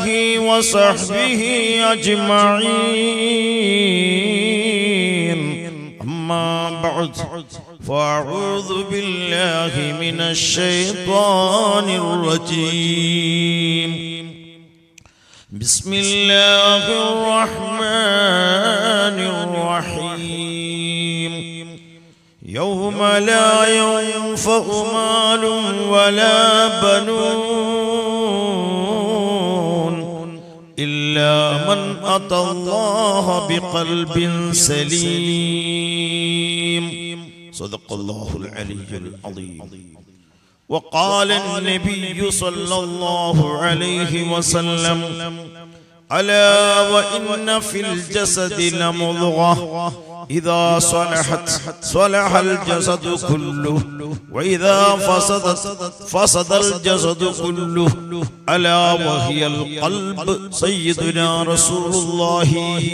آله وصحبه أجمعين أما بعد فأعوذ بالله من الشيطان الرجيم بسم الله الرحمن الرحيم يوم لا ينفع مال ولا بنون إلا من أتى الله بقلب سليم صدق الله العلي العظيم وقال النبي صلى الله عليه وسلم ألا وإن في الجسد لمضغة إذا صلحت صلح الجسد كله وإذا فسد الجسد كله ألا وهي القلب سيدنا رسول الله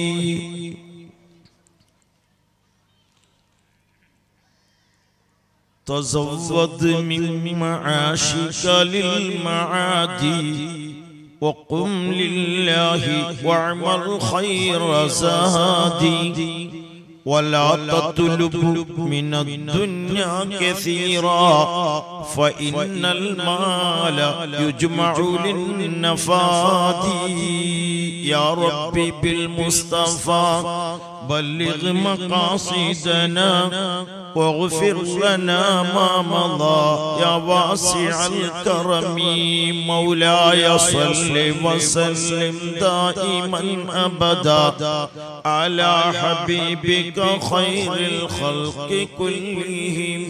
تزود من معاشك للمعاد وقم لله واعمل خير زادي ولا تطلب من الدنيا كثيرا فإن المال يجمع للنفاد يا ربي بالمصطفى بلغ مقاصدنا واغفر لنا ما مضى يا واسع الكرم مولاي صل وسلم دائما أبدا على حبيبك خير الخلق كلهم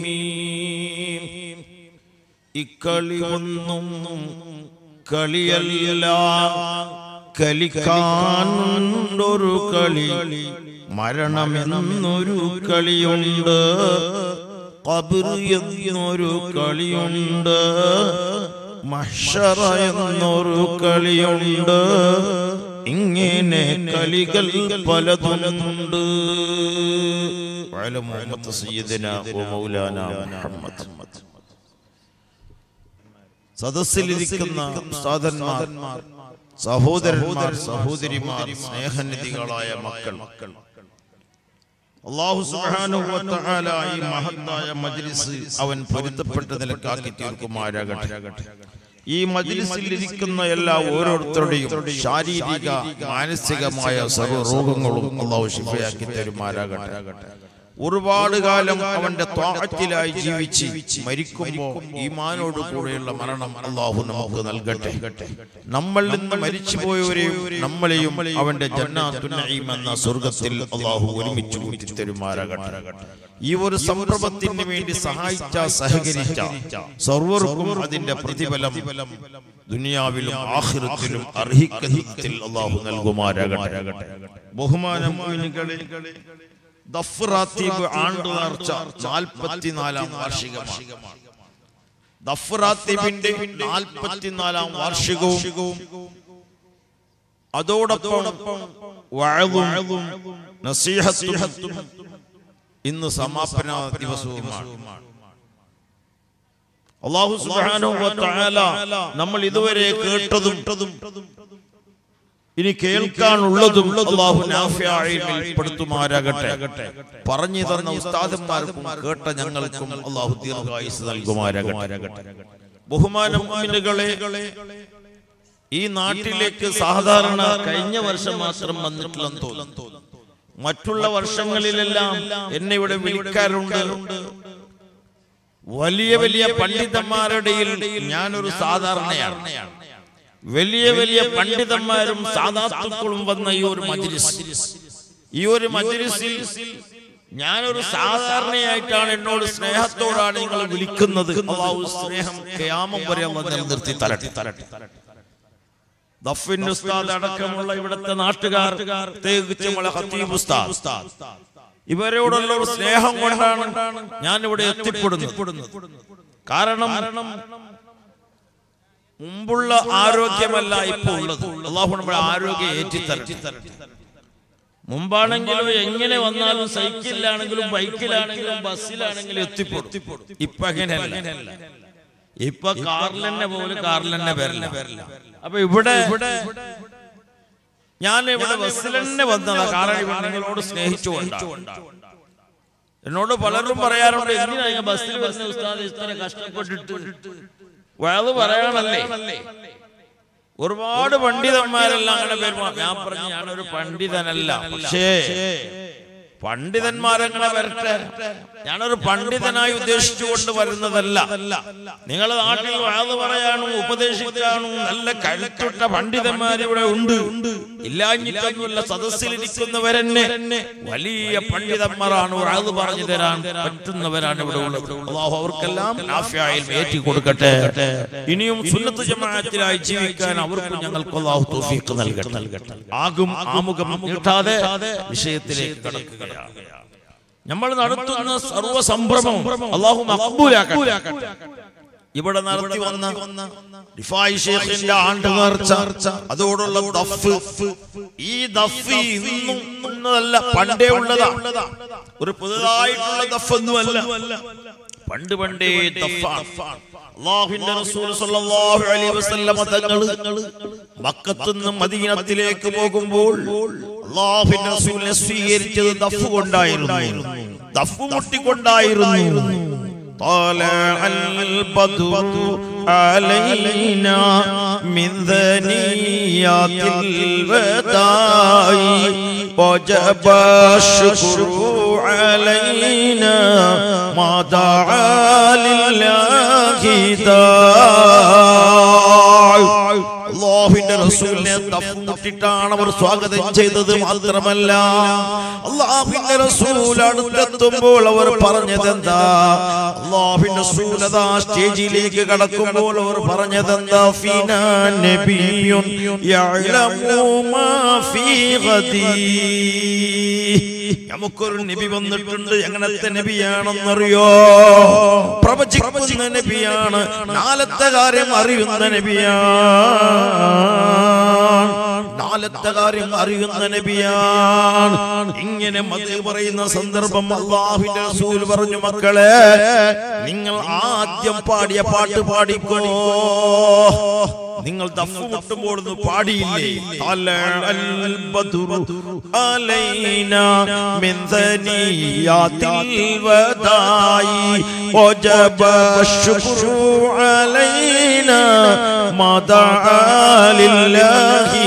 ഇക്കളിയൊന്നും കളിയല്ല കലിക്കാനൊരു കളി മരണമെന്നൊരു കളിയുണ്ട് ഖബർ എന്നൊരു കളിയുണ്ട് മഹ്ശറ എന്നൊരു കളിയുണ്ട് ഇങ്ങനെ കളികൾ പലതുണ്ട് മുഹമ്മദ് സയ്യിദനാ വ മൗലാനാ മുഹമ്മദ് സദസ്സിലിരിക്കുന്ന ഉസ്താദന്മാർ സഹോദരന്മാർ സഹോദരിമാർ സ്നേഹനിധികളായ മക്കൾ അല്ലാഹു സുബ്ഹാനഹു വ തആല ഈ മഹത്തായ മജ്ലിസ് അവൻ പൊരുത്തപ്പെട്ട നിലക്കാക്കി തീർക്കുമാറാകട്ടെ ഈ മജ്ലിസിൽ ഇരിക്കുന്ന എല്ലാ ഓരോരുത്തരുടെയും ശാരീരിക മാനസികമായ സർവ്വ രോഗങ്ങളും അല്ലാഹു ശിഫയാക്കി തരുമാറാകട്ടെ ഒരുപാട് കാലം അവന്റെ ത്വാഅത്തിലായി ജീവിച്ച് മരിക്കുമ്പോൾ ഈമാനോട് കൂടെയുള്ള മരണം അല്ലാഹു നമുക്ക് നൽകട്ടെ നമ്മളിൽ നിന്ന് മരിച്ചുപോയവരെയും നമ്മളെയും അവന്റെ ജന്നാത്തുൻ നഈം എന്ന സ്വർഗ്ഗത്തിൽ അല്ലാഹു ഒരുമിച്ച് കൂട്ടി തരുമാറാകട്ടെ ഈ ഒരു സംരംഭത്തിന് വേണ്ടി സഹായിച്ച സഹകരിച്ച സർവ്വർക്കും അതിന്റെ പ്രതിഫലം ദുനിയാവിലും ആഖിറത്തിലും അർഹിക്കത്തിൽ അല്ലാഹു നൽകുമാറാകട്ടെ ബഹുമാനം മുഅ്മിനീങ്ങളെ ദഫ്റാത്തീബ് ആണ്ട് നേർച്ച 44ാം വാർഷികമാണ് ദഫ്റാത്തീബിന്റെ 44ാം വാർഷികവും അതോടൊപ്പം വഅദും നസീഹത്തും ഇന്ന് സമാപന ദിവസവുമാണ് അല്ലാഹു സുബ്ഹാനഹു വ തആല നമ്മൾ ഇതുവരെ കേട്ടതും ഇനി കേൾക്കാനുള്ളതും അല്ലാഹു നാഫിഅയിൽ പെടുത്തുമാറാകട്ടെ പറഞ്ഞു തന്ന ഉസ്താദന്മാർക്കും കേട്ട ഞങ്ങൾക്കും അല്ലാഹു ദീർഘായുസ്സ് നൽകുമാറാകട്ടെ ബഹുമാനം മുഅ്മിനുകളെ ഈ നാട്ടിലേക്ക് സാധാരണ കഴിഞ്ഞ വർഷം മാത്രം വന്നിട്ടില്ലെന്ന് തോന്നുന്നു മറ്റുള്ള വർഷങ്ങളിലെല്ലാം എന്നെ ഇവിടെ വിളിക്കാറുണ്ട് വലിയ വലിയ പണ്ഡിതന്മാരുടെ ഞാനൊരു സാധാരണയാണ് വലിയ വലിയ പണ്ഡിതന്മാരും സാദാത്തുക്കളും വന്ന ഈ ഒരു മജ്ലിസിൽ ഞാനൊരു സാധാരണയായിട്ടാണ് എന്നോട് സ്നേഹത്തോടാണ് നിങ്ങൾ വിളിക്കുന്നത് അല്ലാഹു സ്നേഹം ഖിയാമം വരെ നിലനിർത്തി തരട്ടെ ദഫിൻ ഉസ്താദ് അടക്കമുള്ള ഇവിടുത്തെ നാട്ടുകാർ പ്രത്യേകിച്ച് നമ്മളെ ഖതീബ് ഉസ്താദ് ഇവരോടുള്ള ഒരു സ്നേഹം കൊണ്ടാണ് ഞാൻ ഇവിടെ എത്തിപ്പെടുന്നത് കാരണം മുമ്പുള്ള ആരോഗ്യമല്ല ഇപ്പോൾ ഉള്ളത് അല്ലാഹു നമ്മുടെ ആരോഗ്യം ഏറ്റിത്തരട്ടെ മുമ്പാണെങ്കിലും എങ്ങനെ വന്നാലും സൈക്കിളിലാണെങ്കിലും ബൈക്കിലാണെങ്കിലും ബസ്സിലാണെങ്കിലും എത്തിപ്പെടും ഇപ്പൊ അങ്ങനെയല്ല ഇപ്പൊ കാറിൽ തന്നെ വരില്ല. അപ്പൊ ഇവിടെ ഞാൻ ഇവിടെ ബസ്സിൽ തന്നെ വന്നതാ. കാരണം നിങ്ങളോട് സ്നേഹിച്ചുകൊണ്ടാണ്. എന്നോട് പലരും പറയാറുണ്ട്, എന്തിനാ ബസ്സിൽ വരുന്ന ഉസ്താദ് ഇത്ര കഷ്ടപ്പെട്ടിട്ട് വയത് പറയാനല്ലേ? ഒരുപാട് പണ്ഡിതന്മാരെല്ലാം അങ്ങനെ പേര്. ഞാൻ പറഞ്ഞു ഞാനൊരു പണ്ഡിതനല്ല, പക്ഷേ പണ്ഡിതന്മാരങ്ങനെ വരട്ടെ. ഞാനൊരു പണ്ഡിതനായി ഉദ്ദേശിച്ചുകൊണ്ട് വരുന്നതല്ല. നിങ്ങളുടെ നാട്ടിൽ വയത് പറയാനും ഉപദേശിക്കാനും നല്ല കഴുത്തുട്ട പണ്ഡിതന്മാരിവിടെ ഉണ്ട്. ഇല്ലാഞ്ഞിട്ടൊന്നുമല്ല, സദസ്സിലിരിക്കുന്നവരെന്നെ വലിയ പണ്ഡിതന്മാരാണ്. വയത് പറഞ്ഞു തരാൻ പറ്റുന്നവരാണ് ഇവിടെ ഉള്ളത്. അല്ലാഹു അവർക്കെല്ലാം ആഫിയയിൽ ഏറ്റി കൊടുക്കട്ടെ. ഇനിയും സുന്നത്ത് ജമാഅത്തിലായി ജീവിക്കാൻ അവർക്കും ഞങ്ങൾക്ക് അല്ലാഹു തൗഫീഖ് നൽകട്ടെ. ആമുഖം നീട്ടാതെ വിഷയത്തിലേക്ക് കടക്കുക. നമ്മൾ നടത്തുന്ന സർവ്വ സംഭ്രമം അല്ലാഹു മഖ്ബൂലാക്കട്ടെ. ഇവിടെ നടത്തി വന്ന റിഫായി ശൈഖിന്റെ ആണ്ട് നേർച്ച, അതോടുള്ള ദഫ്. ഈ ദഫ് ഇന്നല്ല, പണ്ടേ ഉള്ളതാ. ഒരു പുതുതായിട്ടുള്ള ദഫൊന്നുമല്ല, പണ്ടേ ദഫാണ്. അല്ലാഹുവിന്റെ റസൂൽ സല്ലല്ലാഹു അലൈഹി വസല്ലം തങ്ങൾ മക്കത്ത് നിന്ന് മദീനത്തിലേക്ക് പോകുമ്പോൾ അല്ലാഹുവിന്റെ റസൂലിനെ സ്വീകരിച്ചത് ദഫ് കൊണ്ടായിരുന്നു, ദഫ് മുട്ടിക്കൊണ്ടായിരുന്നു. طلع البدر علينا من ثنيات الوداع وجب الشكر علينا ما دعا لله داع. അല്ലാഹുവിന്റെ റസൂലിനെ ദഫ് മുട്ടിട്ടാണ് അവർ സ്വാഗതം ചെയ്തത്. മാത്രമല്ല, അല്ലാഹുവിന്റെ റസൂൽ അടുത്തെത്തുമ്പോൾ അവർ പറഞ്ഞതെന്താ? അല്ലാഹുവിന്റെ റസൂൽ അതാ സ്റ്റേജിലേക്ക് കടക്കുമ്പോൾ അവർ പറഞ്ഞതെന്താ? ഫീനാ നബിയ്യുൻ യഅലമു മാ ഫീ ഗദീ. നമുക്കൊരു നബി വന്നിട്ടുണ്ട്. എങ്ങനത്തെ നബിയാണെന്നറിയോ? പ്രവചിക്കുന്ന നബിയാണ്, നാളത്തെ കാര്യം അറിയുന്ന നബിയാണ്. ഇങ്ങനെ മദ് പറയുന്ന സന്ദർഭം അല്ലാഹുവിന്റെ റസൂൽ പറഞ്ഞു, മക്കളെ നിങ്ങൾ ആദ്യം പാടിയ പാട്ട് പാടിക്കോ. നിങ്ങൾ ദഫ് മുട്ടുമ്പോൾ പാടിയില്ലേ? തലഅൽ ബദ്റു അലൈനാ മിൻ സനിയാത്തിൽ വദായി വജബ ശുക്രു അലൈനാ മദാ ലില്ലാഹി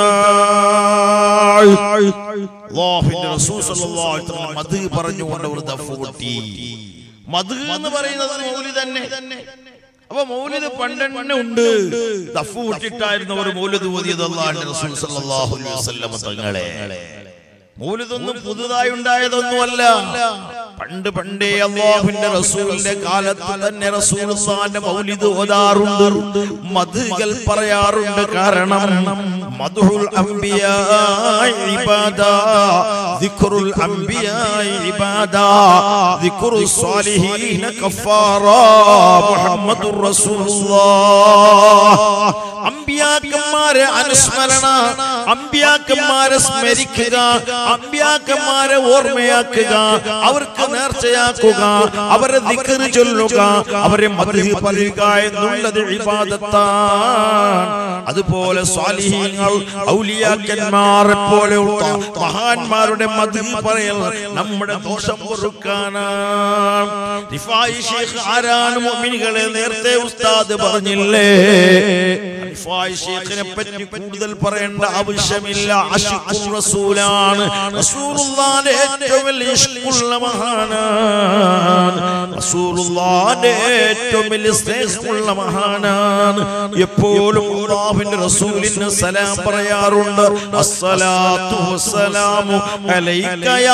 ദാഇ. അല്ലാഹുവിന്റെ റസൂൽ സല്ലല്ലാഹു അലൈഹി വസല്ലം മദ് പറഞ്ഞുകൊണ്ട് ഒരു ദഫ് കൊട്ടി. മദ് എന്ന് പറയുന്നത് മൗലിദ് തന്നെ. അപ്പൊ മൗലിദ് പണ്ടെന്നെ ഉണ്ട്. ദഫ് കൂട്ടിട്ടായിരുന്നു ഒരു മൗലിദ് ഓതിയത് അല്ലാഹുവിന്റെ റസൂൽ സല്ലല്ലാഹു അലൈഹി വസല്ലം തങ്ങളെ. മൗലിദൊന്നും പുതുതായി ഉണ്ടായതൊന്നുമല്ല. പണ്ടേ അല്ലാഹുവിന്റെ റസൂലിന്റെ കാലത്ത് തന്നെ റസൂലുള്ളാഹിന്റെ മൗലിദ് ഓതാറുണ്ട്, മദ്ഹുകൾ പറയാറുണ്ട്. കാരണം മദ്ഹുൽ അംബിയാ ഇബാദാ, ദിക്റുൽ അംബിയാ ഇബാദാ, ദിക്റുസ് സാലിഹീന കഫാറാ, മുഹമ്മദുർ റസൂലുള്ളാഹ്. അമ്പിയാക്കന്മാരെ അനുസ്മരണ, അമ്പിയാക്കന്മാരെ സ്മരിക്കുക, അമ്പിയാക്കന്മാരെ ഓർമ്മയാക്കുക, അവർക്ക് നേർച്ചയാക്കുക, അവരെ ദിക്ർ ചൊല്ലുക, അവരെ മദ്ഹ് പറയുക എന്നുള്ളത് ഇബാദത്താണ്. അതുപോലെ സ്വാലിഹീങ്ങൾ, ഔലിയാക്കന്മാരെ പോലെയുള്ള മഹാന്മാരുടെ മദ്ഹ് പറയൽ നമ്മുടെ ദോഷം പൊറുക്കാനാണ്. റിഫായി ശൈഖ് ആരാണ്? മുഅ്മിനുകളെ നേരത്തെ ഉസ്താദ് പറഞ്ഞില്ലേ? റിഫായി ശൈഖിനെ പറ്റി കൂടുതൽ പറയേണ്ട ആവശ്യമില്ല. അശ്ഖുർ റസൂലാണ്. റസൂലുള്ളാഹിന്റെ ഏറ്റവും വലിയ ഇഷ്ഖുള്ള മഹാനാണ്. റസൂലുള്ളാഹിന്റെ ഏറ്റവും വലിയ സ്നേഹമുള്ള മഹാനാണ്. എപ്പോഴും അല്ലാഹുവിന്റെ റസൂലിന് സലാം പറയാറുണ്ട്. അസ്സലാത്തു വസ്സലാമു അലൈക യാ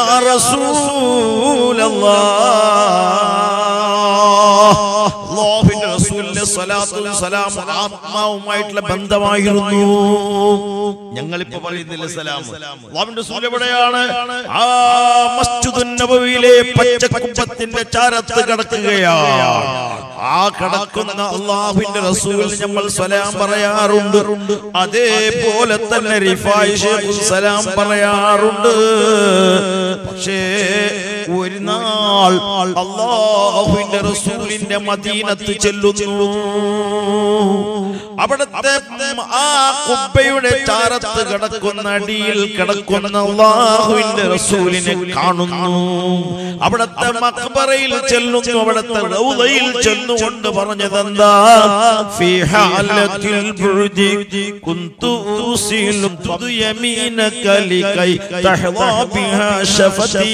റസൂലല്ലാഹ്. അല്ലാഹുവിന്റെ റസൂലിന്റെ സ്വലാത്തും സലാമും ആത്മാവുമായിട്ടുള്ള ബന്ധമായിരുന്നു. ഞങ്ങളിപ്പോ പറയുന്നില്ല സലാം. അല്ലാഹുവിന്റെ റസൂൽ എവിടെയാണ്? ആ മസ്ജിദുൻ നബവിയിലെ പച്ചക്കുപ്പത്തിന്റെ ചാരത്ത് കിടക്കുകയാണ്. ആ കിടക്കുന്ന അല്ലാഹുവിന്റെ റസൂലിന് നമ്മൾ സലാം പറയാറുണ്ട്. അതേപോലെ തന്നെ റിഫായി ശൈഖ് സലാം പറയാറുണ്ട്. പക്ഷേ ഒരു നാൾ അല്ലാഹുവിന്റെ റസൂലിന്റെ മദീനത്ത് ചെല്ലുന്നു. അവിടുത്തെ ആ കുബ്ബയുടെ ചാരത്ത് കിടക്കുന്ന അടിയിൽ കിടക്കുന്ന അല്ലാഹുവിന്റെ റസൂലിനെ കാണുന്നു. അവിടുത്തെ മഖ്ബറയിൽ ചെല്ലുന്നു. അവിടുത്തെ റൗളയിൽ ചെന്നുകൊണ്ട് പറഞ്ഞതെന്താ? ഫീ ഹാലത്തിൽ ബുർദി കുന്തു ഉസിലു യമീനക ലികൈ തഹ്വാ ബിഹാ ശഫതി.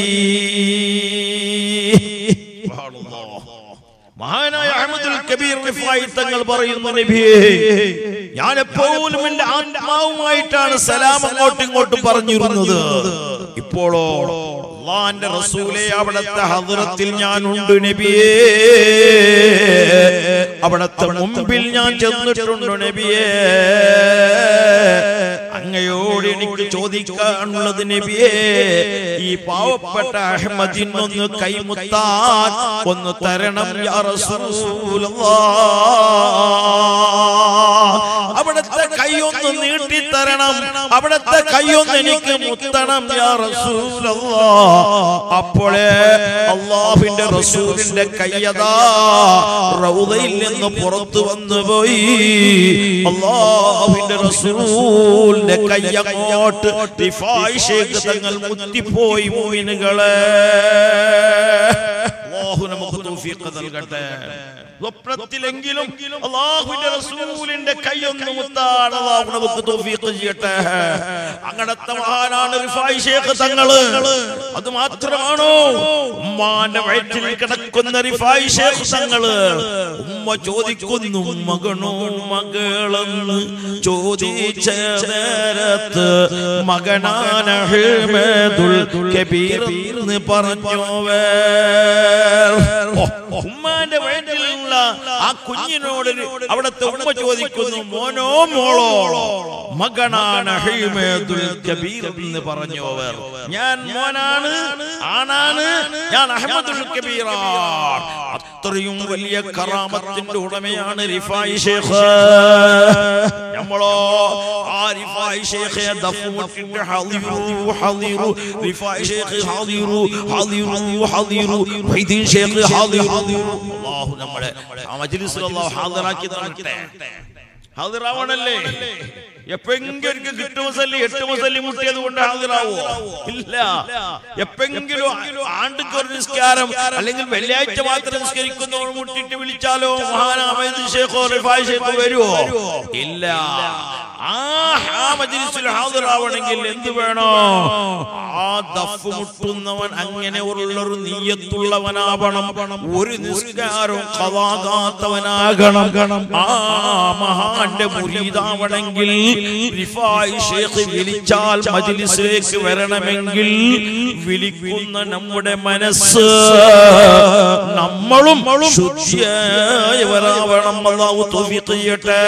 മഹാനായ അഹ്മദുൽ കബീർ റിഫായി തങ്ങൾ പറയുന്നു, നബിയേ, ഞാൻ എപ്പോഴും എന്റെ ആത്മാവുമായിട്ടാണ് സലാം അങ്ങോട്ടും ഇങ്ങോട്ടും പറഞ്ഞിരുന്നത്. ഇപ്പോഴോ അല്ലാഹുവിന്റെ റസൂലേ, അവിടുത്തെ ഹദ്റത്തിൽ ഞാനുണ്ട് നബിയേ. അവിടുത്തെ മുമ്പിൽ ഞാൻ ചെന്നിട്ടുണ്ട് നബിയേ. അങ്ങയോട് എനിക്ക് ചോദിക്കാനുള്ളത് നബിയേ, ഈ പാവപ്പെട്ട അഹ്മദിനൊന്ന് കൈമുത്താൻ ഒന്ന് തരണം യാ റസൂലല്ലാഹ്. അവിടുത്തെ കൈയൊന്ന് നീട്ടി തരണം, അവിടുത്തെ കൈയൊന്ന് എനിക്ക് മുത്തണം യാ റസൂലല്ലാഹ്. അപ്പോഴേ അല്ലാഹുവിന്റെ റസൂലിന്റെ കയ്യതാ റൗളയിൽ നിന്ന് പുറത്തു വന്നു പോയി. അല്ലാഹുവിന്റെ റസൂലിന്റെ കയ്യങ്ങോട്ട് റിഫായി ശൈഖ് തങ്ങൾ മുത്തിപ്പോയി. മുഅ്മിനുകളെ, അല്ലാഹു നമുക്ക് തൗഫീഖ് നൽകട്ടെ. സ്വപ്നത്തിലെങ്കിലും അല്ലാഹുവിന്റെ റസൂലിന്റെ കൈയൊന്ന് മുത്താൻ അല്ലാഹു നമുക്ക് തൗഫീഖ് ചെയ്യട്ടെ. അങ്ങനത്തെ മഹാനാണ് റിഫായി ശൈഖ് തങ്ങള്. അത് മാത്രമാണോ, ഉമ്മാന്റെ വയറ്റിൽ കിടക്കുന്ന റിഫായി ശൈഖ് തങ്ങള് ഉമ്മ ചോദിക്കുന്നു, മകനോ മകളെന്ന് ചോദിച്ച നേരത്ത് മകനാന അഹ്മദുൽ കബീർ എന്ന് പറഞ്ഞോവേ. ഉമ്മാന്റെ വയറ്റിലുള്ള ആ കുഞ്ഞിനോട് അവിടുത്തെ ഉമ്മ ചോദിക്കുന്നു, മോനോ മോളോ? മകനാണ് അഹ്മദുൽ കബീർ എന്ന് പറഞ്ഞോവർ. ഞാൻ മോനാണ്, ആണാണ്, ഞാൻ അഹ്മദുൽ കബീറാണ്. അത്രയും വലിയ കറാമത്തിന്റെ ഉടമയാണ് റിഫായി ശൈഖ്. നമ്മളോ ആ റിഫായി ശൈഖെ ദഫ്മുട്ടിട്ട് ഹദിറു ഹദിറു, റിഫായി ശൈഖ് ഹദിറു ഹദിറു ഹദിറു, വൈദീൻ ശൈഖ് ഹദിറു. അല്ലാഹു നമ്മളെ ആ മജ്ലിസിൽ അല്ലാഹു ഹാദിറാക്കി തരട്ടെ. ഹാദിറാവണല്ലേ? എപ്പെങ്കിലും കിട്ടും മുസല്ലി 8 മുസല്ലി മുട്ടിയത് കൊണ്ട് ഹാദിറാവോ? ഇല്ല. എപ്പെങ്കിലും ആണ്ടുക്കൊരു നിസ്കാരം അല്ലെങ്കിൽ വെള്ളിയാഴ്ച മാത്രം നിസ്കരിക്കുന്നവർ മുട്ടിട്ട് വിളിച്ചാലോ മഹാനായ ശൈഖോ റിഫായി ശൈഖ് വരുവോ? ഇല്ല. ആ മജ്ലിസിൽ ഹാദിറാവണമെങ്കിൽ എന്ത് വേണോ? ആ ദഫ് മുട്ടുന്നവൻ അങ്ങനെ ഉള്ളൊരു നിയ്യത്തുള്ളവനാവണം, ഒരു നിസ്കാരം ഖളാകാത്തവനാകണം. ആ മഹാന്റെ മുരീദാവണമെങ്കിൽ റിഫായി ശൈഖ് വിളിച്ചാൽ മജ്ലിസിലേക്ക് വരണമെങ്കിൽ വിളിക്കുന്ന നമ്മുടെ മനസ്സ് നമ്മളും ശുദ്ധിയായവരാവണം. അല്ലാഹു തൗഫീഖ് ചെയ്യട്ടെ.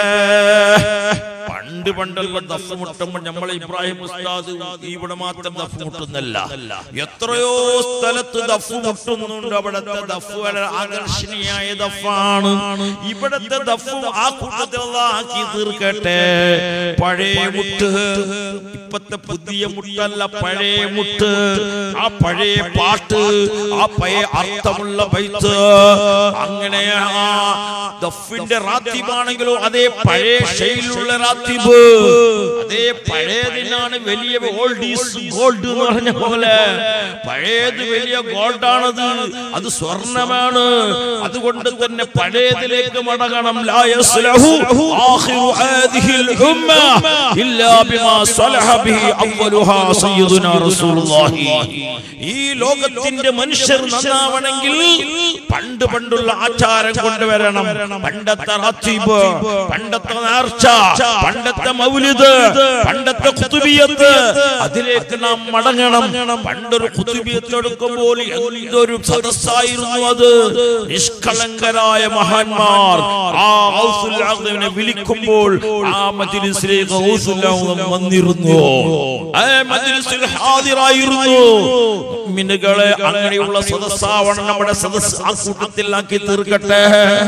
പണ്ടുള്ള ദഫ് മുട്ടുമ്പോൾ നമ്മളെ ഇബ്രാഹിം ഉസ്താദ് ഇവിടെ മാത്രം ദഫ് മുട്ടുന്നല്ല, എത്രയോ സ്ഥലത്ത് ദഫ് മുട്ടുന്നുണ്ട്. അവിടുത്തെ ദഫ് വളരെ ആകർഷണീയായ ദഫാണ്. ഇവിടുത്തെ ദഫ് ആ കൂട്ടത്തിൽ ആക്കി തീർക്കട്ടെ. പഴയ മുട്ട്, ഇപ്പത്തെ പുതിയ മുട്ടല്ല, പഴയ മുട്ട്, ആ പഴയ പാട്ട്, ആ പഴയ അർത്ഥമുള്ള ബൈത്ത്. അങ്ങനെ ആ ദഫിന്റെ റാത്തിബാണെങ്കിലോ അതേ പഴയ ശൈലിയുള്ള റാത്തിബ്, അതേ പഴയതിനാണ് വലിയ ഓൾഡ് ഈസ് ഗോൾഡ് എന്ന് പറഞ്ഞ പോലെ പഴയത് വലിയ ഗോൾഡാണത്, അത് സ്വർണമാണ്. അതുകൊണ്ട് തന്നെ പഴയതിലേക്ക് മടങ്ങണം. ലാ യസ്ലഹു ആഖിറു ഹാദിഹിൽ ഉമ്മ ഇല്ലാ ബിമാ സലഹ ബിഹി അവ്വലുഹാ സയ്യിദുനാ റസൂലുള്ളാഹി. ഈ ലോകത്തിന്റെ മനുഷ്യർ നന്നാവണമെങ്കിൽ പണ്ടുള്ള ആചാരം കൊണ്ടുവരണം. പണ്ടത്തെ റാത്തിബ്, പണ്ടത്തെ നേർച്ച, പണ്ടത്തെ മൗലിദ്, പണ്ടത്തെ ഖുതുബിയത്ത്, അതിലേക്ക് നാം മടങ്ങണം. പണ്ടൊരു ഖുതുബിയത്ത് എടുക്കുമ്പോൾ എന്തൊരു സദസ്സായിരുന്നു അത്. നിഷ്കളങ്കരായ മഹാന്മാർ ആ ഗൗസുൽ ആദമിനെ വിളിക്കുമ്പോൾ ആ മജ്ലിസിലേക്ക് ഗൗസുൽ ആദം വന്നിരുന്നു, ആ മജ്ലിസിൽ ഹാദിറായിരുന്നു. മുഅ്മിനുകളെ, അങ്ങനെയുള്ള സദസ്സാവണം നമ്മുടെ സദസ്സ്. ആ കൂട്ടത്തിലാക്കി തീർക്കട്ടെ.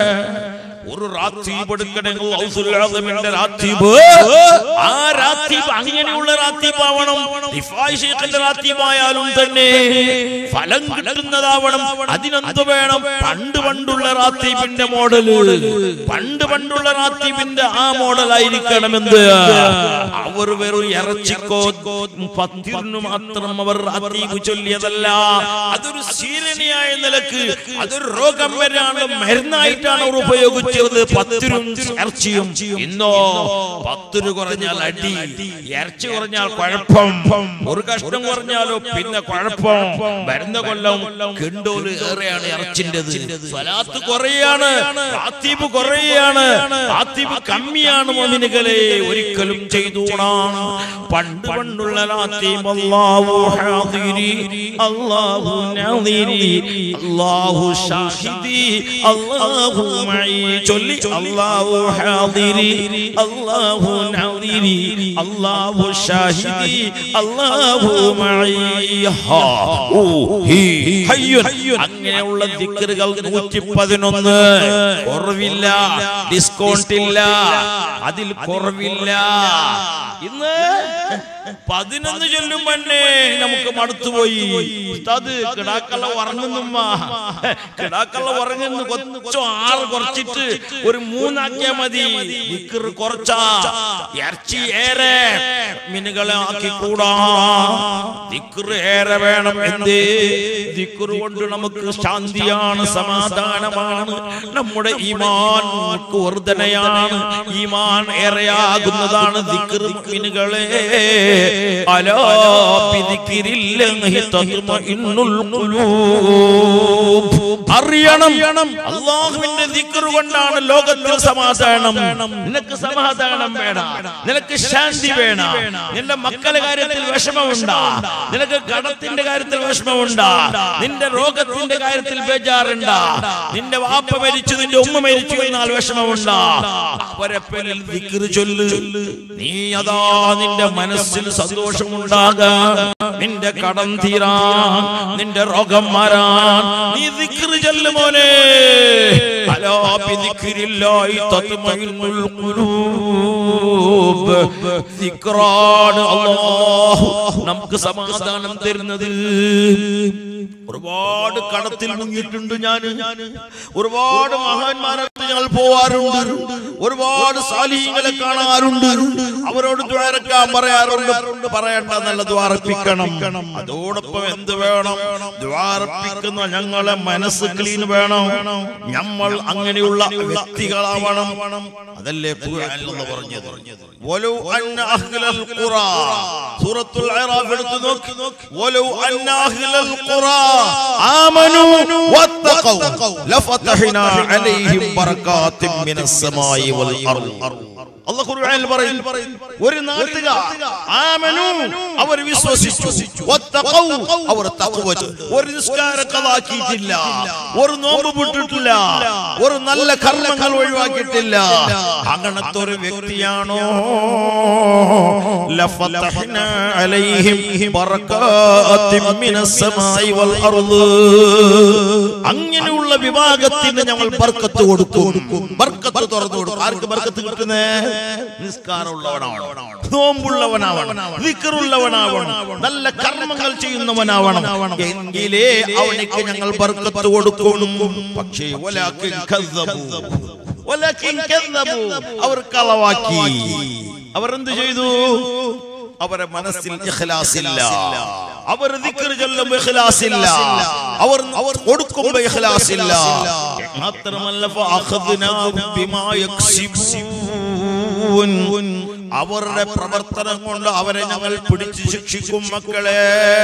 ഒരു റാത്തീബ് എടുക്കണമെങ്കിൽ ഗൗസുൽ ആദമിന്റെ റാത്തീബ്, ആ റാത്തീബ് അങ്ങനെയുള്ള റാത്തീബാവണം. റിഫായി ശൈഖിന്റെ റാത്തീബായാലും തന്നെ ഫലം കിട്ടുന്നതാവണം. അതിനെന്ത് വേണം? പണ്ടുള്ള റാത്തീബിന്റെ മോഡല്, പണ്ടുള്ള റാത്തീബിന്റെ ആ മോഡലായിരിക്കണമെന്ന്. അവർ വെറും ഇറച്ചിക്കോ പത്തിരിനു മാത്രം അവർ റാത്തീബ് ചൊല്ലിയതല്ല. അതൊരു ശീലനയായ നിലക്ക്, അതൊരു രോഗം വരാനുള്ള മരുന്നായിട്ടാണ് അവർ ഉപയോഗിച്ചത്. പത്തിരും ഇറച്ചിയും. ഇന്നോ പത്തിര് കുറഞ്ഞാൽ അടി, ഇറച്ചി കുറഞ്ഞാൽ കുഴപ്പം, ഒരു കഷ്ണം കുറഞ്ഞാലോ പിന്നെ കുഴപ്പം. വരുന്ന കൊല്ലം കിണ്ടോല് ഏറെയാണ് ഇറച്ചിൻ്റെത്. സ്വലാത്ത് കുറയാണ്, റാത്തീബ് കുറയാണ്, റാത്തീബ് കമ്മിയാണ്. മോമിനുകളെ ഒരിക്കലും ചെയ്തൂടാ. പണ്ടുള്ള റാത്തീബ് അല്ലാഹു ഹാദിരി, അല്ലാഹു നാദിരി, അല്ലാഹു ഷാഹിദി, അല്ലാഹു മഈ ചൊല്ലി. അല്ലാഹു ഹാദിരി, അല്ലാഹു നാദിരി, അല്ലാഹു ഷാഹിദി, അല്ലാഹു മഈ ഹാ ഊ ഹി ഹയ്യുൻ. അങ്ങനെയുള്ള ദിക്റുകൾ 111. കുറവില്ല, ഡിസ്കൗണ്ട് ഇല്ല, അതിൽ കുറവില്ല. ഇന്ന് 11 ചൊല്ലും തന്നെ നമുക്ക് മടുത്തുപോയി. ഉസ്താദ് കിടാക്കള ഉറങ്ങുന്നുമ്മ, കിടാക്കള ഉറങ്ങുന്നു. കൊച്ചോ 6 കുറച്ചിട്ട് ഒരു 3 ആക്കിയാ മതി. ദിക്ർ കുറച്ചാ ഇറച്ചി ഏറെ മിനുകളെ ആക്കിക്കൂടാ. ദിക്ർ ഏറെ വേണം. എന്തേ? ദിക്ർ കൊണ്ട് നമുക്ക് ശാന്തിയാണ്, സമാധാനമാണ്. നമ്മുടെ ഈമാൻ വർധനയാണ്. ഈമാൻ ഏറെയാകുന്നതാണ് ദിക്ർ. മുഅ്മിനുകളെ അലാ ബിദിക്രില്ലാഹി തത്മഇന്നുൽ ഖുലൂബ്. അറിയണം, അല്ലാഹുവിന്റെ ദിക്ർ കൊണ്ടാണ് ലോകത്തിൽ സമാധാനം. നിനക്ക് സമാധാനം വേണം, നിനക്ക് ശാന്തി വേണം. നിന്റെ മക്കളുടെ കാര്യത്തിൽ വിഷമമുണ്ടാ, നിനക്ക് കടത്തിന്റെ കാര്യത്തിൽ വിഷമമുണ്ടാ, നിന്റെ രോഗത്തിന്റെ കാര്യത്തിൽ ബേജാറുണ്ടാ, നിന്റെ വാപ്പ മരിച്ചു, നിന്റെ ഉമ്മ മരിച്ചു എന്നാൽ വിഷമമുണ്ടാ, അവരെ പേരിൽ ദിക്ർ ചൊല്ല്. നീ അതാ നിന്റെ മനസ്സിൽ സന്തോഷമുണ്ടാകാൻ, നിന്റെ കടം തീരാൻ, നിന്റെ രോഗം മാറാൻ നീ ദിക്ർ ചൊല്ല് മോനെ. അലാ ബിദിക്രില്ലാഹി തത്മഇന്നുൽ ഖുലൂബ്. ദിക്റാണ് അല്ലാഹു നമുക്ക് സമാധാനം തരുന്നത്. ഒരുപാട് കടത്തിൽ മുങ്ങിയിട്ടുണ്ട് ഞാൻ. ഒരുപാട് മഹാന്മാരടുത്ത് ഞങ്ങൾ പോവാറുണ്ട്. ഒരുപാട് സാലിഹീങ്ങളെ കാണാറുണ്ട്. അവരോട് ദ്വാരക്കാൻ പറയാറുണ്ട്. പറയണ്ട, നല്ല ദ്വാരപ്പിക്കണം. അതോടൊപ്പം എന്ത് വേണം? ദ്വാരപ്പിക്കുന്ന ഞങ്ങളെ മനസ്സ് ക്ലീൻ വേണം. നമ്മൾ അങ്ങനെയുള്ള വ്യക്തികളാവണം. അതല്ലേ ഖുർആനിൽ പറഞ്ഞത്. വലൗ അന്ന അഹ്ലൽ ഖുറാ, സൂറത്തുൽ അറാഫ് എടുത്ത് നോക്ക്. വലൗ അന്ന അഹ്ലൽ ഖുറാ ആമനൂ വത്തഖൗ ലഫതഹ്നാ അലൈഹിം ബറകാത്തിൻ മിനസ് സമാഇ വൽ അർദ്. അല്ലാഹു ഖുർആനിൽ പറയുന്നു, ഒരു നാട്ടുകാർ ആമനൂ, അവർ വിശ്വസിച്ചു, വത്തഖൗ, അവർ തഖ്വ, ഒരു നിസ്കാരം ഖളാക്കിയിട്ടില്ല, ഒരു നോമ്പ് വിട്ടിട്ടില്ല, ഒരു നല്ല കർമ്മങ്ങൾ ഒഴിവാക്കിയിട്ടില്ല. അങ്ങനത്തെ ഒരു വ്യക്തിയാണോ ലഫതഹ്നാ അലൈഹിം ബറകാത്തിൻ മിനസ് സമാഇ വൽ അർദ്. അങ്ങനെയുള്ള വിഭാഗത്തിന് ഞങ്ങൾ ബർക്കത്ത് കൊടുക്കും. ബർക്കത്ത് തുറന്നു കൊടുക്കും. ആർക്ക് ബർക്കത്ത് കിട്ടുന്നേ? നിസ്കാരമുള്ളവനാവണം, നോമ്പുള്ളവനാവണം, ദിക്റുള്ളവനാവണം, നല്ല കർമ്മങ്ങൾ ചെയ്യുന്നവനാവണം. എങ്കിലേ അവനിക്ക് ഞങ്ങൾ ബർക്കത്ത് കൊടുക്കും. പക്ഷേ വലാകിൻ കദ്ദബു, അവർ കളവാക്കി. അവർ എന്ത് ചെയ്തു? അവരെ മനസ്സിൽ ഇഖ്ലാസില്ല. അവർ ദിക്ർ ചൊല്ലുമ്പോൾ ഇഖ്ലാസില്ല. അവർ കൊടുക്കുമ്പോൾ ഇഖ്ലാസില്ല. മാത്രമല്ല ഫഅഖദ്നാഹും ബിമാ യക്സിബൂൻ, അവരുടെ പ്രവർത്തനം കൊണ്ട് അവരെ ഞങ്ങൾ പിടിച്ചു ശിക്ഷിക്കും. മക്കളെ,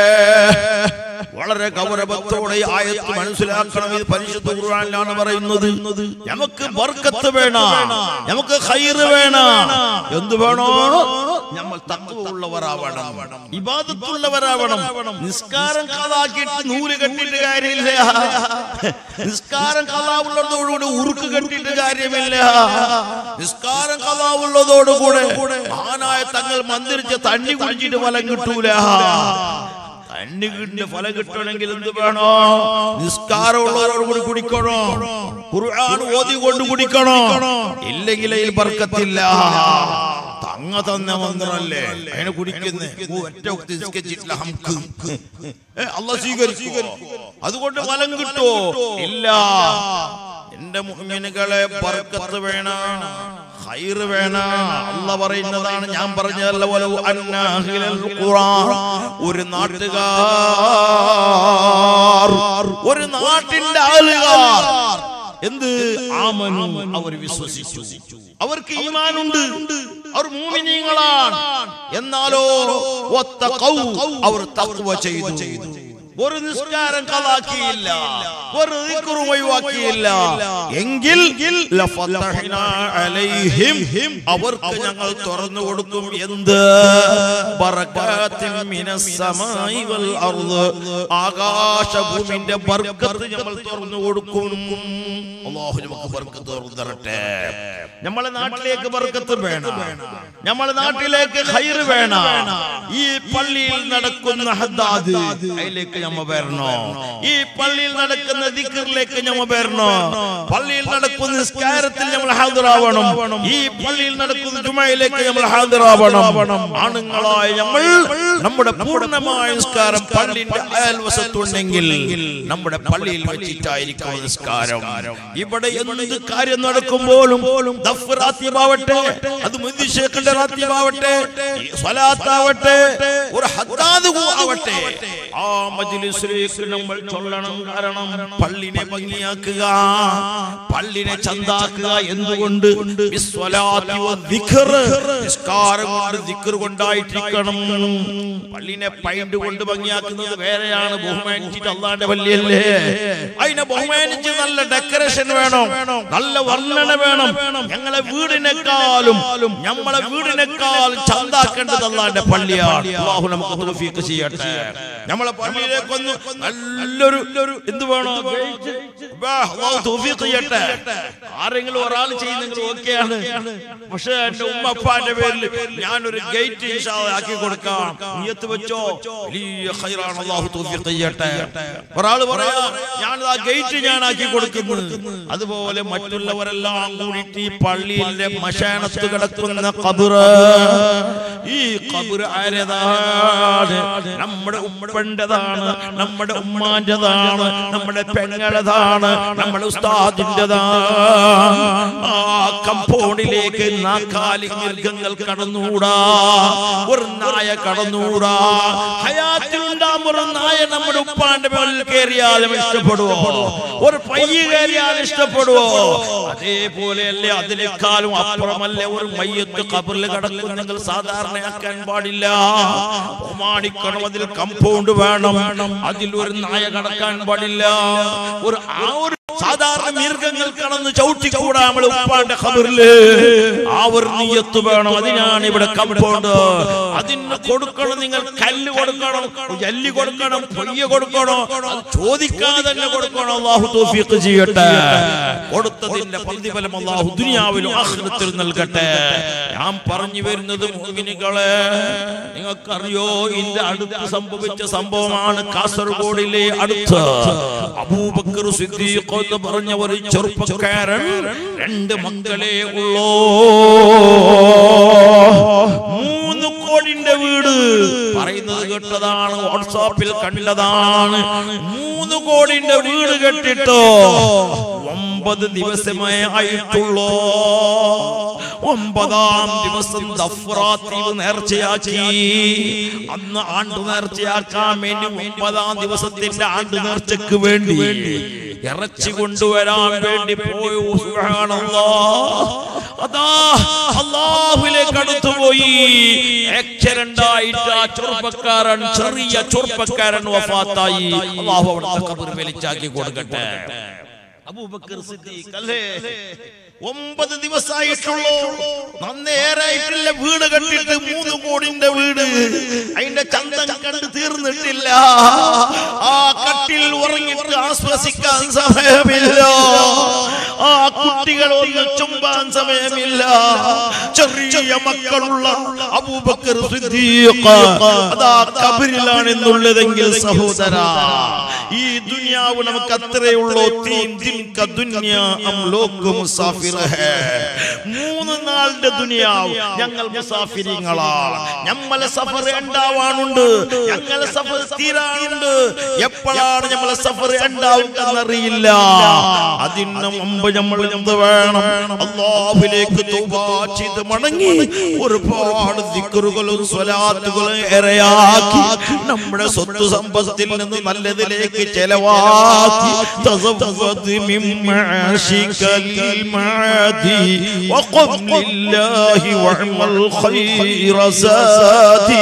വളരെ ഗൗരവത്തോടെ ആയത്ത് മനസ്സിലാക്കണം. ഇത് പരിശുദ്ധ ഖുർആനിലാണ് പറയുന്നത്. നമുക്ക് ബർക്കത്ത് വേണം, നമുക്ക് ഖൈർ വേണം. എന്ത് വേണോ? നമ്മൾ തഖ്വ ഉള്ളവരാവണം, ഇബാദത്തുള്ളവരാവണം. നിസ്കാരം ഖളാക്കിയിട്ട് നൂല് കെട്ടിട്ട് കാര്യമില്ല. നിസ്കാരം ഖളാ ഉള്ളതോടുകൂടി ഉറുക്ക് കെട്ടിട്ട് കാര്യമില്ല. നിസ്കാരം ഖളാ ഉള്ളതോടുകൂടെ മഹാനായ തങ്ങൾ മന്ത്രിച്ച തണ്ണി കുടിച്ചിട്ട് ഫലം കിട്ടൂല. തണ്ണി കിട്ടിയ ഫലം കിട്ടണമെങ്കിൽ എന്ത് വേണോ? നിസ്കാരമുള്ളവരോടുകൂടി കുടിക്കണോ, ഖുർആൻ ഓതി കൊണ്ട് കുടിക്കണോ, ഇല്ലെങ്കിൽ അതിൽ ബർക്കത്തില്ല. അങ്ങ തന്ന മന്ത്രല്ലേ അതിനെ കുടിക്കുന്നേ ഒറ്റ നിസ്കരിച്ചിട്ടില്ല അള്ളാഹ് സ്വീകരിക്കും. അതുകൊണ്ട് ഫലം കിട്ടോ ഇല്ല. എന്റെ മുഅ്മിനുകളെ ബർക്കത്ത് വേണം, ഖൈർ വേണം. അല്ലാഹ് പറയുന്നതാണ്, ഞാൻ പറഞ്ഞതല്ല. വലൗ അന്നാ അഹ്ലൽ ഖുറാ, ഒരു നാട്ടുകാർ, ഒരു നാട്ടിന്റെ ആളുകാർ എന്ത് ആമനു, അവർ വിശ്വസിച്ചു, അവർക്ക് ഈമാനുണ്ട്, അവർ മുഅ്മിനീങ്ങളാണ്. എന്നാലോ വത്തഖൗ, അവർ തഖ്വ ചെയ്തു. ഒരു നിസ്കാരം കളാക്കിയില്ല, ഒരു ദിക്ർ ഒഴിവാക്കിയില്ല എങ്കിൽ ലഫതഹ്നാ അലൈഹിം, അവർക്ക് ഞങ്ങൾ തുറന്നു കൊടുക്കും എന്ത്? ബറകാത്തിൻ മിനസ് സമാഇ വൽ അർദ്, ആകാശഭൂമിന്റെ ബർക്കത്ത് നമ്മൾ തുറന്നു കൊടുക്കും. അല്ലാഹു നമുക്ക് ബർക്കത്ത് തുറന്നു തരട്ടെ. നമ്മളെ നാട്ടിലേക്ക് ബർക്കത്ത് വേണം, നമ്മളെ നാട്ടിലേക്ക് ഖൈർ വേണം. ഈ പള്ളിയിൽ നടക്കുന്ന ഹദ്ദാദ് അതിലേക്ക് നമ്മ വരണോ? ഈ പള്ളിയിൽ നടക്കുന്ന ദിക്റിലേക്ക് നമ്മ വരണോ? പള്ളിയിൽ നടക്കുന്ന നിസ്കാരത്തിൽ നമ്മൾ ഹാദിറാവണം. ഈ പള്ളിയിൽ നടക്കുന്ന ജുമയിലേക്ക് നമ്മൾ ഹാദിറാവണം. ആണുങ്ങളായ നമ്മൾ നമ്മുടെ പൂർണ്ണമായ നിസ്കാരം പള്ളിയുടെ അയൽവശത്തുണ്ടെങ്കിൽ നമ്മുടെ പള്ളിയിൽ വെച്ചിട്ടായിരിക്കും നിസ്കാരം. ഇവിടെ എന്ത് കാര്യം നടക്കുമ്പോഴും ദഫ് റാത്തിബാവട്ടെ, അത് മുഹ്യിദ്ദീൻ ശൈഖിന്റെ റാത്തിബാവട്ടെ, സ്വലാത്താവട്ടെ, ഒരു ഹദ്ദാദ് ആവട്ടെ, ആ മജ്ലിസിലേക്ക് നമ്മൾ ചൊല്ലണം. കാരണം പള്ളിനെ ഭംഗിയാക്കുക, പള്ളിനെ ചന്താക്കുക. എന്തുകൊണ്ട്? ബിസ്വലാത്തി വദ്ദിക്ർ, നിസ്കാരം കൊണ്ട് ദിക്ർ കൊണ്ടായിട്ടിരിക്കണം. പള്ളിനെ പൈന്റ് കൊണ്ട് ഭംഗിയാക്കുന്നത് വേറെയാണ്. ബഹുമാനിച്ചിട്ട് അല്ലാഹുവിന്റെ പള്ളിയല്ലേ, അതിനെ ബഹുമാനിച്ച് നല്ല ഡെക്കറേഷൻ വേണം, നല്ല വർണ്ണന വേണം. ഞങ്ങളെ വീടിനേക്കാളും ചന്താക്കേണ്ടത് അല്ലാഹുവിന്റെ പള്ളിയാണ്. അല്ലാഹു നമുക്ക് തൗഫീഖ് ചെയ്യട്ടെ. നമ്മളെ പള്ളിയിലേക്കൊന്ന് നല്ലൊരു എന്ത് വേണോ, അല്ലാഹു തൗഫീഖ് ചെയ്യട്ടെ. ആരെങ്കിലും ഒരാൾ ചെയ്യുന്നെങ്കിൽ ഓക്കെയാണ്. പക്ഷെ എന്റെ ഉമ്മ അപ്പാന്റെ പേരിൽ ഞാനൊരു ഗേറ്റ് ഇൻഷാ അല്ലാഹ് ആക്കി കൊടുക്കാം, നിയത്ത് വെച്ചോ, വലിയ ഖൈറാണ്. അല്ലാഹു തൗഫീഖ് ചെയ്യട്ടെ. ഒരാൾ പറയാ ഞാൻ ആ ഗേറ്റ് ഞാൻ ആക്കി കൊടുക്കുന്നു. അതുപോലെ മറ്റുള്ളവരെല്ലാം കൂടിയിട്ട് ഈ പള്ളിയിലെ മശാനത്ത് കിടക്കുന്ന ഖബർ, ഈ ഖബർ ആരതാണ്? നമ്മുടെ ഉമ്മൻ്റെതാണ്, നമ്മുടെ ഉമ്മാൻ്റെതാണ്, നമ്മുടെ പെങ്ങളതാണ്, നമ്മുടെ ഉസ്താദിൻ്റെതാണ്. ആ കമ്പോണ്ടിലേക്ക് നാക്കാലി മൃഗങ്ങൾ കടന്നുകൂടാ, ഒരു നായ കടന്നുകൂടാ. ഹയാത്തിലുണ്ടാകുമ്പോൾ ഒരു നായ നമ്മുടെ ഉപ്പാന്റെ മേളിൽ കയറിയാലും ഇഷ്ടപ്പെടുവോ? ഒരു പയ്യ കയറിയാൽ ഇഷ്ടപ്പെടുവോ? അതേപോലെയല്ലേ, അതിനേക്കാളും അപ്പുറമല്ലേ ഒരു മയ്യത്ത് ഖബറിൽ കിടക്കുന്നെങ്കിൽ സാധാരണയാക്കാൻ പാടില്ല, ബഹുമാനിക്കണം. അതിൽ കമ്പൗണ്ട് വേണം, അതിൽ ഒരു നായ കടക്കാൻ പാടില്ല. ഒരു സാധാരണ മൃഗങ്ങൾ കടന്ന് ചവിട്ടിക്കൂടാ നമ്മളെ ഉപ്പാന്റെ ഖബറില്. ആ ഒരു നിയ്യത്ത് വേണം. അതിനാണ് ഇവിടെ കമ്പൗണ്ട്. അതിന് കൊടുക്കണം, നിങ്ങൾ കല്ല് കൊടുക്കണം, ജല്ലി കൊടുക്കണം, പൊയ്യ കൊടുക്കണം, അത് ചോദിക്കാതെ തന്നെ കൊടുക്കണം. അല്ലാഹു തൗഫീഖ് ചെയ്യട്ടെ. കൊടുത്തതിന്റെ പ്രതിഫലം അല്ലാഹു ദുനിയാവിലും ആഖിറത്തിലും നൽകട്ടെ. ഞാൻ പറഞ്ഞു വരുന്നത് മുഅ്മിനീങ്ങളെ, നിങ്ങൾക്കറിയോ ഇതിന്റെ അടുത്ത് സംഭവിച്ച സംഭവമാണ്. കാസർഗോഡിലെ അടുത്ത് അബൂബക്കർ സിദ്ദീഖ് എന്ന് പറഞ്ഞ ഒരു ചെറുപ്പക്കാരൻ 2 മക്കളെ ഉള്ളൂ. 3 കോടിന്റെ വീട് പറയുന്നത് കേട്ടതാണ്, വാട്സാപ്പിൽ കണ്ടതാണ്. 3 കോടിന്റെ വീട് കെട്ടിട്ടോ 9 ദിവസമേ ആയിട്ടുള്ളൂ. 9-ാം ദിവസം ദഫ്റാത്തീവ് നേർച്ചയാക്കി. അന്ന് ആണ്ടു നേർച്ചയാക്കാൻ വേണ്ടി 9-ാം ദിവസത്തിന്റെ ആണ്ടു നേർച്ചക്ക് വേണ്ടി ഇറച്ചി കൊണ്ടുവരാൻ വേണ്ടി പോയി. സുബ്ഹാനല്ലാഹ്, അതാ അല്ലാഹുവിലേക്ക് അടുത്തുപോയി. ആക്സിഡന്റായിട്ട് ആ ചെറുപ്പക്കാരൻ, ചെറിയ ചെറുപ്പക്കാരൻ വഫാത്തായി. അല്ലാഹു അവിടുത്തെ ഖബർ വെളിച്ചാക്കി കൊടുക്കട്ടെ. അബൂബക്കർ സിദ്ദീഖ് അല്ലേ, 9 ദിവസമായിട്ടുള്ളൂ. നന്നേരായിട്ടില്ല വീട് കണ്ടിട്ട്. 3 കോടിന്റെ വീട്, അതിന്റെ ചന്തം കണ്ട് തീർന്നിട്ടില്ല. ആ കട്ടിൽ ഉറങ്ങിട്ട് ആശ്വസിക്കാൻ സമയമില്ല. ആ കുട്ടികളൊന്ന് ചുംബാൻ സമയമില്ല. ചെറിയ മക്കളുള്ള അബൂബക്കർ സിദ്ദീഖ് അതാ ഖബറിലാണെന്നുള്ളതെങ്കിൽ സഹോദരാ, ഈ ദുനിയാവ് നമുക്ക് അത്രേ ഉള്ളൂ. തീൻ ദിൻ ക ദുനിയ ഹം ലോഗ് മുസാഫിർ ഹേ. 3 നാളുടെ ദുനിയാവ് ഞങ്ങൾ മുസാഫിരിങ്ങളാണ്. നമ്മളെ സഫർ ഉണ്ടാവാനുണ്ട്, ഞങ്ങളെ സഫർ തീരാനുണ്ട്. എപ്പോഴാണ് നമ്മളെ സഫർ ഉണ്ടാവുകയെന്നറിയില്ല. അതിന് മുമ്പ് നമ്മൾ എന്ത് വേണം? അല്ലാഹുവിലേക്ക് തൗബ ചെയ്ത് മടങ്ങി ഒരുപാട് ദിക്റുകളും സ്വലാത്തുകളും ഇറയാക്കി നമ്മുടെ സ്വത്ത് സമ്പത്തിൽ നിന്ന് നല്ലതിലേക്ക് ചെലവാക്കി തസവ്വദ് മിൻ മഅശികൽ മഅദി വഖം ലില്ലാഹി വഅമൽ ഖൈറ സാദി.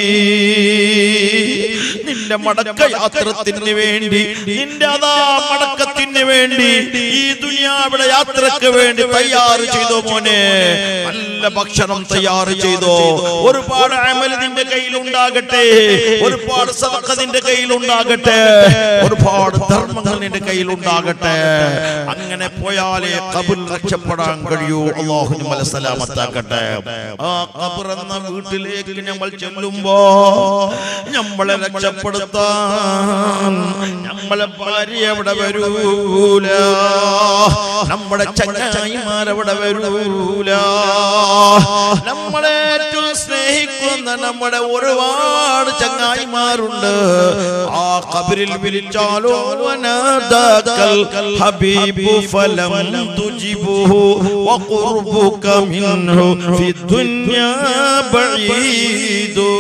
നിന്റെ മടക്കയാത്രത്തിന് വേണ്ടി, നിന്റെ അതാ മടക്കത്തിന് വേണ്ടി, ഈ ദുനിയാവിടെ യാത്രക്ക് വേണ്ടി തയ്യാറ് ചെയ്തോ മോനെ. നല്ല ഭക്ഷണം തയ്യാറ് ചെയ്തോ. ഒരുപാട് അമൽ നിന്റെ കയ്യിലുണ്ടാകട്ടെ, ഒരുപാട് സദഖ നിന്റെ കയ്യിലുണ്ടാകട്ടെ, ഒരുപാട് ധർമ്മങ്ങൾ നിന്റെ കയ്യിലുണ്ടാകട്ടെ. അങ്ങനെ പോയാലേ ഖബർ രക്ഷപ്പെടാൻ കഴിയൂ. അല്ലാഹു നമ്മളെ സലാമത്താക്കട്ടെ. ആ ഖബർ എന്ന വീട്ടിലേക്ക് നമ്മൾ ചെല്ലുമ്പോ നമ്മളെ രക്ഷപ്പെടുത്താൻ നമ്മളെ ഭാര്യ അവിടെ വരൂല, നമ്മുടെ ചങ്ങായിമാരവിടെ വരൂല, നമ്മളെ ഏറ്റവും സ്നേഹിക്കുന്ന നമ്മുടെ ഒരുപാട് ചങ്ങായിമാരുണ്ട്. ആ ഖബറിൽ വിളിച്ചാലോ വനാദാകൽ ഹബീബു ഫലം തുജിബുഹു വഖുർബുക മിൻഹു ഫിദ്ദുനിയാ ബഈദു.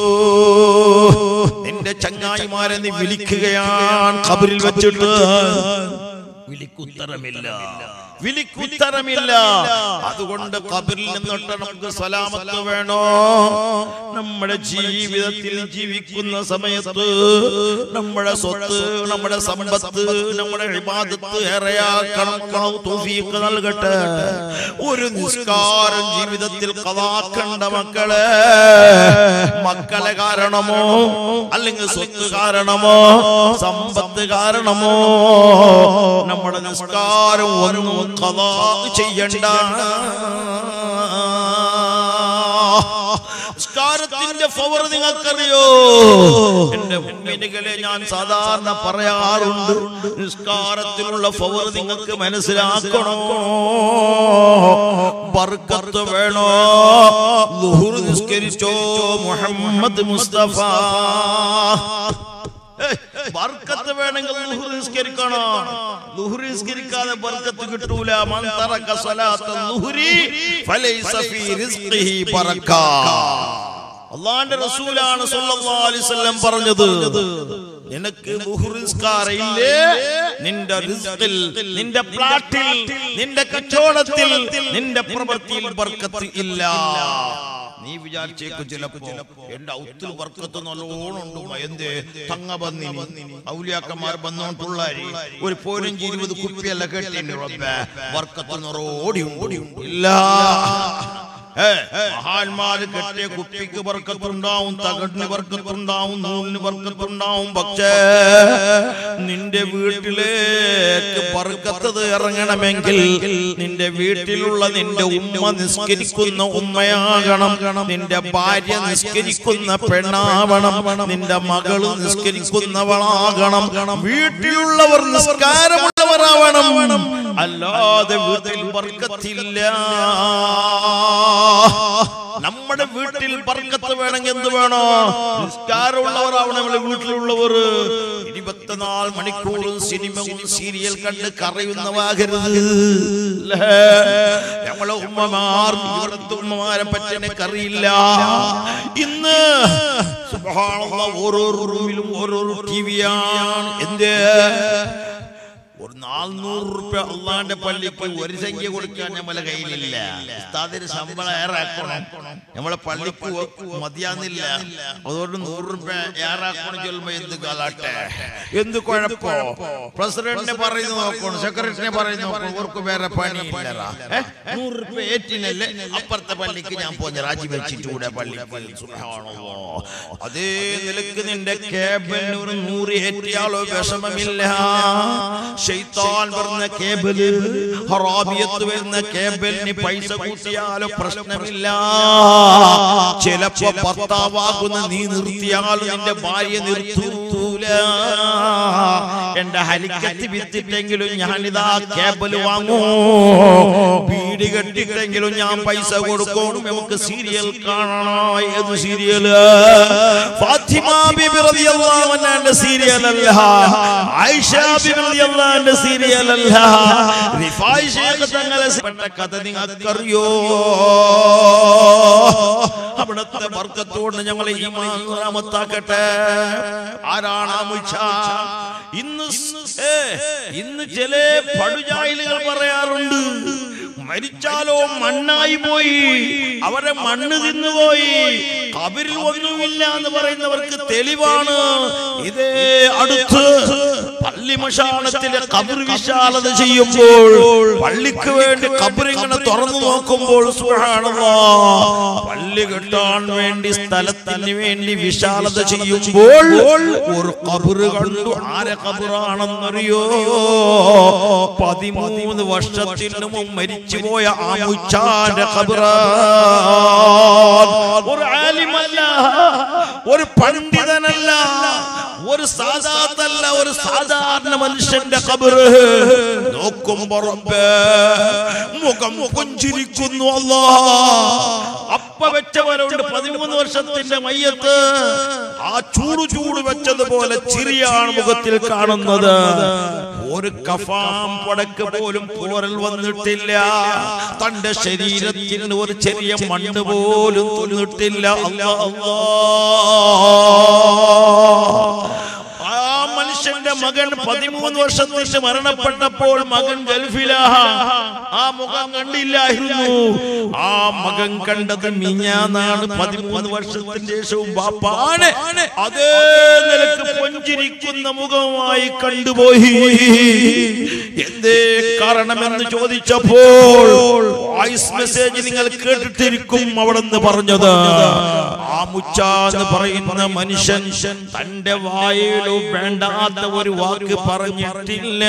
നിന്റെ ചങ്ങായിമാരെ നീ വിളിക്കുകയാണ് ഖബറിൽ വെച്ചിട്ട്, വിളിക്കുത്തരമില്ല, വിളിക്കുത്തരമില്ല. അതുകൊണ്ട് ഖബറിൽ നിന്നിട്ട് നമുക്ക് സലാമത്ത് വേണോ? നമ്മുടെ ജീവിതത്തിൽ ജീവിക്കുന്ന സമയത്ത് നമ്മുടെ സ്വത്ത്, നമ്മുടെ സമ്പത്ത്, നമ്മുടെ ഇബാദത്ത് ഏറെയാക്കണം. തൗഫീഖ് നൽകട്ടെ. ഒരു നിസ്കാരം ജീവിതത്തിൽ ഖദാക്കണ്ട മക്കളെ, മക്കളെ കാരണമോ അല്ലെങ്കിൽ സ്വത്ത് കാരണമോ സമ്പത്ത് കാരണമോ നമ്മുടെ നിസ്കാരം ഒന്നും ഖദാ ചെയ്യണ്ട. നിസ്കാരത്തിന്റെ പവർ നിങ്ങൾക്കറിയോ? എന്റെ മുഅ്മിനുകളെ, ഞാൻ സാധാരണ പറയാറുണ്ട്, നിസ്കാരത്തിലുള്ള പവർ നിങ്ങൾക്ക് മനസ്സിലാക്കണോ? ബർക്കത്ത് വേണോ? ളുഹുർ നിസ്കരിച്ചോ മുഹമ്മദ് മുസ്തഫ. ബർക്കത്ത് വേണമെങ്കിൽ ളുഹുർ നിസ്കരിക്കണം. ളുഹുർ നിസ്കരിക്കാതെ ബർക്കത്ത് കിട്ടൂല. മൻ തറക സ്വലാത്ത ളുഹുരി ഫലൈസ ഫീ റിസ്ഖിഹി ബറക. അല്ലാഹുവിന്റെ റസൂലാണ് സ്വല്ലല്ലാഹു അലൈഹി വസല്ലം പറഞ്ഞത്, നിനക്ക് ളുഹുർ നിസ്കാരമില്ലേ, നിന്റെ റിസ്ഖിൽ, നിന്റെ പ്ലാറ്റിൽ, നിന്റെ കച്ചവടത്തിൽ, നിന്റെ പ്രവൃത്തിയിൽ ബർക്കത്ത് ഇല്ല. നീ വിചാരിച്ചേക്കും ചിലപ്പോ എന്റെ ഔത്തിൽ ബർക്കത്ത് നല്ലോണം ഉണ്ട്, എന്തേ തങ്ങ ബന്നിനി ഔലിയാക്കന്മാർ ബന്നോണ്ടുള്ള ഒരു 15-20 കുപ്പിയല്ല കേട്ടിട്ടുണ്ട്. റബ്ബേ ബർക്കത്ത് നിറോടി ഇല്ല. മഹാന്മാര് കെട്ടിയ കുപ്പിക്ക് ബർക്കത്തുണ്ടാവും, തകടിന് ബർക്കത്തുണ്ടാവും, നൂലിന് ബർക്കത്തുണ്ടാവും. പക്ഷേ നിന്റെ വീട്ടിലേക്ക് ബർക്കത്ത് ഇറങ്ങണമെങ്കിൽ നിന്റെ വീട്ടിലുള്ള നിന്റെ ഉമ്മ നിസ്കരിക്കുന്ന ഉമ്മയാകണം, നിന്റെ ഭാര്യ നിസ്കരിക്കുന്ന പെണ്ണാവണം, നിന്റെ മകള് നിസ്കരിക്കുന്നവളാകണം, വീട്ടിലുള്ളവർ നിസ്കാരമുള്ളവരാവണം. അല്ലാതെ വീട്ടിൽ ബർക്കത്തില്ല. നമ്മുടെ വീട്ടിൽ ബർക്കത്ത് വേണമെങ്കിൽ എന്ത് വേണോ? നിസ്കാരമുള്ളവരാവണം നമ്മുടെ വീട്ടിലുള്ളവർ. 24 മണിക്കൂറും സിനിമയും സീരിയൽ കണ്ട് കരയുന്നവാകരുത്. നമ്മളെ ഉമ്മമാർ, ഇവിടുത്തെ ഉമ്മമാരെ പറ്റി എനിക്കറിയില്ല. ഇന്ന് സുബ്ഹാനല്ലാഹ് ഓരോ റൂമിലും ഓരോ ടിവിയാണ്. എന്തേ ഒരു 400 രൂപ അള്ളാന്റെ പള്ളിക്ക് ഒരു സംഖ്യ കൊടുക്കാൻ നമ്മളെ കയ്യിലില്ല. ഉസ്താദിന് ശമ്പളം ഏറാക്കണം, നമ്മളെ പള്ളിക്ക് മതിയാന്നില്ല. അതുകൊണ്ട് 100 രൂപ ഏറാക്കണം ചൊല്ലുമ്പോ എന്ത് കാലാട്ടെ, എന്ത് കുഴപ്പോ? പ്രസിഡന്റിനെ പറയുന്നു നോക്കണം, സെക്രട്ടറിനെ പറയുന്നു നോക്കണം, അവർക്ക് വേറെ പണിയില്ല. 100 രൂപ ഏറ്റിനല്ലേ അപ്പുറത്തെ പള്ളിക്ക് ഞാൻ പോഞ്ഞ രാജിവെച്ചിട്ടൂടെ പള്ളിക്ക്. സുബ്ഹാനല്ലാഹ്. അതേ നിലക്ക് നിന്റെ കേബിളിന് ഒരു 100 ഏറ്റിയാലോ വിഷമമില്ല. ശൈത്താൻ വരുന്ന കേബിള്, ഹറാബിയത്ത് വരുന്ന കേബിളിന് പൈസ കൂട്ടിയാലോ പ്രശ്നമില്ല. ചിലപ്പോ ഭർത്താവാകുന്ന നീ നിർത്തിയാലും നിന്റെ ഭാര്യ നിർത്തൂല. റസൂലാ, എന്റെ ഹരിക്കത്ത് വിറ്റിട്ടെങ്കിലും ഞാനിതാ കേബിൾ വാങ്ങൂ, വീട് കെട്ടിട്ടെങ്കിലും ഞാൻ പൈസ കൊടുക്കും, നമുക്ക് സീരിയൽ കാണണം. ഏത് സീരിയല്? ഫാത്തിമ ബീബി റളിയല്ലാഹു അൻഹയുടെ സീരിയൽ അല്ല, ആയിഷ ബീബി റളിയല്ലാഹു അൻഹയുടെ സീരിയൽ അല്ല, റിഫായി ശൈഖ് തങ്ങളെ പെട്ട കഥ നിങ്ങൾക്കറിയോ? അവിടുത്തെ ബർക്കത്തോട് ഞങ്ങളെ ഈമാൻ റാമത്താക്കട്ടെ. ആരാണ് ആ മുച്ച? ഇന്ന് ചില പടുജാഹിലുകൾ പറയാറുണ്ട്, മരിച്ചാലോ മണ്ണായി പോയി, അവരെ മണ്ണ് തിന്നുപോയി, ഖബറിൽ ഒന്നുമില്ല എന്ന് പറയുന്നവർക്ക് തെളിവാണ് ഇതേ അടുത്ത് പള്ളി മശാനത്തിലെ ഖബർ വിശാലത ചെയ്യുമ്പോൾ, പള്ളിക്ക് വേണ്ടി ഖബർ ഇങ്ങനെ തുറന്നു നോക്കുമ്പോൾ സുബ്ഹാനല്ലാഹ്, പള്ളി കെട്ടാൻ വേണ്ടി സ്ഥലത്തിന് വേണ്ടി വിശാലത ചെയ്യുമ്പോൾ ഒരു ഖബർ കണ്ടു. ആരെ ഖബറാണെന്നറിയോ? 13 വർഷത്തിന് മുമ്പ് മരിച്ചുപോയ ആ മുച്ചാന്റെ ഖബറാണ്. ഒരു ആലിമല്ല, ഒരു പണ്ഡിതനല്ല, ഒരു സാദാത്തല്ല, ഒരു സാധാരണ മനുഷ്യന്റെ ഖബർ. നോക്കുമ്പോ റബ്ബേ മുഖം പുഞ്ചിരിക്കുന്നു. അല്ലാഹ് അപ്പ വെച്ചവരുണ്ട് 13 വർഷത്തിന്റെ മയ്യത്ത്, ആ ചൂട് വെച്ചതുപോലെ ചിരിയാണ് മുഖത്തിൽ കാണുന്നത്. ഒരു കഫാം പടക്ക് പോലും പോരൽ വന്നിട്ടില്ല, തന്റെ ശരീരത്തിന് ഒരു ചെറിയ മണ്ണ് പോലും തിന്നിട്ടില്ല. അല്ലാഹ് മനുഷ്യന്റെ മകൻ 13 വർഷത്തിന് മരണപ്പെട്ടപ്പോൾ മകൻ ഗൾഫിലാ, ആ മുഖം കണ്ടില്ലായിരുന്നു. ആ മകൻ കണ്ടത് മിഞ്ഞാന്നാണ്. 13 വർഷത്തിന് ശേഷവും ബാപ്പാനെ അതേ നിലക്ക് പുഞ്ചിരിക്കുന്ന മുഖമായി കണ്ടുപോയി. എന്തേ കാരണമെന്ന് ചോദിച്ചപ്പോൾ വോയിസ് മെസ്സേജ് നിങ്ങൾ കേട്ടിട്ടിരിക്കും. അവിടെ നിന്ന് പറഞ്ഞത്, ആ മുച്ച എന്ന് പറയുന്ന മനുഷ്യൻ തന്റെ വായിലോ വേണ്ടാത്ത ഒരു വാക്ക് പറഞ്ഞിട്ടില്ല.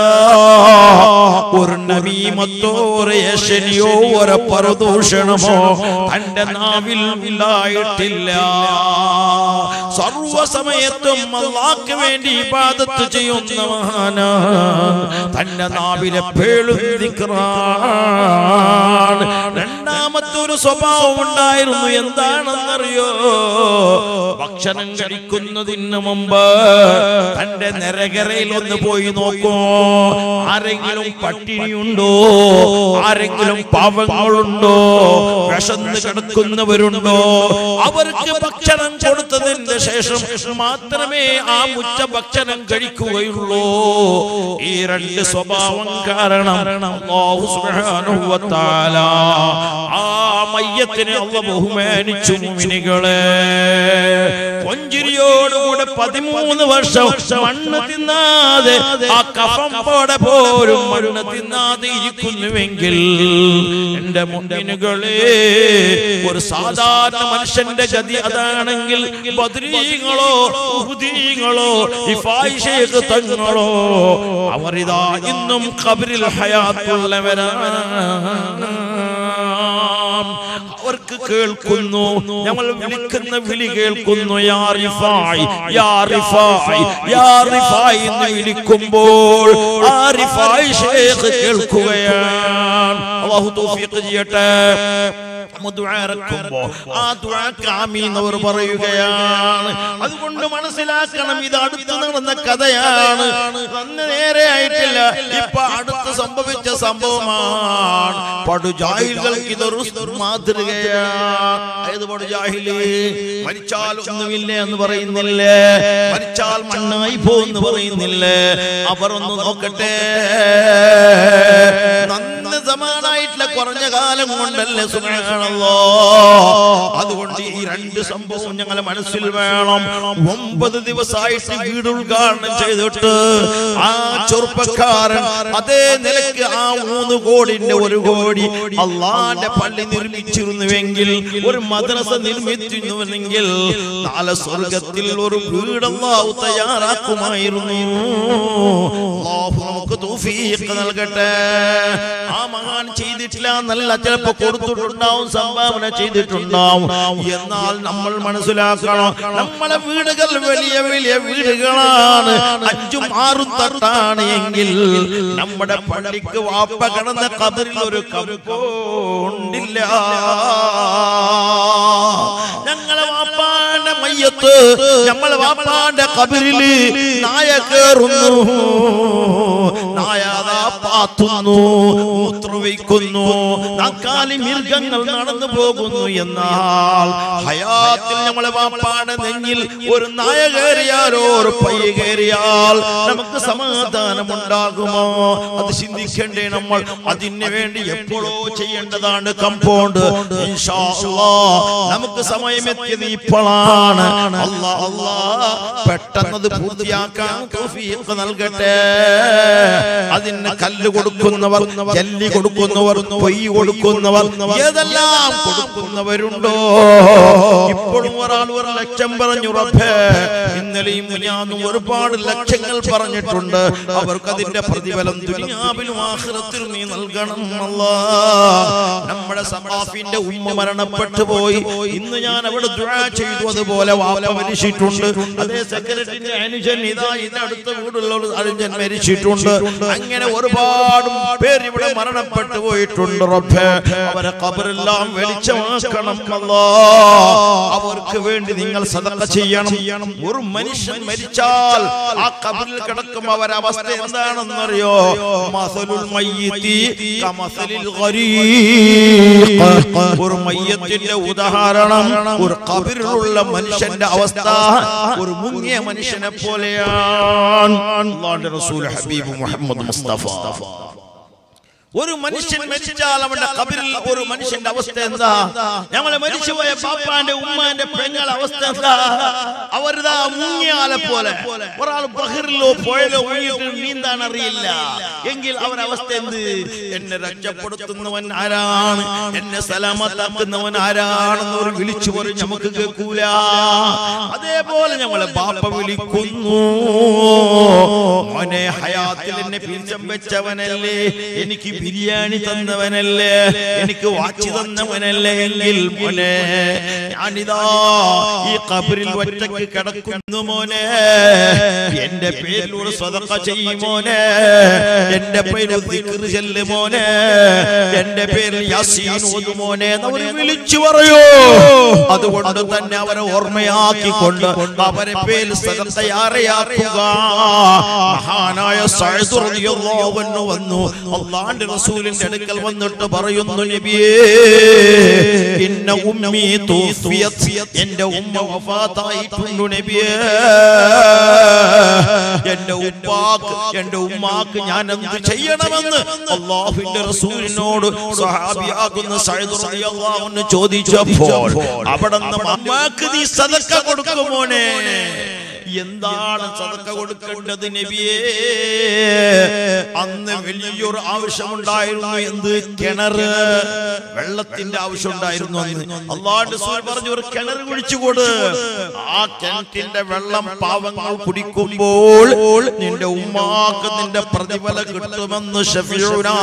ഒരു നമീമത്തോ ഒരു യശനിയോ ഒരു പരദൂഷണമോ തന്റെ നാവിൽ ഇല്ലായിട്ടില്ല. സർവസമയത്തും അല്ലാഹുവിന് വേണ്ടി ഇബാദത്ത് ചെയ്യുന്ന മഹാനാണ്. തന്റെ നാവിലെ പേളും ദിക്റാണ്. രണ്ടാമത്തെ ഒരു സ്വഭാവം ഉണ്ടായിരുന്നു. എന്താണെന്നറിയോ? ഭക്ഷണം കഴിക്കുന്നതിന് മുമ്പ് തന്റെ നരകരയിൽ ഒന്ന് പോയി നോക്കൂ. ആരെങ്കിലും പട്ടിണിയുണ്ടോ? ആരെങ്കിലും പാവങ്ങളുണ്ടോ? വിശന്ന് കിടക്കുന്നവരുണ്ടോ? അവർക്ക് ഭക്ഷണം കൊടുത്തതിന് ശേഷം മാത്രമേ ആ മുച്ച ഭക്ഷണം കഴിക്കുകയുള്ളൂ. ഈ രണ്ട് സ്വഭാവം കാരണം അല്ലാഹു സുബ്ഹാനഹു വ തആല ആ മയ്യത്തിനെ അല്ലാഹു ബഹുമാനിച്ചു. മുഅ്മിനീകളെ, പുഞ്ചിരിയോടുകൂടെ 13 വർഷം മണ്ണ് തിന്നാതെ, ആ കഫം പോടെ പോലും മണ്ണ് തിന്നാതെ ഇരിക്കുന്നുവെങ്കിൽ എന്റെ മുഅ്മിനീകളെ, ഒരു സാധാരണ മനുഷ്യന്റെ ഗതി അതാണെങ്കിൽ ബദ്രീങ്ങളോ ഉഹുദീങ്ങളോ റിഫായി ശൈഖ് തങ്ങളോ അവരിതാ ഇന്നും ഖബറിൽ ഹയാത്തുള്ളവരാണ്. അവർക്ക് കേൾക്കുന്നു, ഞങ്ങൾ വിളിക്കുന്ന വിളി കേൾക്കുന്നു. യാ റിഫായി, യാ റിഫായി, യാ റിഫായി എന്ന് വിളിക്കുമ്പോൾ ആ റിഫായി ശൈഖ് കേൾക്കുകയാണ്. അല്ലാഹു തൗഫീഖ് ചെയ്യട്ടെ. അവർ പറയുകയാണ്. അതുകൊണ്ട് മനസ്സിലാക്കണം, ഇത് അടുത്ത് നടന്ന കഥയാണ്, അന്ന് നേരെ ആയിട്ടില്ല, ഇപ്പൊ അടുത്ത് സംഭവിച്ച സംഭവമാണ്. പടുജാഹിലുകൾക്ക് ഇതൊരു മാതൃകയാണ്. ഏത് പടുജാഹില്? മരിച്ചാൽ ഒന്നുമില്ല എന്ന് പറയുന്നില്ലേ, മരിച്ചാൽ മണ്ണായി പോകുന്നു പറയുന്നില്ലേ? അവർ ഒന്ന് നോക്കട്ടെ, നന്ന് സമാനായിട്ടില്ല, കുറഞ്ഞ കാലം കൊണ്ടല്ലേ. സുബ്ഹാനല്ലാഹ്. അതുകൊണ്ട് ഈ രണ്ട് സംഭവം ഞങ്ങളെ മനസ്സിൽ വേണം. 9 ദിവസമായിട്ട് വീട് ഉദ്ഘാടനം ചെയ്തിട്ട് ആ ചെറുപ്പക്കാരൻ അതേ നിലയ്ക്ക് ആ 3 കോടിന്റെ 1 കോടി അള്ളാന്റെ പള്ളി നിർമ്മിച്ചിരുന്നുവെങ്കിൽ, ഒരു മദ്രസ നിർമ്മിച്ചിരുന്നുവെങ്കിൽ, നാളെ സ്വർഗത്തിൽ ഒരു വീട് അല്ലാഹു തയ്യാറാക്കുമായിരുന്നു. അല്ലാഹു നമുക്ക് തൗഫീഖ് നൽകട്ടെ. ആ മഹാൻ ചെയ്തിട്ടില്ല എന്നല്ല, ചിലപ്പോ കൊടുത്തിട്ടുണ്ടാവും, സംഭാവന ചെയ്തിട്ടുണ്ടാവും. എന്നാൽ നമ്മൾ മനസ്സിലാക്കണം, നമ്മളെ വീടുകൾ വലിയ വലിയ വീടുകളാണ്, 5ഉം 6ഉം തട്ടാണ് എങ്കിൽ നമ്മുടെ പള്ളിക്ക് വാപ്പ കിടന്ന ഖബറിൽ ഒരു കബറില്ല. ഞങ്ങളെ വാപ്പാന്റെ മയ്യത്ത്, നമ്മളെ വാപ്പാന്റെ ഖബറില് നായ കേറുന്നു, നായ പാത്തുന്നു, മൂത്രവയ്ക്കുന്നു, നാക്കാലി മൃഗങ്ങൾ നടന്നു പോകുന്നു. എന്നാൽ ഹയാത്തിൽ നമ്മളെ വാപ്പാടെ നെഞ്ഞിൽ ഒരു നായ കയറിയാലോ ഒരു പയ്യ കയറിയാൽ നമുക്ക് സമാധാനമുണ്ടാകുമോ? അത് ചിന്തിക്കേണ്ടേ നമ്മൾ. അതിന് വേണ്ടി എപ്പോഴോ ചെയ്യേണ്ടതാണ് കമ്പൗണ്ട്. ഇൻഷാ അല്ലാഹ് നമുക്ക് സമയമെത്തിയത് ഇപ്പോഴാണ്. അല്ലാഹ് പെട്ടെന്നത് പൂർത്തിയാക്കാൻ തൗഫീഖ് നൽകട്ടെ. അതിന് കല്ല് കൊടുക്കുന്നവർ, ജല്ലി കൊടുക്കുന്നവർ, പൊയ്യ് കൊടുക്കുന്നവർ, ഏതെല്ലാം കൊടുക്കുന്നവരുണ്ടോ, ഇപ്പോഴും ഒരാൾ 1 ലക്ഷം പറഞ്ഞു. റബ്ബേ, ഇന്നലെയും മിനിഞ്ഞാന്നും ഒരുപാട് ലക്ഷങ്ങൾ പറഞ്ഞിട്ടുണ്ട്. അവർക്ക് അതിന്റെ പ്രതിഫലം ദുനിയാവിലും ആഖിറത്തിലും നീ നൽകണം അല്ലാഹ്. നമ്മുടെ സഖാഫിന്റെ ഉമ്മ മരണപ്പെട്ടു പോയി. ഇന്ന് ഞാൻ അവിടെ ദുആ ചെയ്തു, അതുപോലെ വാപ്പ മരിച്ചിട്ടുണ്ട്. അതേ സെക്രട്ടറിന്റെ അനുജൻ ഇതാ ഇതിനടുത്ത വീടുള്ള ഒരു അനുജൻ മരിച്ചിട്ടുണ്ട്. അങ്ങനെ ഒരുപാട് പേര് ഇവിടെ മരണപ്പെട്ടു പോയിട്ടുണ്ട്. റബ്ബേ, അവരെ ഖബറെല്ലാം വെളിച്ചമാക്കണം അല്ലാഹ്. അവർക്ക് വേണ്ടി നിങ്ങൾ സദഖ ചെയ്യണം. ഒരു മനുഷ്യൻ മരിച്ചാൽ ആ ഖബറിൽ കിടക്കുമ്പോൾ അവരുടെ അവസ്ഥ എന്താണെന്നറിയോ? മസലുൽ മയ്യിതി കമസലിൽ ഗരീഖ്. ഒരു മയ്യത്തിന്റെ ഉദാഹരണം ഒരു ഖബറിലുള്ള മനുഷ്യന്റെ അവസ്ഥ ഒരു മുങ്ങിയ മനുഷ്യനെ പോലെയാണ്. അല്ലാഹുവിന്റെ റസൂൽ ഹബീബ് മുഹമ്മദ് മുസ്തഫ. ഒരു മനുഷ്യൻ മരിച്ചാൽ അവന്റെ ഖബറിൽ ഒരു മനുഷ്യന്റെ അവസ്ഥ എന്താ? ഞങ്ങളെ മരിച്ചുപോയ പാപ്പാന്റെ ഉമ്മാന്റെ പെങ്ങളുടെ അവസ്ഥ എന്താ? അവരിതാ മുങ്ങിയാലെ പോലെ. ഒരാൾ ബഹറിലോ പുഴയിലോ മുങ്ങിയിട്ട് നീന്താൻ അറിയില്ല എങ്കിൽ അവരുടെ അവസ്ഥ എന്ത്? എന്നെ രക്ഷപ്പെടുത്തുന്നവൻ ആരാണ്, എന്നെ സലാമത്താക്കുന്നവൻ ആരാണെന്ന് ഒരു വിളിച്ചു പറഞ്ഞ് നമുക്ക് കേൾക്കൂല. അതേപോലെ ഞങ്ങളെ ബാപ്പ വിളിക്കുന്നു, മോനെ ഹയാത്തിൽ എന്നെ പിരിച്ചം വെച്ചവനല്ലേ, എനിക്ക് ബിരിയാണി തന്നവനല്ലേ, എനിക്ക് വാച്ച് തന്നവനല്ലേ എങ്കിൽ മോനെ ഞാനിതാ ഈ ഖബറിൽ ഒറ്റയ്ക്ക് കിടക്കുന്നു മോനെ, എന്റെ പേരിൽ ഒരു സദഖ ചെയ്യും മോനെ, എന്റെ പേരിൽ ദിക്ർ ചൊല്ല് മോനെ, എന്റെ പേരിൽ യാസീൻ ഓതു മോനെ എന്നവർ വിളിച്ചു പറയൂ. അതുകൊണ്ട് തന്നെ അവരെ ഓർമ്മയാക്കിക്കൊണ്ട് അവരെ പേരിൽ സദഖയാക്കുക. മഹാനായ സഅദ് റളിയല്ലാഹു അൻഹു വന്നു അല്ലാഹുവിന്റെ റസൂലിന്റെ അടുക്കൽ വന്നിട്ട് പറയുന്നു, നബിയേ ഇന്ന ഉമ്മി തൂഫിയത്, എന്റെ ഉമ്മ വഫാത്തായിട്ടുണ്ട് നബിയേ, എന്റെ ഉമ്മാക്ക് ഞാൻ എന്ത് ചെയ്യണമെന്ന് അല്ലാഹുവിന്റെ റസൂലിനോട് സഹാബിയാകുന്ന സഅദ് റളിയല്ലാഹു അൻഹു ചോദിച്ചപ്പോൾ അവിടുന്ന് ഉമ്മാക്ക് നീ സദഖ കൊടുക്കുമോനെ? എന്താണ് സദഖ കൊടുക്കേണ്ടത് നബിയേ? അന്ന് വലിയൊരു ആവശ്യമുണ്ടായിരുന്നു. എന്ത്? കിണറ്, വെള്ളത്തിന്റെ ആവശ്യം ഉണ്ടായിരുന്നു. അന്ന് അല്ലാഹുവിന്റെ റസൂൽ പറഞ്ഞു, ഒരു കിണർ കുഴിച്ചുകൊട്. ആ കിണറ്റിന്റെ വെള്ളം പാവങ്ങൾ കുടിക്കുമ്പോൾ നിന്റെ ഉമ്മാക്ക് നിന്റെ പ്രതിഫലം കിട്ടുമെന്ന് ശഫീഉനാ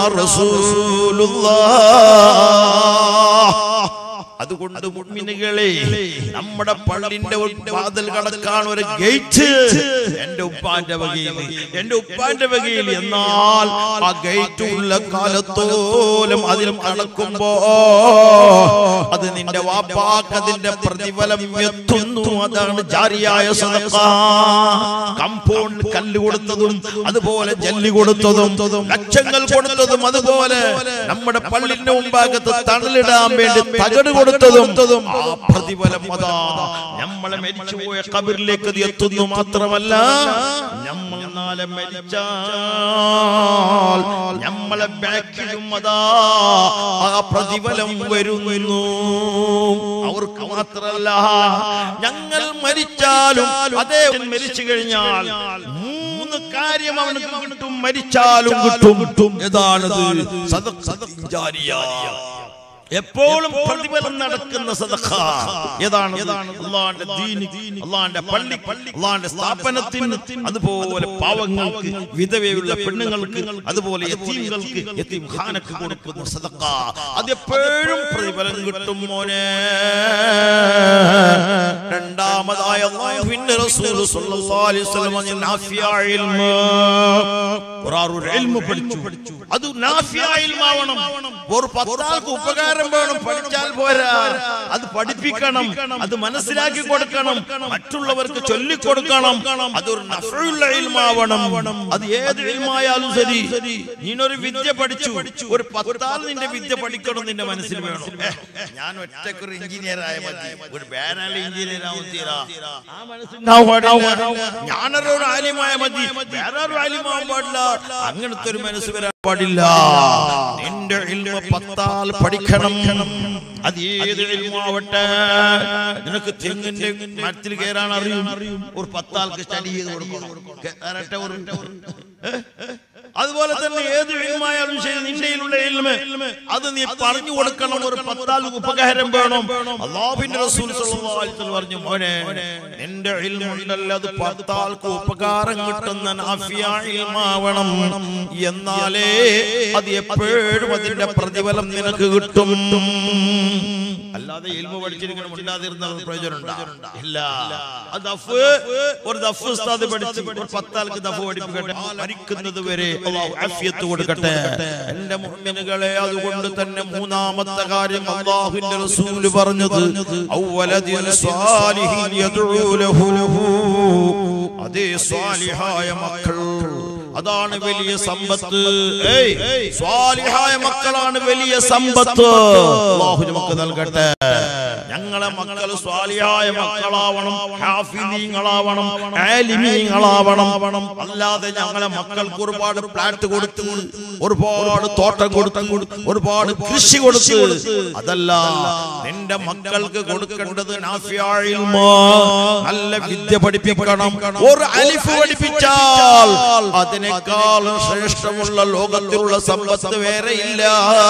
റസൂലുള്ളാഹ്. അതുകൊണ്ട് മുഅ്മിനുകളെ, നമ്മുടെ പള്ളിന്റെ വാതിൽ കടക്കാൻ ഒരു ഗേറ്റ് എന്റെ ഉപ്പാന്റെ വകയിൽ, എന്നാൽ ആ ഗേറ്റ് ഉള്ള കാലത്തോളം അതിൽ കടക്കുമ്പോ അത് നിന്റെ വാപ്പാക്ക് അതിന്റെ പ്രതിഫലം എത്തുന്നു. അതാണ് ജാരിയായ സദഖ. കമ്പൗണ്ട് കല്ല് കൊടുത്തതും അതുപോലെ ജല്ലി കൊടുത്തതും ലക്ഷങ്ങൾ കൊടുത്തതും അതുപോലെ നമ്മുടെ പള്ളിന്റെ മുമ്പാകത്ത് തണലിടാൻ വേണ്ടി തകട് കൊടുത്തതും ആ പ്രതിഫലം അതാ നമ്മളെ മരിച്ചുപോയ ഖബറിലേക്ക് എത്തുന്നു. മാത്രമല്ല നമ്മൾ നാളെ മരിച്ചാൽ നമ്മളെ ബാക്കിലും അതാ ആ പ്രതിഫലം വരുന്നു. അവർക്ക് മാത്രമല്ല, ഞങ്ങൾ മരിച്ചാലും അതേ മരിച്ചു കഴിഞ്ഞാൽ 3 കാര്യം അവനക്ക് കിട്ടും, മരിച്ചാലും കിട്ടും. ഏതാണത്? സദഖ ജാരിയ. എപ്പോഴും പ്രതിഫലം നടക്കുന്ന സദഖ ഏതാണ്? അല്ലാഹുവിന്റെ ദീനി, അല്ലാഹുവിന്റെ പള്ളി, അല്ലാഹുവിന്റെ സ്ഥാപനത്തിന്, അതുപോലെ പാവങ്ങൾക്ക്, വിധവയുള്ള പെണ്ണുങ്ങൾക്ക്, അതുപോലെ യതീംകൾക്ക്, യതീംഖാനക്ക് കൊടുക്കുന്ന സദഖ അത് എപ്പോഴും പ്രതിഫലം കിട്ടും മോനെ. രണ്ടാമതായ അല്ലാഹുവിന്റെ റസൂൽ സ്വല്ലല്ലാഹു അലൈഹി വസല്ലം നാഫിയ ഇൽമ്, ഖുർആനുൽ ഇൽമു പഠിച്ചു. അത് നാഫിയ ഇൽമാവണം. ഒരു 10 ആൾക്ക് ഉപകാരം വേണം, പഠിച്ചാൽ പോരാ, അത് പഠിപ്പിക്കണം, അത് മനസ്സിലാക്കി കൊടുക്കണം, മറ്റുള്ളവർക്ക് ചൊല്ലിക്കൊടുക്കണം. അതൊരു നഫഉള്ള ഇൽമാവണം. അത് ഏത് ഇൽമായാലും ശരി. നീനൊരു വിദ്യ പഠിച്ചു, ഒരു 10 ആൾ നിന്റെ വിദ്യ പഠിക്കണം നിന്റെ മനസ്സിൽ വേണം. ഞാൻ ഒറ്റക്കൊരു എഞ്ചിനീയർ ആയ മതി, ഒരു ബാനൽ എഞ്ചിനീയർ ആവും തീരാ, ആ മനസ്സിൽ ഞാനൊരു ആലിമായ മതി, വേറൊരു ആലിമാവാൻ പാടില്ല. അങ്ങനത്തെ ഒരു മനസ്സ് വരാൻ പാടില്ല. നിന്റെ ഇൽമ 10 ആൾ പഠിക്കണം. അത് ഏത് ഇൽമാവട്ടെ. നിനക്ക് തെങ്ങിന്റെ മരത്തിൽ കയറാൻ അറിയും, ഒരു 10 ആൾക്ക് സ്റ്റഡി ചെയ്ത് കൊടുക്കണം. അതുപോലെ തന്നെ ഏത് ഇൽമായാലും ശരി, നിന്റെയിലുള്ള ഇൽമ അത് നീ പറഞ്ഞു കൊടുക്കണം. ഒരു 10 ആൾക്ക് ഉപകാരം വേണം. അല്ലാഹുവിന്റെ റസൂൽ സ്വല്ലല്ലാഹു അലൈഹി വസല്ലം പറഞ്ഞു, മോനെ നിന്റെ ഇൽമ ഉണ്ടല്ലോ, അത് 10 ആൾക്ക് ഉപകാരം കിട്ടുന്ന നാഫിയ ഇൽമാവണം. എന്നാലേ അത് എപ്പോഴും അതിന്റെ പ്രതിഫലം നിനക്ക് കിട്ടും. അല്ലാതെ ഇൽമ പഠിച്ചിരിക്കണം ഉണ്ടാതിരുന്ന പ്രയോജനമുണ്ടോ? ഇല്ല. ഒരു ദഫ് ഉസ്താദ് പഠിച്ച് ഒരു 10 ആൾക്ക് ദഫ് പഠിപ്പിക്കട്ടെ, മരിക്കുന്നത് വരെ അല്ലാഹു ആഫിയത്ത് കൊടുക്കട്ടെ. എന്റെ മുഅ്മിനുകളെ, അതുകൊണ്ട് തന്നെ മൂന്നാമത്തെ കാര്യം അല്ലാഹുവിന്റെ റസൂൽ പറഞ്ഞത് ഔവലദിൻ സ്വാലിഹിൻ യദ്ഉ ലഹു, അതേ സ്വാലിഹായ മക്കൾ, അതാണ് വലിയ സമ്പത്ത്. സ്വാലിഹായ മക്കളാണ് വലിയ സമ്പത്ത്. അല്ലാഹു നമുക്ക് നൽകട്ടെ. ഞങ്ങളെ മക്കൾ സ്വാലിഹായ മക്കളാവണം, ഹാഫിളീങ്ങളാവണം, ആലിമീങ്ങളാവണം. അല്ലാതെ ഞങ്ങളെ മക്കൾക്ക് ഒരുപാട് ഫ്ലാറ്റ് കൊടുത്ത്, ഒരുപാട് തോട്ടം കൊടുത്ത്, ഒരുപാട് കൃഷി കൊടുത്ത്, അതല്ല. നിന്റെ മക്കൾക്ക് കൊടുക്കേണ്ടത് നാഫിയ ഇൽമ്, നല്ല വിദ്യ പഠിപ്പിക്കണം. ഒരു അലിഫ് പഠിപ്പിച്ചാൽ അതിനേക്കാളും ശ്രേഷ്ഠമുള്ള ലോകത്തിലുള്ള സമ്പത്ത് വേറെ ഇല്ല.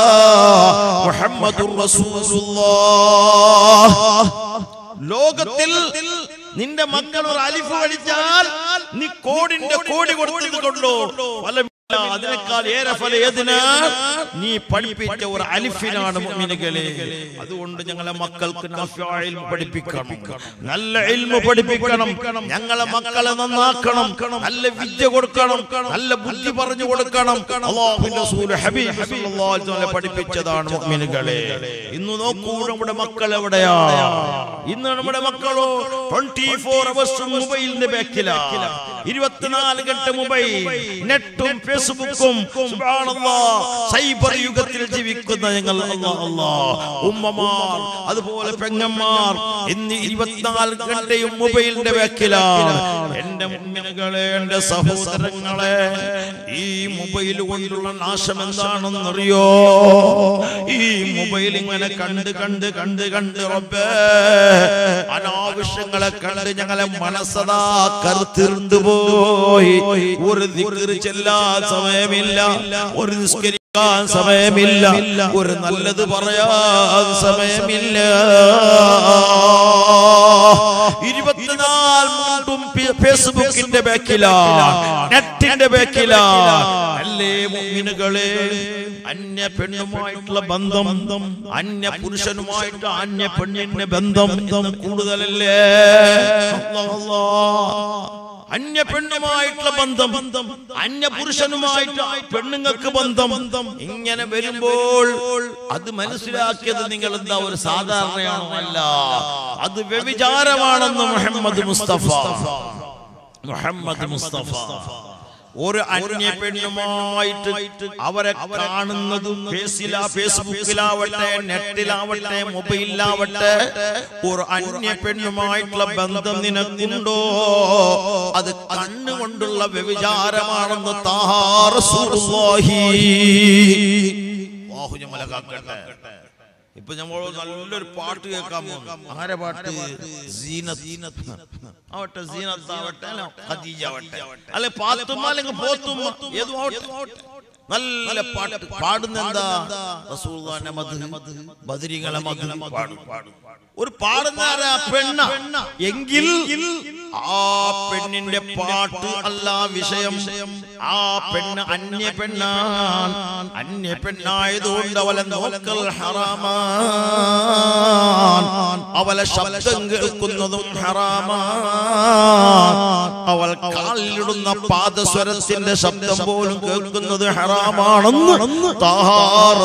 മുഹമ്മദുർ റസൂലുള്ളാഹ്. ലോകത്തിൽ നിന്റെ മക്കൾ ഒരു അലിഫ് പഠിച്ചാൽ നീ കോടിന്റെ കോടി കൊടുത്തത് കൊണ്ടോ ഫലം. അതിനേക്കാൾ ഏറെ ഫലം ഏതിനാ? നീ പഠിപ്പിച്ച ഒരു അലിഫിനാണ് മുഅ്മിനുകളെ. അതുകൊണ്ട് ഞങ്ങളെ മക്കൾക്ക് നാഫിയ ഇൽമു പഠിപ്പിക്കണം, നല്ല ഇൽമു പഠിപ്പിക്കണം. ഞങ്ങളെ മക്കളെ നന്നാക്കണം, നല്ല വിദ്യ കൊടുക്കണം, നല്ല ബുദ്ധി പറഞ്ഞു കൊടുക്കണം. അല്ലാഹുവിന്റെ റസൂൽ ഹബീബ് സല്ലല്ലാഹു അലൈഹി വസല്ലം പഠിപ്പിച്ചതാണ് മുഅ്മിനുകളെ. ഇന്ന് നോക്കൂ, നമ്മുടെ മക്കൾ എവിടെയാ? ഇന്ന് നമ്മുടെ മക്കളോ 24 hours മൊബൈലിന്റെ ബാക്കിലാണ്. 24 ഘട്ട മൊബൈൽ, നെറ്റും ഫേസ്ബുക്കും. സുബ്ഹാനല്ലാഹ്, സൈബർ യുഗത്തിൽ ജീവിക്കുന്ന ഞങ്ങൾ ഉമ്മമാർ, അതുപോലെ പെങ്ങന്മാർ ഇന്ന് 24 ഘട്ടയും മൊബൈലിന്റെ ബാക്കിലാണ്. എന്റെ മുഅ്മിനുകളെ, എന്റെ സഹോദരങ്ങളെ, ഈ മൊബൈൽ കൊണ്ടുള്ള നാശം എന്താണെന്നറിയോ? ഈ മൊബൈൽ ഇങ്ങനെ കണ്ട് റബ്ബേ, അനാവശ്യങ്ങളെ കണ്ട് ഞങ്ങളെ മനസ്സതാ കറുത്തിരുണ്ടു പോയി. ഒരു ദിക്ർ ചെല്ലാൻ സമയമില്ല, ഒരു നിസ്കരിക്കാൻ സമയമില്ല, ഒരു നല്ലത് പറയാൻ സമയമില്ല. 24 മണിക്കൂറും ഫേസ്ബുക്കിന്റെ ബാക്കിലാണ്, നെറ്റിന്റെ ബാക്കിലാണ്. അല്ലേ മുഅ്മിനുകളെ, അന്യ പെണ്ണുമായിട്ടുള്ള ബന്ധം, അന്യ പുരുഷനുമായിട്ട് അന്യ പെണ്ണിന്റെ ബന്ധം കൂടുതലല്ലേ? അന്യ പെണ്ണുമായിട്ടുള്ള ബന്ധം, അന്യ പുരുഷനുമായിട്ട് പെണ്ണുങ്ങൾക്ക് ബന്ധം, ഇങ്ങനെ വരുമ്പോൾ അത് മനസ്സിലാക്കിയത് നിങ്ങൾ എന്താ ഒരു സാധാരണയാണോ? അല്ല, അത് വ്യഭിചാരമാണെന്ന് മുഹമ്മദ് മുസ്തഫ. ഒരു അന്യ പെണ്ണുമായിട്ട് അവരെ കാണുന്നതും ഫേസ്ബുക്കിലാവട്ടെ, നെറ്റിലാവട്ടെ, മൊബൈലിലാവട്ടെ, ഒരു അന്യ പെണ്ണുമായിട്ടുള്ള ബന്ധം നിനക്കുണ്ടോ? അത് കണ്ണുകൊണ്ടുള്ള വ്യഭിചാരമാണെന്ന് താഹ റസൂലുള്ളാഹി. അല്ലാഹു നമ്മളെ കാക്കട്ടെ. ഇപ്പൊ നമ്മൾ നല്ലൊരു പാട്ട് കേൾക്കാൻ പോകുന്നു. ആരെ പാട്ട്? സീനത്ത് ആവട്ടെ, സീനത്ത് ആവട്ടെ, ഖദീജ ആവട്ടെ, അല്ലെ പാത്തുമ്മ, അല്ലെങ്കിൽ പോത്തുമ്മ, ഏതും ആവട്ടെ. നല്ല പാട്ട് പാടുന്ന എന്താ റസൂലുള്ളാഹിന്റെ മദ്ഹ് ബദരികളെ മദ്ഹ് പാടും ഒരു പാടുന്ന പെണ്ണ എങ്കിൽ ആ പെണ്ണിന്റെ പാട്ട് അല്ല വിഷയം ആ പെണ്ണ് അന്യ പെണ്ണായതുകൊണ്ട് അവളെ നോക്കൽ ഹറാമാണ് അവളെ ശബ്ദം കേൾക്കുന്നതും ഹറാമാണ് അവൾ കാലിലിടുന്ന പാദസ്വരത്തിന്റെ ശബ്ദം പോലും കേൾക്കുന്നത് ഹറാമാണെന്ന് താഹാ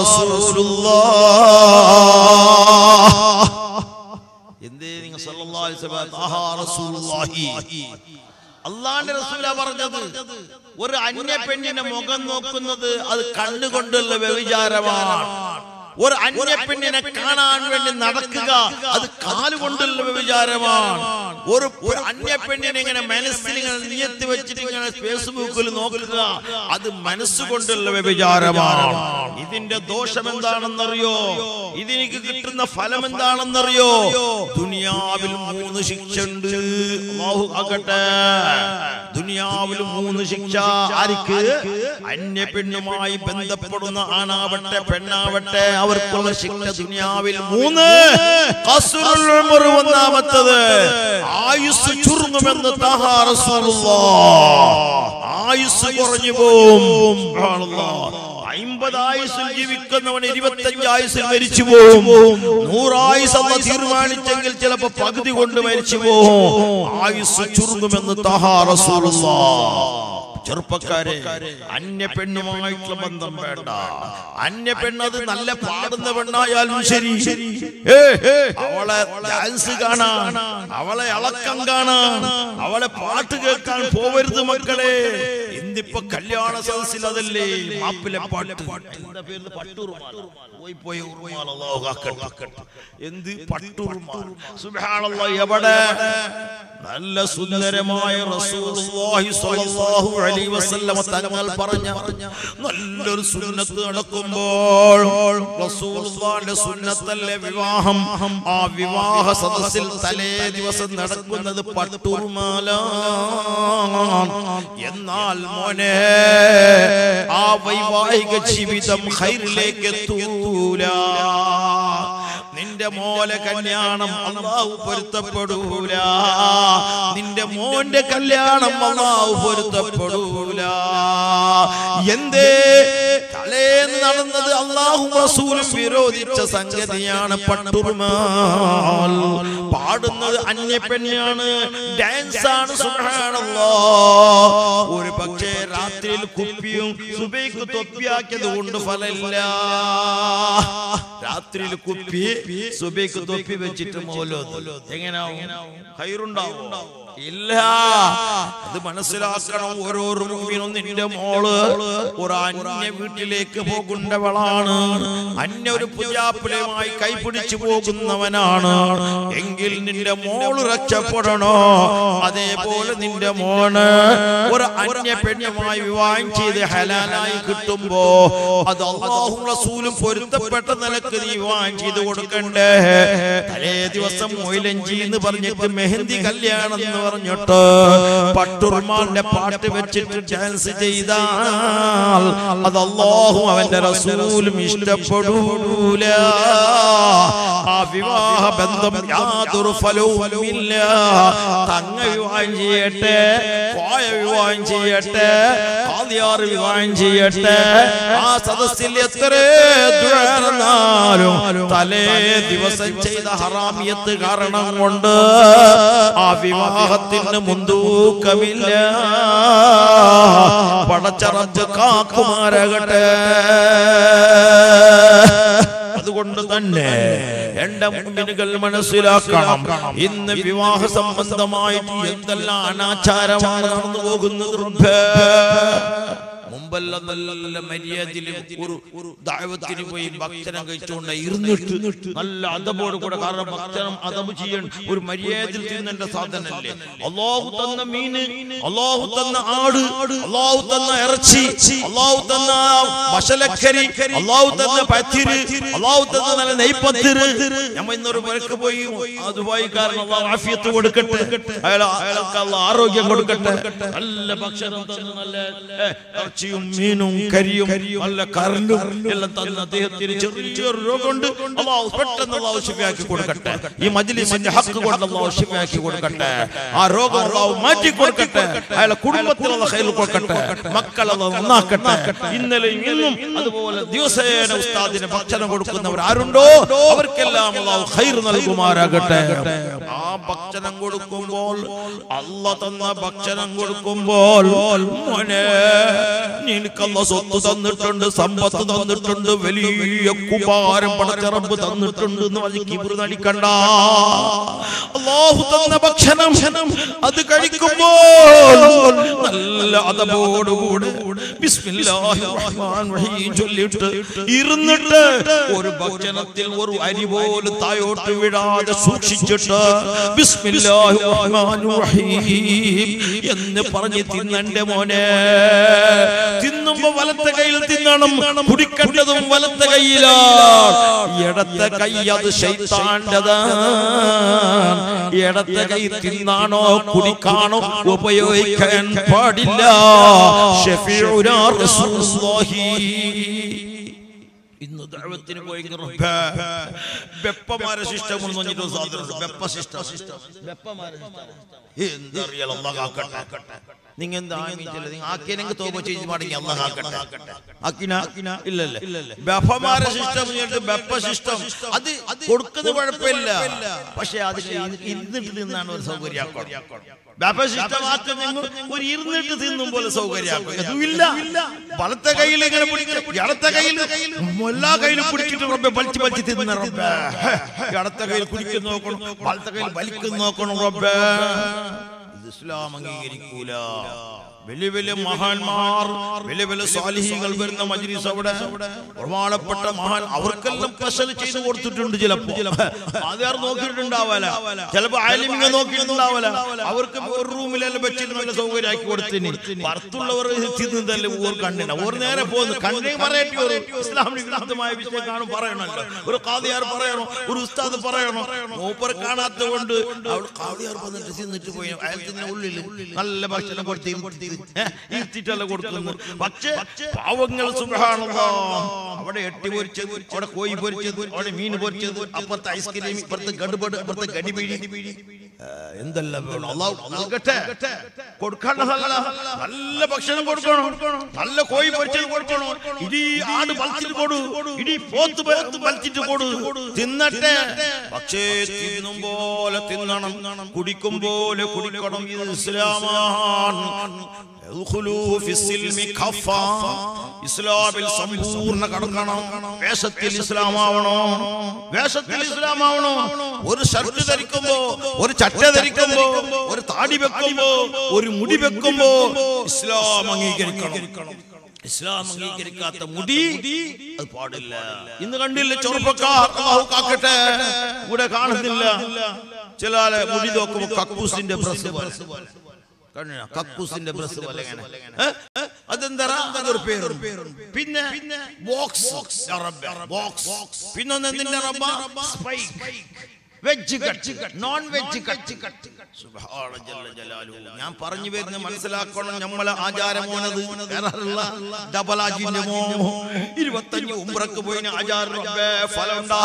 റസൂലുള്ളാഹ് എന്തേ നിങ്ങൾ സല്ലല്ലാഹു അലൈഹി വസല്ലം താഹാ റസൂലുള്ളാഹി അല്ലാഹുവിന്റെ റസൂലാ പറഞ്ഞത് ഒരു അന്യ പെണ്ണിന്റെ മുഖം നോക്കുന്നത് അത് കണ്ണുകൊണ്ടുള്ള വ്യഭിചാരമാണ് ഒരു അന്യ പെണ്ണിനെ കാണാൻ വേണ്ടി നടക്കുക അത് കാലുകൊണ്ടുള്ള വ്യഭിചാരമാണ് ഒരു അന്യ പെണ്ണിനെ ഇങ്ങനെ മനസ്സിൽ ഇങ്ങനെ നിയത്തി വെച്ചിട്ട് ഇങ്ങനെ ഫേസ്ബുക്കിൽ നോക്കുക അത് മനസ്സുകൊണ്ടുള്ള വ്യഭിചാരമാണ് ഇതിന്റെ ദോഷം എന്താണെന്നറിയോ ഇതിനിക്ക് കിട്ടുന്ന ഫലം എന്താണെന്നറിയോ ദുനിയാവിൽ 3 ശിക്ഷ ഉണ്ട് അല്ലാഹു ആകട്ടെ ദുനിയാവിൽ 3 ശിക്ഷ ആർക്ക് അന്യ പെണ്ണുമായി ബന്ധപ്പെടുന്ന ആണാവട്ടെ പെണ്ണാവട്ടെ അവർക്കുള്ള ശിക്ഷ ദുനിയാവിൽ 3 ഖസ്റുൽ ഉംർ ഒന്നാമത്തേത് ആയുസ് ചുരുങ്ങുമെന്ന് തഹാ റസൂലുള്ളാഹ് ആയുസ് കുറഞ്ഞു പോകും സുബ്ഹാനല്ലാഹ് 50 ആയുസ്സിൽ ജീവിക്കുന്നവൻ 25 ആയുസ്സിൽ മരിച്ചു പോകും 100 ആയുസ് അല്ലാഹ് തീരുമാനിച്ചെങ്കിൽ ചിലപ്പോൾ പകുതി കൊണ്ട് മരിച്ചു പോകും ആയുസ് ചുരുങ്ങുമെന്ന് തഹാ റസൂലുള്ളാഹ് ചെറുപ്പക്കാരെ അന്യ പെണ്ണുമായിട്ടുള്ള ബന്ധം വേണ്ട അന്യ പെണ്ണത് നല്ല പാടുന്ന പെണ്ണായാലും ശരി അവളെ ഡാൻസ് കാണാൻ അവളെ ഇളക്കം കാണാൻ അവളെ പാട്ട് കേൾക്കാൻ പോവരുത് മക്കളെ ഇന്നിപ്പോ കല്യാണ സദസ്സിൽ അതല്ലേ മാപ്പിലെ പാട്ട് എന്താ പേര് പട്ടുറുമാൽ പോയി ഉറുമാൽ അല്ലാഹു ആക്കട്ടെ എന്ത് പട്ടുറുമാൽ സുബ്ഹാനല്ലാഹ് എവിടെ നല്ല സുന്ദരമായ റസൂലുള്ളാഹി സ്വല്ലല്ലാഹു അലൈഹി വസല്ലം തങ്ങൾ പറഞ്ഞ നല്ലൊരു സുന്നത്ത് നടക്കുമ്പോൾ റസൂലുള്ളാഹിന്റെ സുന്നത്തല്ലേ വിവാഹം ആ വിവാഹ സദസ്സിൽ തലേ ദിവസം നടക്കുന്നത് പട്ടുറുമാലാണ് എന്നാൽ മോനെ ആ വൈവാഹിക ജീവിതം ഖൈറിലേക്ക് എത്തൂല നിന്റെ മോലെ കല്യാണം അല്ലാഹു പൊരുത്തപ്പെടൂല നിന്റെ മോന്റെ കല്യാണം അല്ലാഹു പൊരുത്തപ്പെടൂല എന്തേ തലേന്ന് നടന്നത് അല്ലാഹും റസൂലും വിരോധിച്ച സംഗതിയാണ് പട്ടുറുമാൽ പാടുന്നത് അന്യ പെണ്ണാണ് ഡാൻസ് ആണ് സുബ്ഹാനല്ലാഹ് ഒരു പക്ഷേ രാത്രിയിൽ കുപ്പിയും സുബൈക്ക് തൊപ്പിയാക്കിയത് കൊണ്ട് ഫലമില്ല രാത്രിയിൽ കുപ്പി സുബൈക്ക് തൊപ്പി വെച്ചിട്ട് മൗലൂദ് എങ്ങനെയാവും ഖൈറുണ്ടാവും ഇല്ല അത് മനസ്സിലാക്കണം ഓരോ മുഅ്മിനും നിന്റെ മോള് ഒരു അന്യ വീട്ടിലേക്ക് പോകുന്നവളാണ് അന്യ ഒരു പുജാപ്പുലയുമായി കൈപിടിച്ചു പോകുന്നവനാണ് എങ്കിൽ നിന്റെ മോള് രക്ഷപ്പെടണോ അതേപോലെ നിന്റെ മോന് ഒരു അന്യ പെണ്ണുമായി വിവാഹം ചെയ്ത് ഹലാലായി കിട്ടുമ്പോ അത് അല്ലാഹും റസൂലും പൊരുത്തപ്പെട്ട നിലക്ക് നീ വിവാഹം ചെയ്ത് കൊടുക്കണ്ടേ തലേ ദിവസം മൊയിലഞ്ചി എന്ന് പറഞ്ഞിട്ട് മെഹന്തി കല്യാണം എന്ന് പറഞ്ഞിട്ട് പട്ടുറുമാലിന്റെ പാട്ട് വെച്ചിട്ട് ഡാൻസ് ചെയ്താൽ അത് അല്ലാഹും അവന്റെ റസൂലും ഇഷ്ടപ്പെടൂല ആ വിവാഹ ബന്ധം യാതൊരു ഫലവുമില്ല തങ്ങ വിവാഹം ചെയ്യട്ടെ കോയ വിവാഹം ചെയ്യട്ടെ ഖാദിയാർ വിവാഹം ചെയ്യട്ടെ ആ സദസ്സിൽ എത്ര ദുആ നടന്നാലും തലേ ദിവസം ചെയ്ത ഹറാമിയത്ത് കാരണം കൊണ്ട് ആ വിവാഹത്തിന് മുൻതൂക്കമില്ല പടച്ച റബ്ബ് കാക്കുമാരാകട്ടെ അതുകൊണ്ട് തന്നെ എന്റെ മുഅ്മിനുകൾ മനസ്സിലാക്കണം ഇന്ന് വിവാഹ സംബന്ധമായിട്ട് എന്തെല്ലാം അനാചാരമാണ് നടന്നു പോകുന്നത് മുമ്പെല്ലാം നല്ല മര്യാദയിൽ ഒരു ദഅവത്തിന് പോയി ഭക്ഷണം കഴിച്ചുകൊണ്ട് ഇരുന്നിട്ട് നല്ല അദബോട് കൂടെ കാരണം ഭക്ഷണം അദബ് ചെയ്യണം ഒരു മര്യാദയിൽ തിന്നേണ്ട സാധനല്ലേ അല്ലാഹു തന്ന മീന് അല്ലാഹു തന്ന ആട് അല്ലാഹു തന്ന ഇറച്ചി അല്ലാഹു തന്ന മശലക്കരി അല്ലാഹു തന്ന പത്തിരി അല്ലാഹു തന്ന നല്ല നെയ്പത്തിരി നമ്മൾ ഇന്നൊരു പേർക്ക് പോയി അതുമായി കാരണം അല്ലാഹു ആഫിയത്ത് കൊടുക്കട്ടെ അയാൾക്ക് അല്ലാഹു ആരോഗ്യം കൊടുക്കട്ടെ നല്ല ഭക്ഷണം തന്ന നല്ല ഇറച്ചിയും ഇറച്ചിയും മീനും കരിയും നല്ല കരലും എല്ലാം തന്ന അദ്ദേഹത്തിന് ചെറിയൊരു രോഗമുണ്ട്. അല്ലാഹു പെട്ടെന്ന് അല്ലാഹു ശിഫയാക്കി കൊടുക്കട്ടെ. ഈ മജ്ലിസിന്റെ ഹക്ക് കൊണ്ട് അല്ലാഹു ശിഫയാക്കി കൊടുക്കട്ടെ. ആ രോഗം അല്ലാഹു മാറ്റി കൊടുക്കട്ടെ. അയാളുടെ കുടുംബത്തിൽ അല്ലാഹു ഖൈർ കൊടുക്കട്ടെ. മക്കൾ അല്ലാഹു നന്നാക്കട്ടെ. ഇന്നലെയും ഇന്നും അതുപോലെ ദിവസേന ഉസ്താദിന് ഭക്ഷണം കൊടുക്കുന്നവർ ആരുണ്ടോ അവർക്കെല്ലാം അല്ലാഹു ഖൈർ നൽകുമാറാകട്ടെ. ആ ഭക്ഷണം കൊടുക്കുമ്പോൾ അല്ലാഹു തന്ന ഭക്ഷണം കൊടുക്കുമ്പോൾ മോനെ നിനക്ക് അല്ലാഹു സ്വത്ത് തന്നിട്ടുണ്ട്, സമ്പത്ത് തന്നിട്ടുണ്ട്, വലിയ കുമാരം പടച്ച റബ്ബ് തന്നിട്ടുണ്ട് എന്ന് പറഞ്ഞ് കിബ്ർ നടിക്കണ്ട. അല്ലാഹു തന്ന ഭക്ഷണം അത് കഴിക്കുമ്പോൾ നല്ല അദബോടുകൂടെ ബിസ്മില്ലാഹിർ റഹ്മാനിർ റഹീം ചൊല്ലിട്ട് ഇരുന്നിട്ട് ഒരു ഭക്ഷണത്തിൽ ഒരു അരി പോലും താഴോട്ട് വിടാതെ സൂക്ഷിച്ചിട്ട് ബിസ്മില്ലാഹിർ റഹ്മാനിർ റഹീം എന്ന് പറഞ്ഞ് തിന്നണ്ടേ മോനെ. തിന്നുമ്പോ വലത്തെ കയ്യിൽ തിന്നണം, കുടിക്കേണ്ടതും വലത്തെ കയ്യിലാണ്. ഇടത്തെ കൈ അത് ശൈത്താന്റെതാണ്. ഇടത്തെ കൈ തിന്നാണോ കുടിക്കാണോ ഉപയോഗിക്കാൻ പാടില്ല. ശഫീഉനാ റസൂലുള്ളാഹി ഇന്ന് ദഅവത്തിന് പോയി വെപ്പമാരെ സിസ്റ്റം എന്ന് പറഞ്ഞിട്ട് സാധനം വെപ്പ സിസ്റ്റം വെപ്പമാരെ എന്തറിയാലോ അല്ലാഹു ആക്കട്ടെ. നിങ്ങൾ എന്താ ആക്കിയെങ്കിൽ തോപ ചെയ്ത് പാടിങ്ങി അല്ലാഹു ആക്കട്ടെ. ആക്കിന ഇല്ലല്ലേ ബഫമാരെ സിസ്റ്റം ബെപ്പ സിസ്റ്റം അത് കൊടുക്കുന്നത് കുഴപ്പമില്ല. പക്ഷെ അത് ഇരുന്നിട്ട് തിന്നാണ് ഒരു സൗകര്യമാക്കണം. ബെപ്പ സിസ്റ്റം ഒരു ഇരുന്നിട്ട് തിന്നും പോലെ സൗകര്യമാക്കും. അതുമില്ല. വലത്തെ കയ്യിൽ ഇങ്ങനെ പിടിക്കും, ഇടത്തെ കയ്യിൽ എല്ലാ കയ്യിലും പിടിച്ചിട്ട് റബ്ബെ വലിച്ച് വലിച്ച് തിന്ന റബ്ബെ. ഇടത്തെ കയ്യിൽ കുടിക്കുന്നു നോക്കണം, വലത്തെ കയ്യിൽ വലിക്കുന്നു നോക്കണം റബ്ബെ. ഇത് ഇസ്ലാം അംഗീകരിക്കൂല. വലിയ വലിയ മഹാന്മാർ വലിയ വലിയ സ്വാലിഹീങ്ങൾ വരുന്ന മജ്ലിസ് അവിടെ പ്രമാണപ്പെട്ട മഹാൻ അവർക്കെല്ലാം സ്പെഷ്യൽ ചെയ്ത് കൊടുത്തിട്ടുണ്ട്. ചിലപ്പോ ആദ്യം നോക്കിയിട്ടുണ്ടാവല, ചിലപ്പോ ആലിമിനെ നോക്കിയിട്ടുണ്ടാവല. അവർക്ക് ഒരു റൂമിലെല്ലാം വെച്ചിട്ട് നല്ല സൗകര്യമാക്കി കൊടുത്തിന്. പുറത്തുള്ളവർ തിന്നതല്ലേ ഓർ കണ്ണിന ഓർ നേരെ പോകുന്നു. കണ്ണേ പറയട്ടെ, ഒരു ഇസ്ലാമിക വിരുദ്ധമായ വിഷയം കാണും പറയണല്ലോ. ഒരു ഖാദിയാർ പറയണോ, ഒരു ഉസ്താദ് പറയണോ, മൂപ്പർ കാണാത്ത കൊണ്ട് അവിടെ ഖാദിയാർ വന്നിട്ട് തിന്നിട്ട് പോയി. അയാളത്തിന്റെ ഉള്ളിൽ നല്ല ഭക്ഷണം കൊടുത്ത് ഇരുത്തിട്ടല്ല കൊടുക്കുന്നു. പക്ഷേ പാവങ്ങൾ സുബ്ഹാനല്ലാഹ് അവിടെ എട്ടി പൊരിച്ചത്, അവിടെ കോഴി പൊരിച്ചത്, അവിടെ മീൻ പൊരിച്ചത്, അപ്പുറത്തെ ഐസ്ക്രീം, ഇപ്പുറത്തെ ഗഡുബഡ്, അപ്പുറത്തെ ഗഡിപിടി, എന്തെല്ലാം വേണം. അല്ലാഹു നൽകട്ടെ. കൊടുക്കേണ്ടതല്ല, നല്ല ഭക്ഷണം കൊടുക്കണം, നല്ല കോഴി പൊരിച്ചത് കൊടുക്കണം, ഇടി ആട് വലിച്ചിട്ട് കൊടു, ഇടി പോത്ത് വലിച്ചിട്ട് കൊടു, തിന്നട്ടെ. പക്ഷേ തിന്നും പോലെ തിന്നണം, കുടിക്കും പോലെ കുടിക്കണം. ഇത് ഇസ്ലാമാണ്. ഇസ്ലാമിൽ സമ്പൂർണ്ണ കടക്കണം. വേഷത്തിൽ ഇസ്ലാമാവണോ, വേഷത്തിൽ ഇസ്ലാമാവണോ. ഒരു ഷർട്ട് ധരിക്കുമ്പോ, ഒരു ചട്ട ധരിക്കുമ്പോ, ഒരു താടി വെക്കുമ്പോ, ഒരു മുടി വെക്കുമ്പോ ഇസ്ലാം അംഗീകരിക്കണം. ഇസ്ലാം അംഗീകരിക്കാത്ത മുടി അത് പാടില്ല. ഇന്ന് കണ്ടില്ല ചെറുപ്പക്കാർ, അല്ലാഹു കാക്കട്ടെ, ഇവിടെ കാണുന്നില്ല. ചില മുടി നോക്കുമ്പോ കക്കൂസിന്റെ ബ്രസ് പോലെ, കക്കൂസിന്റെ ബ്രസ് പോലെ. അതെന്താ അതൊരു പേരുണ്ട്. പിന്നെ ബോക്സ്, പിന്നെ എന്തിന്റെ റബ്ബ സ്പൈക്ക്, veg cut, non veg cut. സുബ്ഹാന ജല്ല ജലാലുഹു. ഞാൻ പറഞ്ഞു വരുന്ന മനസ്സിലാക്കണം. നമ്മളെ ആചാരമോനത് ഡബലാജിന്റെ 25 ഉംറക്ക് പോയിന് ആചാര റബ്ബേ ഫലമുണ്ടാ.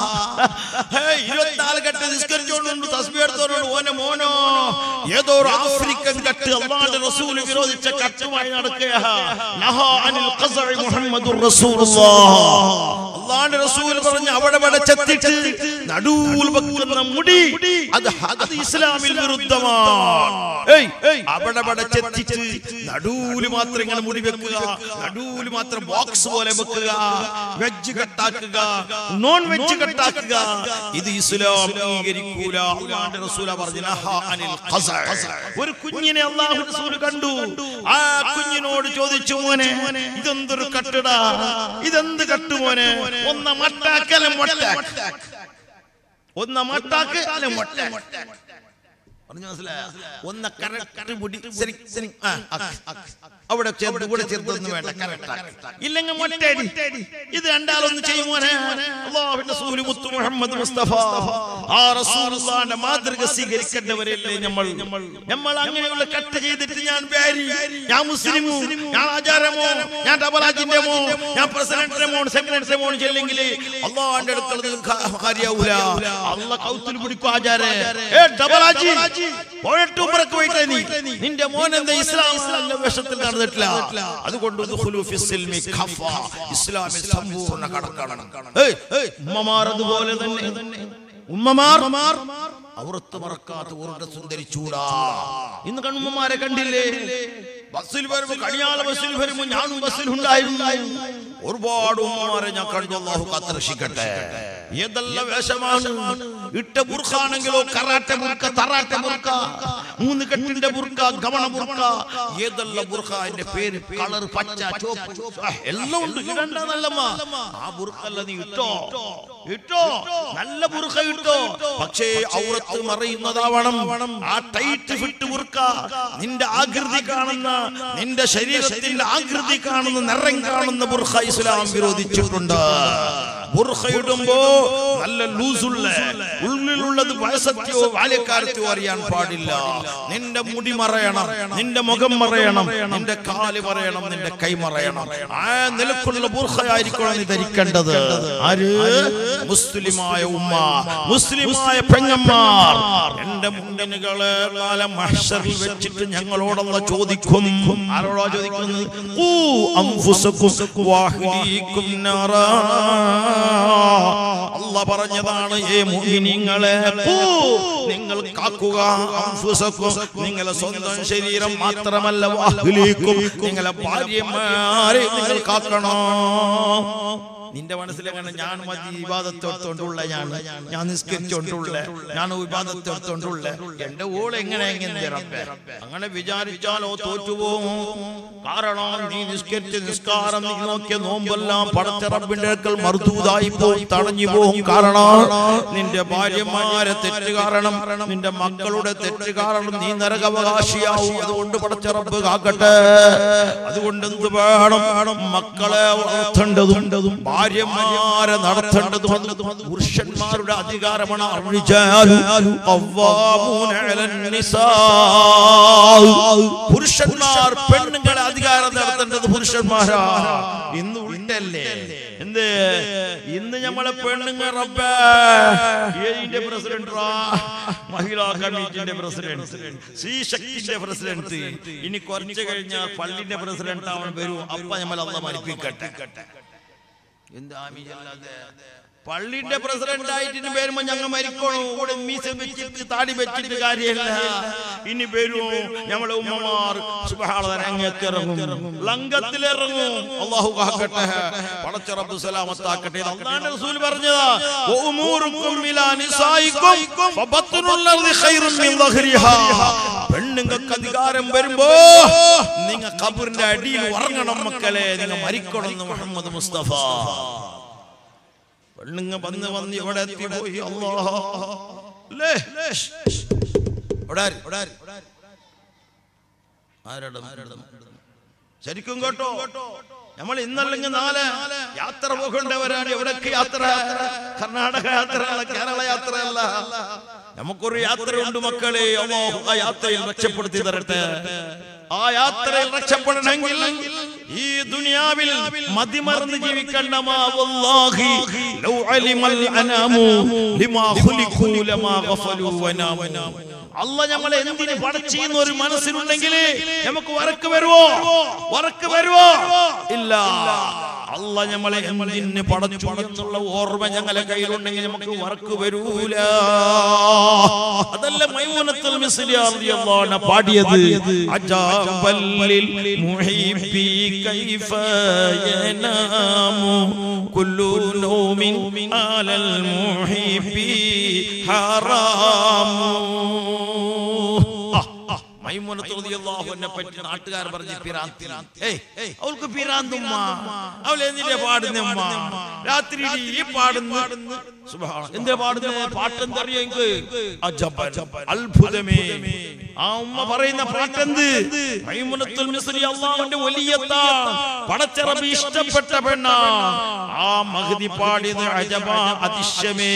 24 കട്ട് നിസ്കരിച്ചോണ്ട് തസ്ബീഹ് എടുത്തോണ്ട് ഓനെ മോനോ ഏതോ ഒരു ആഫ്രിക്കൻ കട്ട് അല്ലാഹുവിന്റെ റസൂൽ വിരോധിച്ച കട്ടുമായി നടക്കുക. നഹാ അനിൽ ഖസഇ മുഹമ്മദുർ റസൂലുള്ളാഹ്. അല്ലാഹുവിന്റെ റസൂൽ പറഞ്ഞു അവിടെ ചെത്തിട്ട് നടുവിൽ വെക്കുന്ന മുടി അത് ഇസ്ലാമിൽ വിരുദ്ധമാണ്. അവിടെ ചെത്തിച്ച് നടുവിൽ മാത്രം ഇങ്ങനെ മുടി വെക്കുക, നടുവിൽ മാത്രം ബോക്സ് പോലെ വെക്കുക, വെജ് കട്ടാക്കുക, നോൺ വെജ് കട്ടാക്കുക, ഇത് ഇസ്ലാം അംഗീകരിക്കൂല. അല്ലാഹുവിന്റെ റസൂൽ പറഞ്ഞു നഹാ അനിൽ ഖസഅ. ഒരു കുഞ്ഞിനെ അല്ലാഹുവിന്റെ റസൂൽ കണ്ടു. ആ കുഞ്ഞിനോട് ചോദിച്ചു, മോനെ ഇതെന്തൊരു കട്ടടാ, ഇതെന്ത് കട്ടുമോനെ? ഒന്ന് മട്ടാക്കല മൊട്ട, ഒന്ന് മട്ടാക്ക് അല്ല മൊട്ട. പറഞ്ഞു മനസ്സിലായ? ഒന്ന് കറക്റ്റ് മുടി അവിടെ ചേർത്തൊന്നും വേണ്ട, ഇല്ലെങ്കിൽ മൊട്ടടി. ഇത് രണ്ടാളൊന്നും ചെയ്യുമോനെ? അല്ലാഹുവിന്റെ റസൂൽ മുത്തു മുഹമ്മദ് മുസ്തഫ ആ റസൂലുള്ളാഹിന്റെ മാതൃക സ്വീകരിക്കേണ്ടവരല്ലേ നമ്മൾ? അങ്ങനെയുള്ള കട്ട് ചെയ്തിട്ട് ഞാൻ ബാരി, ഞാൻ മുസ്ലിമോ, ഞാൻ ആചാരമോ, ഞാൻ ഡബലാജിന്റെ മോ, ഞാൻ പ്രസിഡന്റിന്റെ മോ, സെക്രട്ടറിയുടെ മോ ചെല്ലെങ്കിൽ അല്ലാഹുവിന്റെ അടുത്തുള്ളത് കാര്യാവൂല. അല്ലാഹ് കൗത്തിൽ പിടിക്കും ആചാരേ. ഡബലാജി പോയിട്ട് ഉംറക്ക് പോയിട്ടേ നിന്റെ മോൻ എന്താ ഇസ്ലാമിന്റെ വേഷത്തിൽ നടന്നിട്ടില്ല. അതുകൊണ്ട് ഇസ്ലാമിൽ സമ്പൂർണ്ണ കടക്കണം. ഉമ്മമാർ അതുപോലെ തന്നെ, ഉമ്മമാർ ഔറത്ത് മറക്കാത്ത ഊർജ്ജ സുന്ദരിച്ചൂടാ. ഇന്ന് കണ്ണുമ്മമാരെ കണ്ടില്ലേ? ബസ്സിൽ വരുമ്പോ, കണിയാള ബസ്സിൽ വരുമ്പോ ഞാനും ബസ്സിൽ ഉണ്ടായിരുന്നു. ഒരുപാട് ഉമ്മമാരെ ഞാൻ കണ്ടു. അല്ലാഹു കാത്തുരക്ഷിക്കട്ടെ. ഏതെല്ലാം വേഷമാണ് ഇട്ട ബുർഖാണെങ്കിലോ കറാട്ട ബുർക്ക, തറാട്ട ബുർക്ക, 3 കെട്ടിന്റെ ബുർക്ക, ഗവണ ബുർക്ക, ഏതെല്ലാം ബുർഖ, അതിന്റെ പേര്, കളർ, പച്ച, ചോപ്പ് എല്ലാം ഉണ്ട്. ഇടണ്ടല്ലമ്മ, ആ ബുർക്കല്ല നീ ഇട്ടോ, നല്ല ബുർഖ ഇട്ടോ. പക്ഷേ ഔറത്ത് മറയുന്നതാവണം. ആ ടൈറ്റ് ഫിറ്റ് ബുർക്ക നിന്റെ ആകൃതി കാണുന്ന, നിന്റെ ശരീരത്തിന്റെ ആകൃതി കാണുന്ന, നിറം കാണുന്ന ബുർഖ ഇസ്ലാം വിരോധിച്ചിട്ടുണ്ട്. ബുർഖ ഇടുമ്പോ നല്ല ലൂസുള്ള, ഉള്ളിലുള്ളത് വയസ്സത്തെയോ ബാല്യക്കാലത്തെയോ അറിയാൻ പാടില്ല. നിന്റെ മുടി മറയണം, നിന്റെ മുഖം മറയണം, നിന്റെ കാല് മറയണം, നിന്റെ കൈ മറയണം. ആ നിലക്കുള്ള ബുർഖയായിരിക്കണം നീ ധരിക്കേണ്ടത്. ആര്? മുസ്ലിമായ ഉമ്മ, മുസ്ലിമായ പെങ്ങന്മാർ. എന്റെ മുന്നിനുകളെ നാളെ മഹ്ശറിൽ വെച്ചിട്ട് ഞങ്ങളോടല്ല ചോദിക്കും. ആരോടാ ചോദിക്കുന്നത്? ഖൂ അൻഫുസകും വഅഹ്ലീകും നാറാ. അല്ലാഹ് പറഞ്ഞതാണ്, ഏ മുഅ്മിനീങ്ങളെ, നിങ്ങൾ കാക്കുക അൻഫുസകും, നിങ്ങളുടെ സ്വന്തം ശരീരം മാത്രമല്ല, വഅഹ്ലീകും, നിങ്ങളുടെ ഭാര്യമാരെ നിങ്ങൾ കാക്കണം. നിന്റെ മനസ്സിലെങ്ങനെ ഞാൻ മതി വിവാദത്തോട്ടുള്ള, ഞാൻ നിസ്കരിച്ചോണ്ടുള്ള, ഞാൻ വിവാദത്തോട്ടുള്ള, എന്റെ ഓള് എങ്ങനെ അങ്ങനെ വിചാരിച്ചാലോ തോറ്റുപോകും. കാരണം നീ നിസ്കരിച്ച നിസ്കാരം, നീ നോക്കിയ നോമ്പെല്ലാം പടച്ച റബ്ബിന്റെ അടുക്കൽ മർദൂദായി പോയി, തടഞ്ഞു പോകും. കാരണം നിന്റെ ഭാര്യമാരെ തെറ്റ് കാരണം, നിന്റെ മക്കളുടെ തെറ്റ് കാരണം നീ നരകാവകാശിയാവും. അതുകൊണ്ട് പടച്ച റബ്ബ് കാക്കട്ടെ. അതുകൊണ്ട് എന്ത് വേണം? മക്കളെ വളർത്തേണ്ടതും ഭാര്യമാരെ നടത്തേണ്ടതും പുരുഷന്മാരുടെ അധികാരമാണ്. പുരുഷന്മാർ പെണ്ണുങ്ങളെ അധികാരം നടത്തേണ്ടത് പുരുഷന്മാരാ. ഇന്ന് ഉണ്ടല്ലേ? എന്ത് ഇന്ന് നമ്മളെ പെണ്ണുങ്ങൾ റബ്ബേ ഏതിന്റെ പ്രസിഡന്റ്, മഹിളാ കമ്മിറ്റിന്റെ പ്രസിഡന്റ്, ശ്രീശക്തിന്റെ പ്രസിഡന്റ്, ഇനി കുറച്ച് കഴിഞ്ഞാൽ പള്ളിന്റെ പ്രസിഡന്റ് അവൻ വരും. അപ്പ നമ്മൾ അള്ളാഹ് മരിപ്പിക്കട്ടെ. എന്താ പള്ളിന്റെ പ്രസിഡന്റ് ആയിട്ട് വരുമ്പോ ഞങ്ങൾ മരിക്കണോ? ഇവിടെ മീശ വെച്ചിട്ട് താടി വെച്ചിട്ട് കാര്യമില്ല. ഇനി വരും നമ്മളെ ഉമ്മമാർ സുബ്ഹാനല്ലാഹ് ലംഘത്തിലിറങ്ങും. അല്ലാഹു കാക്കട്ടെ, പടച്ച റബ്ബ് സലാമത്താക്കട്ടെ. അല്ലാഹുവിന്റെ റസൂൽ പറഞ്ഞതാ, വഉമൂറുകും മിലാ നിസായികും ഫബത്നുൽ അർളി ഖൈറുൻ മിൻ ദഹ്രിഹാ. പെണ്ണുങ്ങൾക്ക് അധികാരം വരുമ്പോ നിങ്ങൾ ഖബറിന്റെ അടിയിൽ ഉറങ്ങണം മക്കളെ, നിങ്ങൾ മരിക്കണം എന്ന് മുഹമ്മദ് മുസ്തഫ. പെണ്ണുങ്ങ വന്ന് ഇവിടെ എത്തിപ്പോയി. ശരിക്കും കേട്ടോ, നമ്മൾ ഇന്നല്ലെങ്കിൽ നാളെ യാത്ര പോകേണ്ടവരാണ്. എവിടേക്ക് യാത്ര? കർണാടക യാത്രയല്ല, കേരള യാത്രയല്ല. നമുക്കൊരു യാത്രയുണ്ട് മക്കളെ. അല്ലാഹു ആ യാത്രയിൽ രക്ഷപ്പെടുത്തി തരട്ടെ. ആ യാത്രയിൽ രക്ഷപ്പെടണമെങ്കിൽ ഈ ദുനിയാവിൽ മതിമറന്ന് ജീവിക്കണ്ട. വല്ലാഹി ലൗ അലിമൽ അനാമു ലിമാ ഖുലിഖു ലമാ ഗഫലു വനാമു. അല്ലാഹ് നമ്മളെ എന്തിനെ പടച്ചീന്ന് ഒരു മനസ്സിലുണ്ടെങ്കിൽ നമുക്ക് വറക്ക് വരുവോ? ഇല്ല. അല്ലാഹ് നമ്മളെ എന്തിനെ പടച്ചു എന്നുള്ള ഓർമ്മ ഞങ്ങളെ കയ്യിലുണ്ടെങ്കിൽ നമുക്ക് വറക്ക് വരൂല. അതല്ല മൈമുനത്തുൽ മിസ്രി റളിയല്ലാഹു അൻഹ പാടിയത്, അജാബൽ ലിൽ മുഹിബ്ബി കൈഫ യനാമു കുല്ലു നൗമിൻ അലൽ മുഹിബ്ബി ഹറാമു. പറ്റി നാട്ടുകാർ പറഞ്ഞ് പിരാന്തി, അവൾക്ക് പിരാന്തുമ്മ, അവൾ എന്തിന്റെ പാടുന്നമ്മ, രാത്രി ഈ പാടുന്നു. സുബ്ഹാനല്ലാഹ്. എന്തേ പാടുന്നത്? പാട്ടെന്തറിയോ എനിക്ക്? അജബൻ, അത്ഭുതമേ. ആ ഉമ്മ പറയുന്ന പാട്ടെന്ത്? മൈമുനത്തുൽ മിസ്രി അല്ലാഹുവിന്റെ വലിയത്താ, പടച്ച റബ്ബ് ഇഷ്ടപ്പെട്ട പെണ്ണ. ആ മഹ്ദി പാടിയത് അജബ, അതിശയമേ.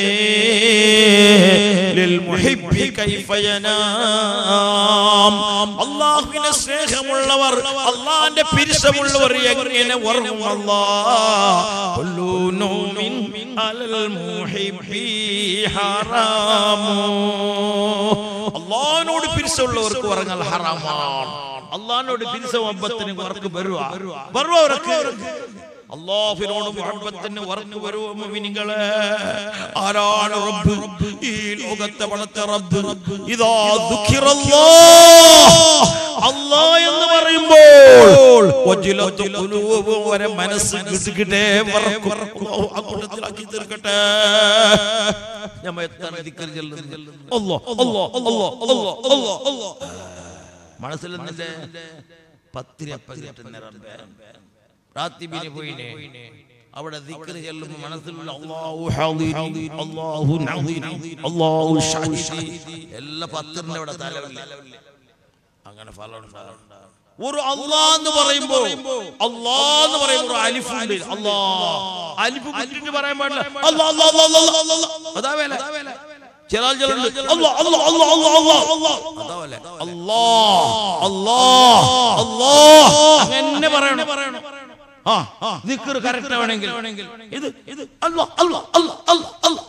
ലിൽ മുഹിബ്ബി കൈഫ യനാം. അല്ലാഹുവിനെ സ്നേഹമുള്ളവർ, അല്ലാഹുവിന്റെ പിരിശമുള്ളവർ എങ്ങനെ ഉറങ്ങും? അല്ലാഹ് കുല്ലു നൗമിൻ അലൽ മുഹിബ്ബി ഹറാമു. അല്ലാഹുവിനോട് പിരിശമുള്ളവർക്ക് ഉറങ്ങൽ ഹറാമാണ്. അല്ലാഹുവിനോട് പിരിശ മുഹബ്ബത്തിന് ഉറക്ക് വരുവാ അവർക്ക്. അല്ലാഹുവിനോട് മുഹബ്ബത്തിന് ഉറക്ക് വരുവോ മുഅ്മിനീങ്ങളെ? ആരാണ് റബ്ബ്? ഈ ലോകത്തെ പടച്ച റബ്ബ്. ഇദാ ദുഖിറല്ലാഹ്, അല്ലാഹ് എന്ന് പറയുമ്പോൾ വജിലത്തു ഖുലൂബുഹും, വരെ മനസ്സ് കിടുകിടേ വിറക്കും. അല്ലാഹു ആ കൂട്ടത്തിലാക്കി തീർക്കട്ടെ. നമ്മൾ എത്ര ദിക്ർ ചൊല്ലുന്നു? അല്ലാഹ് അല്ലാഹ് അല്ലാഹ് അല്ലാഹ് അല്ലാഹ് അല്ലാഹ്. മനസ്സിൽ നിന്നില്ലേ പത്തിരപ്പതിട്ട് റബ്ബേ റാത്തിബിന് പോയിനെ. അവിടെ ദിക്ർ ചൊല്ലുമ്പോൾ മനസ്സിലുള്ള അല്ലാഹു ഹദീരി, അല്ലാഹു നദീരി, അല്ലാഹു ഷഹീദി എല്ലാ പത്തിറിന്റെ അവിടെ തലവില്ല. അങ്ങനെ ഫലമുണ്ടാകും. ഒരു അല്ലാഹ് എന്ന് പറയുമ്പോൾ ഒരു അലിഫ് ഉണ്ട്. അല്ലാഹ് അലിഫ് വിട്ടിട്ട് പറയാൻ പാടില്ല. അല്ലാഹ് അല്ലാഹ് അല്ലാഹ് അല്ലാഹ് അതാ വേല. ചില ആളുകളുണ്ട് അല്ലാഹ് അല്ലാഹ് അല്ലാഹ് അല്ലാഹ് അതാ വേല. അല്ലാഹ് അല്ലാഹ് അല്ലാഹ് അങ്ങനെ പറയണം. ദിക്ർ കറക്റ്റ് ആവണമെങ്കിൽ ഇത് അല്ലാഹ് അല്ലാഹ് അല്ലാഹ് അല്ലാഹ്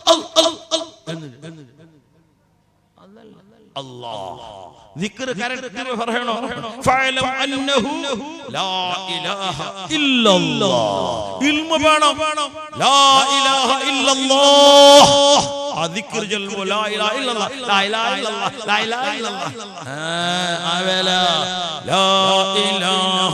അല്ലാഹ് ദിക്ർ കറക്റ്റ് പറയണോ? ഫഅലം അന്നഹു ലാ ഇലാഹ ഇല്ലല്ലാഹ്. ഇൽമു വേണം. ലാ ഇലാഹ ഇല്ലല്ലാഹ്. ആ ദിക്ർ ചൊല്ലുമ്പോൾ ലാ ഇലാഹ ഇല്ലല്ലാഹ്, ലാ ഇലാഹ ഇല്ലല്ലാഹ്, ലാ ഇലാഹ ഇല്ലല്ലാഹ്. ആവല ലാ ഇലാഹ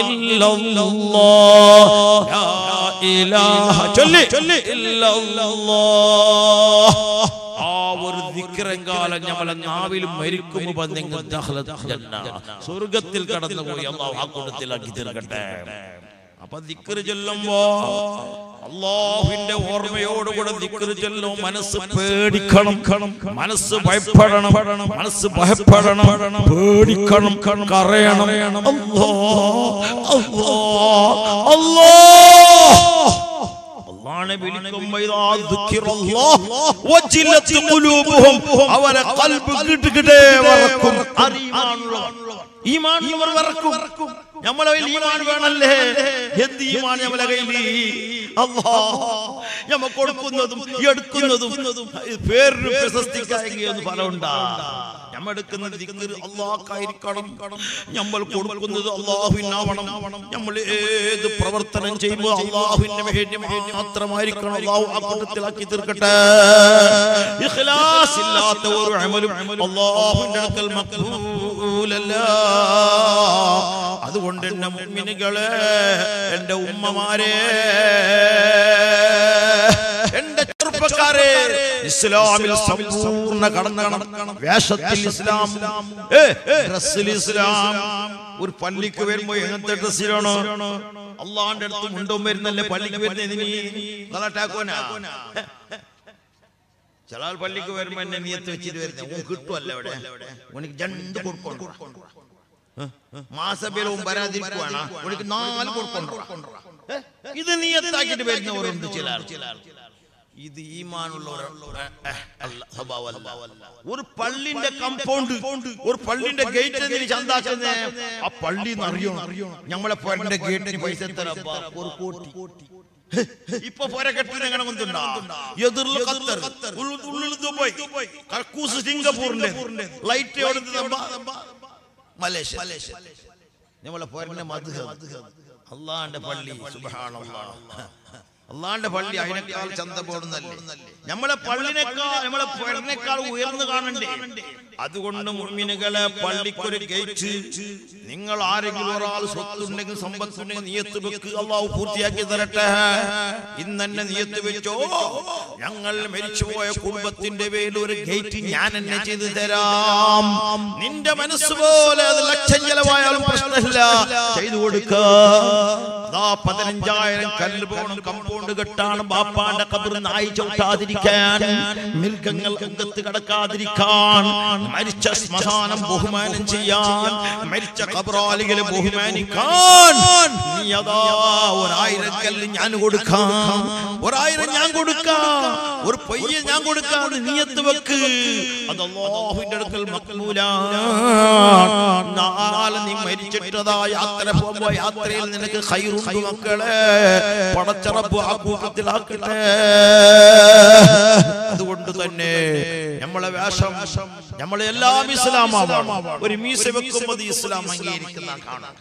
ഇല്ലല്ലാഹ്, ലാ ഇലാഹ ചൊല്ലി ഇല്ലല്ലാഹ്. ആ ഒരു ദിക്റെങ്കാലം നമ്മളെ നാവിലും മരിക്കുമ്പോൾ നിങ്ങൾ സ്വർഗത്തിൽ കടന്നുപോയി. അല്ലാഹു ആ കൂട്ടത്തിലാക്കി തീർക്കട്ടെ. അപ്പൊ ദിക്ർ ചൊല്ലുമ്പോ അല്ലാഹുവിന്റെ ഓർമ്മയോടുകൂടെ ദിക്ർ ചൊല്ലും. മനസ്സ് പേടിക്കണം, മനസ്സ് ഭയപ്പെടണം, മനസ്സ് ഭയപ്പെടണം, പേടിക്കണം, കരയണം. അല്ലാഹ് അല്ലാഹ് അല്ലാഹ് അല്ലാഹുവിനെ വിളിക്കുമ്പോൾ ഇദാ ദുഖിറല്ലാഹ് വജിലത് ഖുലൂബുഹും, അവരെ ഖൽബ് കിടുകിടേ വിറക്കും. ഈമാനുള്ളവർ വിറക്കും. നമ്മളെ കയ്യിൽ ഈമാൻ വേണല്ലേ? എന്ത് ഈമാൻ നമ്മളെ കയ്യിൽ? അല്ലാഹ് നമ്മൾ കൊടുക്കുന്നതും എടുക്കുന്നതും പേരിന് പ്രശസ്തിക്കായെങ്കിൽ എന്ന് ഫലമുണ്ടാ? നമ്മൾ എടുക്കുന്ന ദിക്ർ അല്ലാഹ്ക്കായിരിക്കണം. നമ്മൾ കൊടുക്കുന്നത് അല്ലാഹുവിനാവണം. നമ്മൾ ഏത് പ്രവർത്തനം ചെയ്യുമ്പോൾ അല്ലാഹുവിന്റെ വേണ്ടി മാത്രമായിരിക്കണം. അല്ലാഹു ആ കൂട്ടത്തിലാക്കി തീർക്കട്ടെ. ഇഖ്ലാസ് ഇല്ലാത്ത ഒരു അമലും അല്ലാഹുവിന്റെ അടുക്കൽ മഖ്ബൂലല്ല. അതുകൊണ്ട് എന്റെ മുഅ്മിനുകളെ, എന്റെ ഉമ്മമാരെ, എന്റെ ചെറുപ്പക്കാരെ, ഇസ്ലാമിൽ സമ്പൂർണ്ണ കടന്നു വേഷത്തിൽ ഇസ്ലാം, ഡ്രസ്സിൽ ഇസ്ലാം. ഒരു പള്ളിക്ക് വരുമ്പോ എങ്ങനത്തെ ഡ്രസ്സിലാണോ? അള്ളാന്റെ അടുത്ത് മുണ്ടും വരുന്നല്ലേ പള്ളിക്ക് വരുന്ന? ചില പള്ളിക്ക് വരുമ്പോ എന്നെ നിയത്ത് വെച്ചിട്ട് വരുന്നത് കിട്ടുമല്ലോ. അവിടെ ഉനക്ക് രണ്ട് കൊടുക്കണം, മാസബലവും വരാതിരിക്കുവാണ്. ഉനക്ക് 4 കൊടുക്കണം. ഇത് നിയത്താക്കിട്ട് വരുന്നവരുണ്ട് ചില. ഇത് ഈമാനുള്ള സ്വഭാവമല്ല. ഒരു പള്ളിന്റെ കമ്പൗണ്ട്, ഒരു പള്ളിന്റെ ഗേറ്റ് ചന്താക്കുന്ന ആ പള്ളി അറിയണം. നമ്മളെ പള്ളിന്റെ ഗേറ്റിന് പൈസ ഒരു കോടി. ഇപ്പൊ പോരെ കെട്ടിന് എങ്ങനെ കൊണ്ടുണ്ടാ? എതിർല് ഖത്തർ, ഉള്ളിൽ ദുബായ്, കർക്കൂസ് സിംഗപ്പൂരിന്റെ, ലൈറ്റ് മലേഷ്യ. നമ്മളെ പോരന്റെ മദ്ഹബ് അല്ലാഹുവിന്റെ പള്ളി. സുബ്ഹാനല്ലാഹ്. അള്ളാന്റെ പള്ളി അതിനേക്കാൾ ചന്ത പോടുന്നല്ലേ? നമ്മളെ പള്ളിനേക്കാൾ, നമ്മളെ പെണ്ണിനേക്കാൾ ഉയർന്നു കാണണ്ടേ? അതുകൊണ്ട് മുഅ്മിനുകളെ, പള്ളിക്കൊരു ഗേറ്റ്. നിങ്ങൾ ആരെങ്കിലും ഒരാൾ സ്വത്തുണ്ടെങ്കിൽ സമ്പത്തുണ്ടെങ്കിൽ നിയത്ത് വെക്ക്. അള്ളാഹു പൂർത്തിയാക്കി തരട്ടെ. ഇന്ന് തന്നെ നിയത്ത് വെച്ചോ, ഞങ്ങൾ മരിച്ചുപോയ കുടുംബത്തിന്റെ പേരിൽ ഒരു ഗേറ്റ് ഞാൻ എന്നെ ചെയ്തു തരാം. നിന്റെ മനസ്സ് പോലെ അത് ലക്ഷം ചെലവായാലും പ്രശ്നമില്ല, ചെയ്തു കൊടുക്ക. 15,000 കല്ല് പോണം കമ്പൗണ്ട് കെട്ടാണ് ബാപ്പാന്റെ ഖബർ നായി ചവിട്ടാതിരിക്കാൻ, മൃഗങ്ങൾ അകത്ത് കടക്കാതിരിക്കാൻ, മരിച്ച ശ്മശാനം ബഹുമാനം ചെയ്യാൻ, മരിച്ച ഖബറാളികളെ ബഹുമാനിക്കാൻ നീ അതാ 1000 കല്ല് ഞാൻ കൊടുക്കാം, 1000 ഞാൻ കൊടുക്കാം, ഒരു പയ്യ ഞാൻ കൊടുക്കാം, നിയത്ത് വെക്ക്. അത് അല്ലാഹുവിന്റെ അടുക്കൽ മഖ്ബൂലാണ്. നാളെ നീ മരിച്ചിട്ടതാ യാത്ര പോകുമ്പോ യാത്രയിൽ നിനക്ക് ഖൈറുണ്ട് മക്കളെ. പടച്ച റബ്ബ് ആ കൂട്ടത്തിലാക്കട്ടെ. അതുകൊണ്ട് തന്നെ നമ്മളെ വേഷം നമ്മളെല്ലാം ഇസ്ലാമാവാണ്. ഒരു മീസ വെക്കുമ്പോൾ ഇസ്ലാം അംഗീകരിക്കുന്ന കാണാം.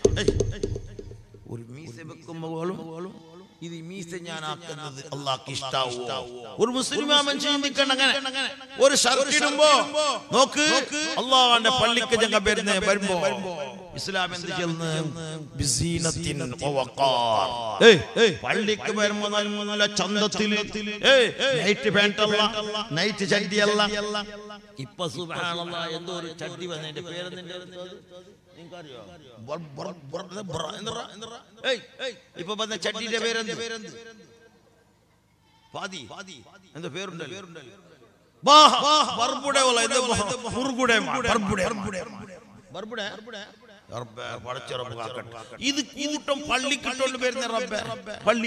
ഒരു മീസ വെക്കുമ്പോഴും ഇത് മീസ ഞാൻ ആക്കുന്നത് അല്ലാഹുക്ക് ഇഷ്ടാവോ? ഒരു മുസ്ലിമാമൻ ചിന്തിക്കണം അങ്ങനെ. ഒരു ഷർട്ട് ഇടുമ്പോ നോക്ക് അല്ലാഹുവിന്റെ പള്ളിക്ക് ഞങ്ങൾ വരുമ്പോ ഇസ്ലാം എന്ത് ചെയ്യുന്നു? ബിസീനത്തിൻ വവഖാർ. പള്ളിക്ക് വരുമ്പോ നല്ല ചന്തത്തില് നൈറ്റ് പാന്റ് അല്ല, നൈറ്റ് ചഡ്ഡി അല്ല. ഇപ്പൊ സുബ്ഹാനല്ലാഹ് എന്തോ ഒരു ചഡ്ഡി വന്നതിന്റെ പേരെന്തിന്റെ ഇപ്പൊ പറഞ്ഞ ചട്ടിന്റെ പേരെന്ത്? എന്താ പേരുണ്ടല്ലോ? ഇത് കൂട്ടം പള്ളിക്കിട്ടോണ്ട് വരുന്ന റബ്ബേ, പള്ളി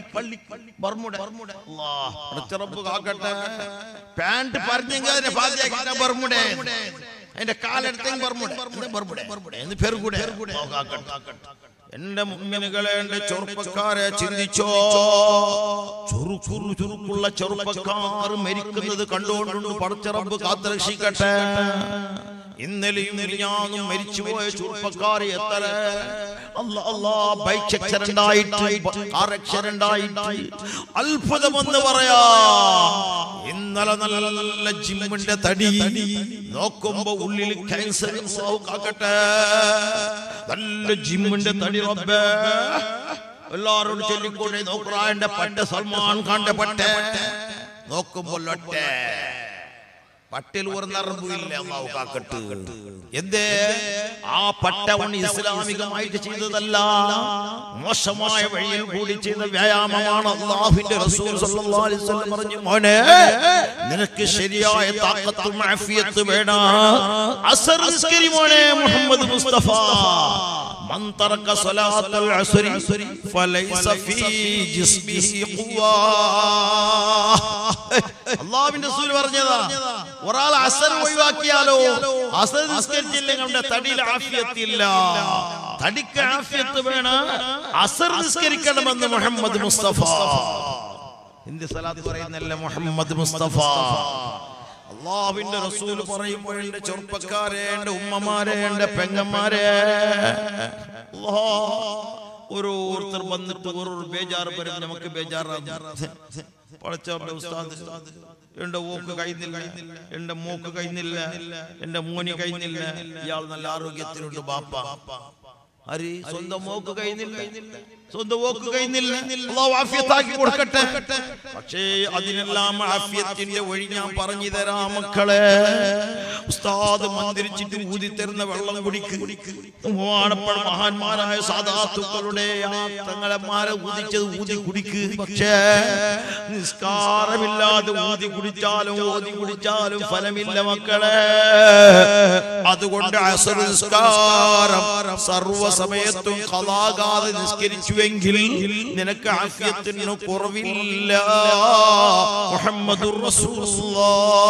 റബ്ബ് കാക്കട്ടെ. പാന്റ് പറഞ്ഞെങ്കിൽ അതിന്റെ ബാധ്യത ബർമുഡേ, അതിന്റെ കാലെടുത്തെങ്കിൽ ബർമുഡേ. എന്റെ മുഅ്മിനുകളെ, എന്റെ ചെറുപ്പക്കാരെ ചിന്തിച്ചോ. ചുറുക്കുള്ള ചെറുപ്പക്കാർ മരിക്കുന്നത് കണ്ടുകൊണ്ടുണ്ട്. പടച്ച റബ്ബ് കാത്തുരക്ഷിക്കട്ടെ. ഇന്നലെയും ഞാനും മരിച്ചുപോയ ചെറുപ്പക്കാർ എത്ര ബൈക്ക് ആക്സിഡന്റ് ആയിട്ട് അത്ഭുതമെന്ന് പറയാ. ഇന്നലെ നല്ല ജിമ്മിന്റെ തടി നോക്കുമ്പോ ഉള്ളിൽ ക്യാൻസർ കാക്കട്ടെ. നല്ല ജിമ്മിന്റെ തടി റബ്ബേ. എല്ലാരോടും ചൊല്ലിക്കൊണ്ട് നോക്കുറാന്റെ പട്ട, സൽമാൻ ഖാന്റെ പട്ട നോക്കുമ്പോ ലൊട്ടെ പട്ടിൽ ഒരു നറമ്പുമില്ല. അല്ലാഹു കാക്കട്ടെ. എന്തേ? ആ പട്ട ഇസ്ലാമികമായിട്ട് ചെയ്തതല്ല, മോശമായ വഴിയിൽ കൂടി ചെയ്ത വ്യായാമമാണ്. അല്ലാഹുവിന്റെ റസൂൽ സല്ലല്ലാഹു അലൈഹി വസല്ലം പറഞ്ഞു, മോനെ നിനക്ക് ശരിയായ താഖത്തും ആഫിയത്ത് വേണം. അസ്ർ നിസ്കരി മോനെ. മുഹമ്മദ് മുസ്തഫ മൻ തറക സ്വലാത്തുൽ അസ്രി ഫലൈസ ഫീ ജിസ്മിഹി ഖുവ്വ. അല്ലാഹുവിന്റെ റസൂൽ പറഞ്ഞതാ, ഒരാൾ അസ്ർ ഒഴിവാക്കിയാലോ, അസ്ർ നിസ്കരിച്ചില്ലെങ്കിൽ അവന്റെ തടിയിൽ ആഫിയത്തില്ല. തടിക്ക് ആഫിയത്ത് വേണം, അസ്ർ നിസ്കരിക്കണമെന്ന് മുഹമ്മദ് മുസ്തഫ. ഹിന്ദി സലാത്ത് പറയുന്നല്ല മുഹമ്മദ് മുസ്തഫ. അല്ലാഹുവിന്റെ റസൂൽ പറയുമ്പോൾ എന്റെ ചെറുപ്പക്കാരെ, എന്റെ ഉമ്മമാരെ, എന്റെ പെങ്ങന്മാരെ, ഓരോരുത്തർ വന്നിട്ട് ഓരോ ബേജാറ് വരും. നമുക്ക് ബേജാറാണ്. പഠിച്ച ഉസ്താദ് എന്റെ ഓക്ക് കഴിയുന്നില്ല, എന്റെ മോക്ക് കഴിയുന്നില്ല, എന്റെ മോനി കഴിയുന്നില്ല. ഇയാൾ നല്ല ആരോഗ്യത്തിലുണ്ട് ബാപ്പ. അരി സ്വന്തം മോക്ക് കഴിയുന്നില്ല, സ്വന്തം ഓക്ക് കഴിയുന്നില്ല. അല്ലാഹു ആഫിയത്താക്കി കൊടുക്കട്ടെ. പക്ഷേ അതിനെല്ലാം ആഫിയത്തിന്റെ വഴി ഞാൻ പറഞ്ഞു തരാം മക്കളെ. ഉസ്താദ് മന്ത്രിച്ചിട്ട് ഊതി തരുന്ന വെള്ളം കുടിക്ക്. മഹാന്മാരായ സാദാത്തുക്കളുടെ തങ്ങളന്മാരെ ഊതിച്ചത് ഊതി കുടിക്ക്. പക്ഷേ നിസ്കാരമില്ലാതെ ഊതി കുടിച്ചാലും ഓതി കുടിച്ചാലും ഫലമില്ല മക്കളെ. അതുകൊണ്ട് അസ്ർ നിസ്കാരം സർവ്വസമയത്തും ഖളാകാതെ നിസ്കരിച്ചുവെങ്കിൽ നിനക്ക് ആഫിയത്തിന് കുറവില്ല. മുഹമ്മദുർ റസൂലുള്ളാഹ്.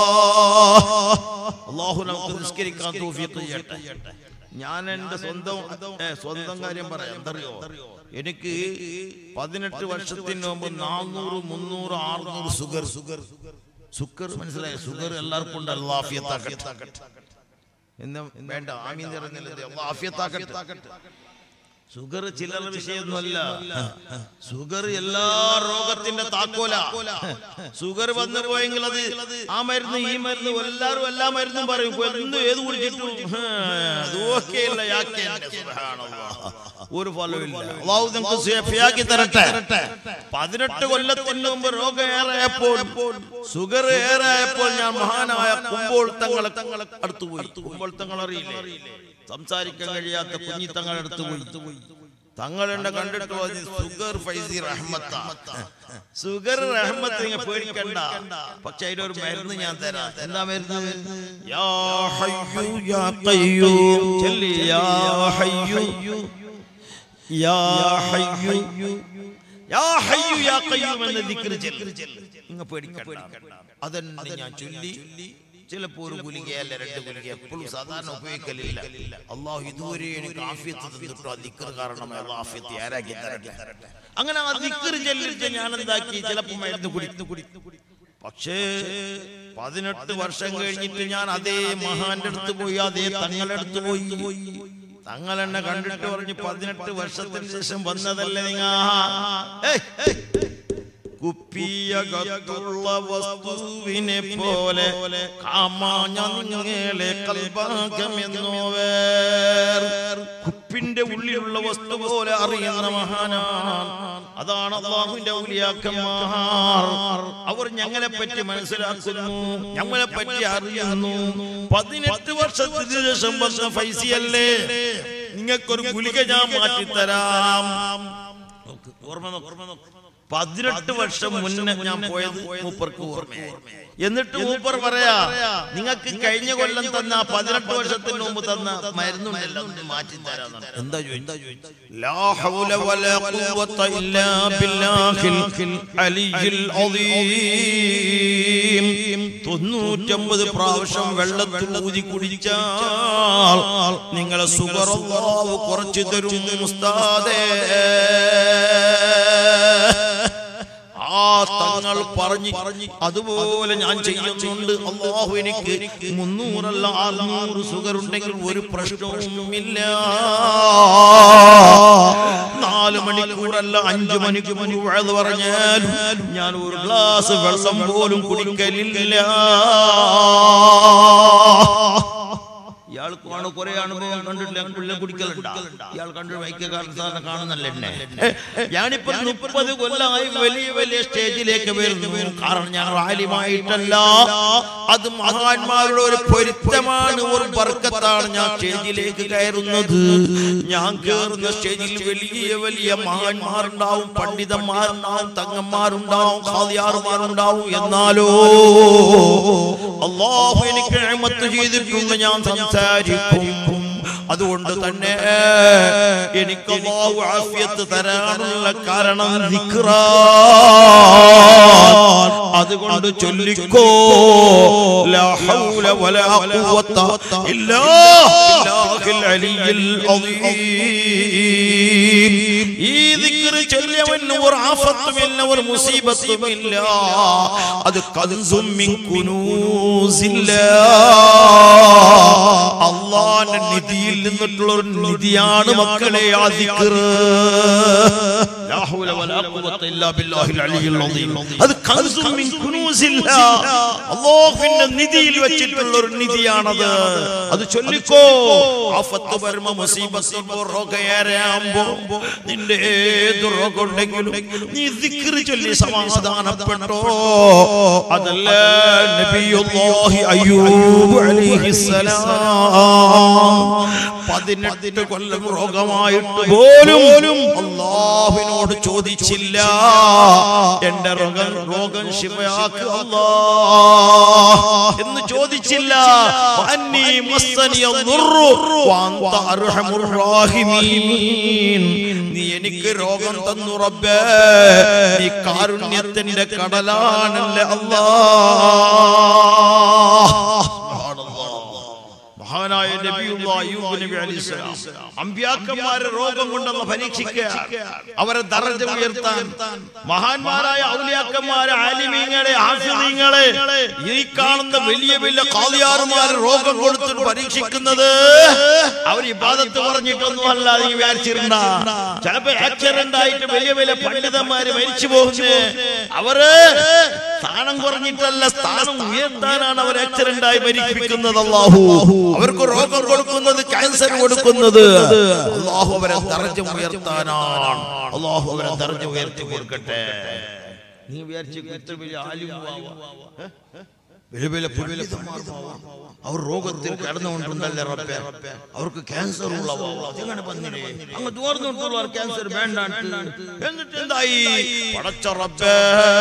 അല്ലാഹു നമുക്ക് നിസ്കരിക്കാൻ തൗഫീഖ് ചെയ്യട്ടെ. ഞാൻ എന്റെ സ്വന്തം കാര്യം പറയാം. എന്തറിയോ, എനിക്ക് 18 വർഷത്തിന് മുമ്പ് 400, 300, 600 സുഗർ മനസ്സിലായോ? സുഗർ എല്ലാവർക്കും ഉണ്ട്. അല്ലാഹു ആഫിയത്താക്കട്ടെ. എന്ന് വേണ്ട, ആമീൻ പറഞ്ഞില്ലേ? അല്ലാഹു ആഫിയത്താക്കട്ടെ. ഷുഗർ ചില്ലറ വിഷയമൊന്നുമല്ല. ഷുഗർ എല്ലാ രോഗത്തിന്റെ താക്കോല. ഷുഗർ വന്നു പോയെങ്കിൽ അത് ആ മരുന്ന് ഈ മരുന്ന് എല്ലാവരും എല്ലാ മരുന്നും പറയും. ഏത് കുടിച്ചിട്ടും അതൊക്കെയല്ല. ഒരു ഫലമില്ല. അല്ലാഹു നിങ്ങൾക്ക് ശിഫയാക്കി തരട്ടെ. 18 കൊല്ലത്തിന് മുമ്പ് രോഗം ഏറെയപ്പോൾ, ഷുഗർ ഏറെയപ്പോൾ ഞാൻ മഹാനായ കുമ്പോൾ തങ്ങളെ അടുത്ത് പോയി. കുമ്പോൾ തങ്ങൾ അറിയില്ലേ? സംസാരിക്കാൻ കഴിയാത്ത കുഞ്ഞിത്തങ്ങൾ അടുത്ത് പോയി. തങ്ങളെന്നെ കണ്ടിട്ട് പറഞ്ഞു സുഗർ ഫൈസി റഹ്മത്ത, സുഗർ റഹ്മത്ത്, നിങ്ങൾ പേടിക്കണ്ട, പക്ഷെ അതിലൊരു മരുന്ന് ഞാൻ തരാം. എന്താ മരുന്ന്? യാ ഹയ്യു യാ ഖയ്യൂം ചൊല്ലി, യാ ഹയ്യു യാ ഹയ്യു യാ ഹയ്യു യാ ഖയ്യൂം എന്ന ദിക്ർ ചൊല്ലി, നിങ്ങൾ പേടിക്കണ്ട. അതെന്നെ ഞാൻ ചൊല്ലി. ചിലപ്പോൾ ഒരു ഗുളികയല്ല, 2 ഗുളിക, എപ്പോഴും സാധാരണ ഉപയോഗിക്കലില്ല. അള്ളാഹു ഇതുവരെ എനിക്ക് ആഫിയത്ത് തന്നിട്ടു, ആ ദിക്ർ കാരണം ആഫിയത്ത് ആരാക്കി തരട്ടെ. അങ്ങനെ ആ ദിക്ർ ചൊല്ലിട്ട് ഞാൻ എന്താക്കി, ചിലപ്പോൾ മരുന്ന് കുടിച്ചു. പക്ഷേ 18 വർഷം കഴിഞ്ഞിട്ട് ഞാൻ അതേ മഹാന്റെ അടുത്ത് പോയി, അതേ തങ്ങളുടെ അടുത്ത് പോയി. തങ്ങൾ എന്നെ കണ്ടിട്ട് പറഞ്ഞു, 18 വർഷത്തിന് ശേഷം വന്നതല്ലേ നിങ്ങൾ, കുപ്പിയകത്തുള്ള വസ്തുവിനെ പോലെ കാമാഞ്ഞങ്ങളെ കൽബാകമെന്നോവേർ, കുപ്പിന്റെ ഉള്ളിലുള്ള വസ്തു പോലെ അറിയുന്ന മഹാനാണ്. അതാണ് അല്ലാഹുവിന്റെ ഔലിയാക്കന്മാർ. അവർ ഞങ്ങളെ പറ്റി മനസ്സിലാക്കുന്നു, ഞങ്ങളെ പറ്റി അറിയുന്നു. 18 വർഷത്തിന് ശേഷം വന്ന ഫൈസിയല്ലേ, നിങ്ങൾക്കൊരു ഗുളിക ഞാൻ മാറ്റിത്തരാം. ഓർമ്മ 18 വർഷം മുന്നേ ഞാൻ പോയത് മൂപ്പർക്ക് ഓർമ്മയായി. എന്നിട്ട് മൂപ്പർ പറയാ, നിങ്ങൾക്ക് കഴിഞ്ഞ കൊല്ലം തന്ന 18 വർഷത്തിന് മുമ്പ് തന്ന മരുന്നുണ്ടല്ലോ, മാറ്റി തരാന്ന്. എന്താ ചോദിച്ചു? ലാ ഹൗല വലാ ഖുവത ഇല്ലാ ബില്ലാഹിൽ അലിയിൽ അദീം. 99 പ്രാവശ്യം വെള്ളത്തിൽ ഊതി കുടിച്ചാൽ നിങ്ങളെ സുഗർ അല്ലാഹു കുറച്ചു തരും ഉസ്താദേ. തങ്ങൾ പറഞ്ഞു, അതുപോലെ ഞാൻ ചെയ്യുന്നുണ്ട്. അല്ലാഹു എനിക്ക് 300 അല്ല 600 സുഗർ ഉണ്ടെങ്കിൽ ഒരു പ്രശ്നവുമില്ല. 4 മണിക്കൂറല്ല 5 മണിക്കൂർ വഅദ് പറഞ്ഞാലും ഞാൻ ഒരു ഗ്ലാസ് വെള്ളം പോലും കുടിക്കലില്ല. ഇയാൾക്ക് കുറെ അനുഭവം കണ്ടിട്ടില്ല, കുടിക്കലുണ്ട്. ഇയാൾ കണ്ടു കാണുന്നല്ലേ എന്നെ. ഞാനിപ്പോ 30 കൊല്ലമായി വലിയ വലിയ സ്റ്റേജിലേക്ക് വരുന്നു. കാരണം ഞാൻ ആലിമായിട്ടല്ല, അത് മഹാന്മാരുടെ ഒരു പൊരുത്തമാണ്, ഒരു ബർക്കത്താണ് ഞാൻ സ്റ്റേജിലേക്ക് കയറുന്നത്. ഞാൻ കയറുന്ന സ്റ്റേജിൽ വലിയ വലിയ മഹാന്മാരുണ്ടാവും, പണ്ഡിതന്മാരുണ്ടാവും, തങ്ങന്മാരുണ്ടാവും, ഖാദിയാറുമാരുണ്ടാവും. എന്നാലോ അല്ലാഹു എനിക്ക് നിഅമത്ത് ചെയ്തിട്ടുണ്ട്, ഞാൻ സംസാരിക്കും. അതുകൊണ്ട് തന്നെ എനിക്ക് അല്ലാഹു ആഫിയത്ത് തരാനുള്ള കാരണം ദിക്റാൻ. അതുകൊണ്ട് ചൊല്ലിക്കോ, ലാ ഹൗല വലാ ഖുവത ഇല്ലാ ബില്ലാഹിൽ അലിയിൽ അദീം. ഈ ദിക്ർ ചൊല്ലിയവന് ഒരു ആഫത്തുമില്ല, ഒരു മുസീബത്തുമില്ല. അത് കൻസും മിൻ കുനൂസില്ലാ, അല്ലാഹുവിന്റെ നിധിയിൽ നിന്നുള്ള ഒരു നിധിയാണ് മക്കളെ ആ ദിക്ർ. ലാ ഹൗല വലാ ഖുവത ഇല്ലാ ബില്ലാഹിൽ അലിയിൽ അദീം. അത് കൻസും മിൻ കുനൂസില്ലാ, അല്ലാഹുവിന്റെ നിധിയിൽ വെച്ചിട്ടുള്ള ഒരു നിധിയാണത്. അത് ചൊല്ലിക്കോ. ആഫത്ത് വരുമ്പോ, മുസീബത്ത് വരുമ്പോ, രോഗയാരാകുമ്പോ, നിന്റെ ഏത് രോഗം ഉണ്ടെങ്കിലും നീ ദിക്ർ ചൊല്ലി സമാധാനപ്പെട്ടോ. അതല്ല നബിയുല്ലാഹി അയ്യൂബ് അലൈഹിസ്സലാം 18 കൊല്ലം രോഗമായിട്ട് പോലും അല്ലാഹുവിനോട് ചോദിച്ചില്ല, എന്റെ രോഗം ശിഫയാക്ക് അല്ലാഹ് എന്ന് ചോദിച്ചില്ല. അന്നീ മസ്സനിയ ദുർറു വഅൻത അർഹമുർ റഹീമീൻ. നീ എനിക്ക് രോഗം തന്നു റബ്ബേ, നീ കാരുണ്യത്തിന്റെ കടലാണല്ലേ അല്ലാഹ്. മഹാനായ നബിയുല്ലാഹി അയ്യൂബ് നബി അലൈഹിസ്സലാം അമ്പിയാക്കന്മാരെ രോഗം കൊണ്ടൊന്ന് പരീക്ഷിക്കുക, അവരെ ദറജ ഉയർത്താൻ. മഹാന്മാരായ ഔലിയാക്കന്മാരെ, ആലിമീങ്ങളെ, ഹാഫിളീങ്ങളെ, ഈ കാണുന്ന വലിയ വലിയ ഖാദിയാറുമാരെ രോഗം കൊടുത്തിട്ട് പരീക്ഷിക്കുന്നത് അവർ ഇബാദത്ത് പറഞ്ഞിട്ടൊന്നും അല്ല. നീ വിചാരിച്ചിരുന്ന ചിലപ്പോ ആക്സിഡന്റ് ആയിട്ട് വലിയ വലിയ പണ്ഡിതന്മാര് മരിച്ചു പോകുന്നേ, അവര് സ്ഥാനം കുറഞ്ഞിട്ടല്ല, സ്ഥാനം ഉയർത്താനാണ് അവർ ആക്സിഡന്റ് ആയി മരിപ്പിക്കുന്നത്. അല്ലാഹു അവർക്ക് രോഗം കൊടുക്കുന്നത്, ക്യാൻസർ കൊടുക്കുന്നത് അല്ലാഹു അവരെ ദറജ ഉയർത്താനാണ്. അല്ലാഹു അവരെ ദറജ ഉയർത്തി കൊടുക്കട്ടെ. നീ വിചാരിച്ചു ഇത്ര വലിയ ആലിമാവാ, അവർ രോഗത്തിൽ കിടന്നുകൊണ്ടുണ്ടല്ലേ റബ്ബേ, അവർക്ക് ക്യാൻസർ ഉള്ളവാ അങ്ങനെ പറഞ്ഞില്ലേ, അങ്ങ് ദൂർന്നിട്ടുള്ളവർ ക്യാൻസർ വേണ്ട. എന്നിട്ട് എന്തായി? പടച്ച റബ്ബേ,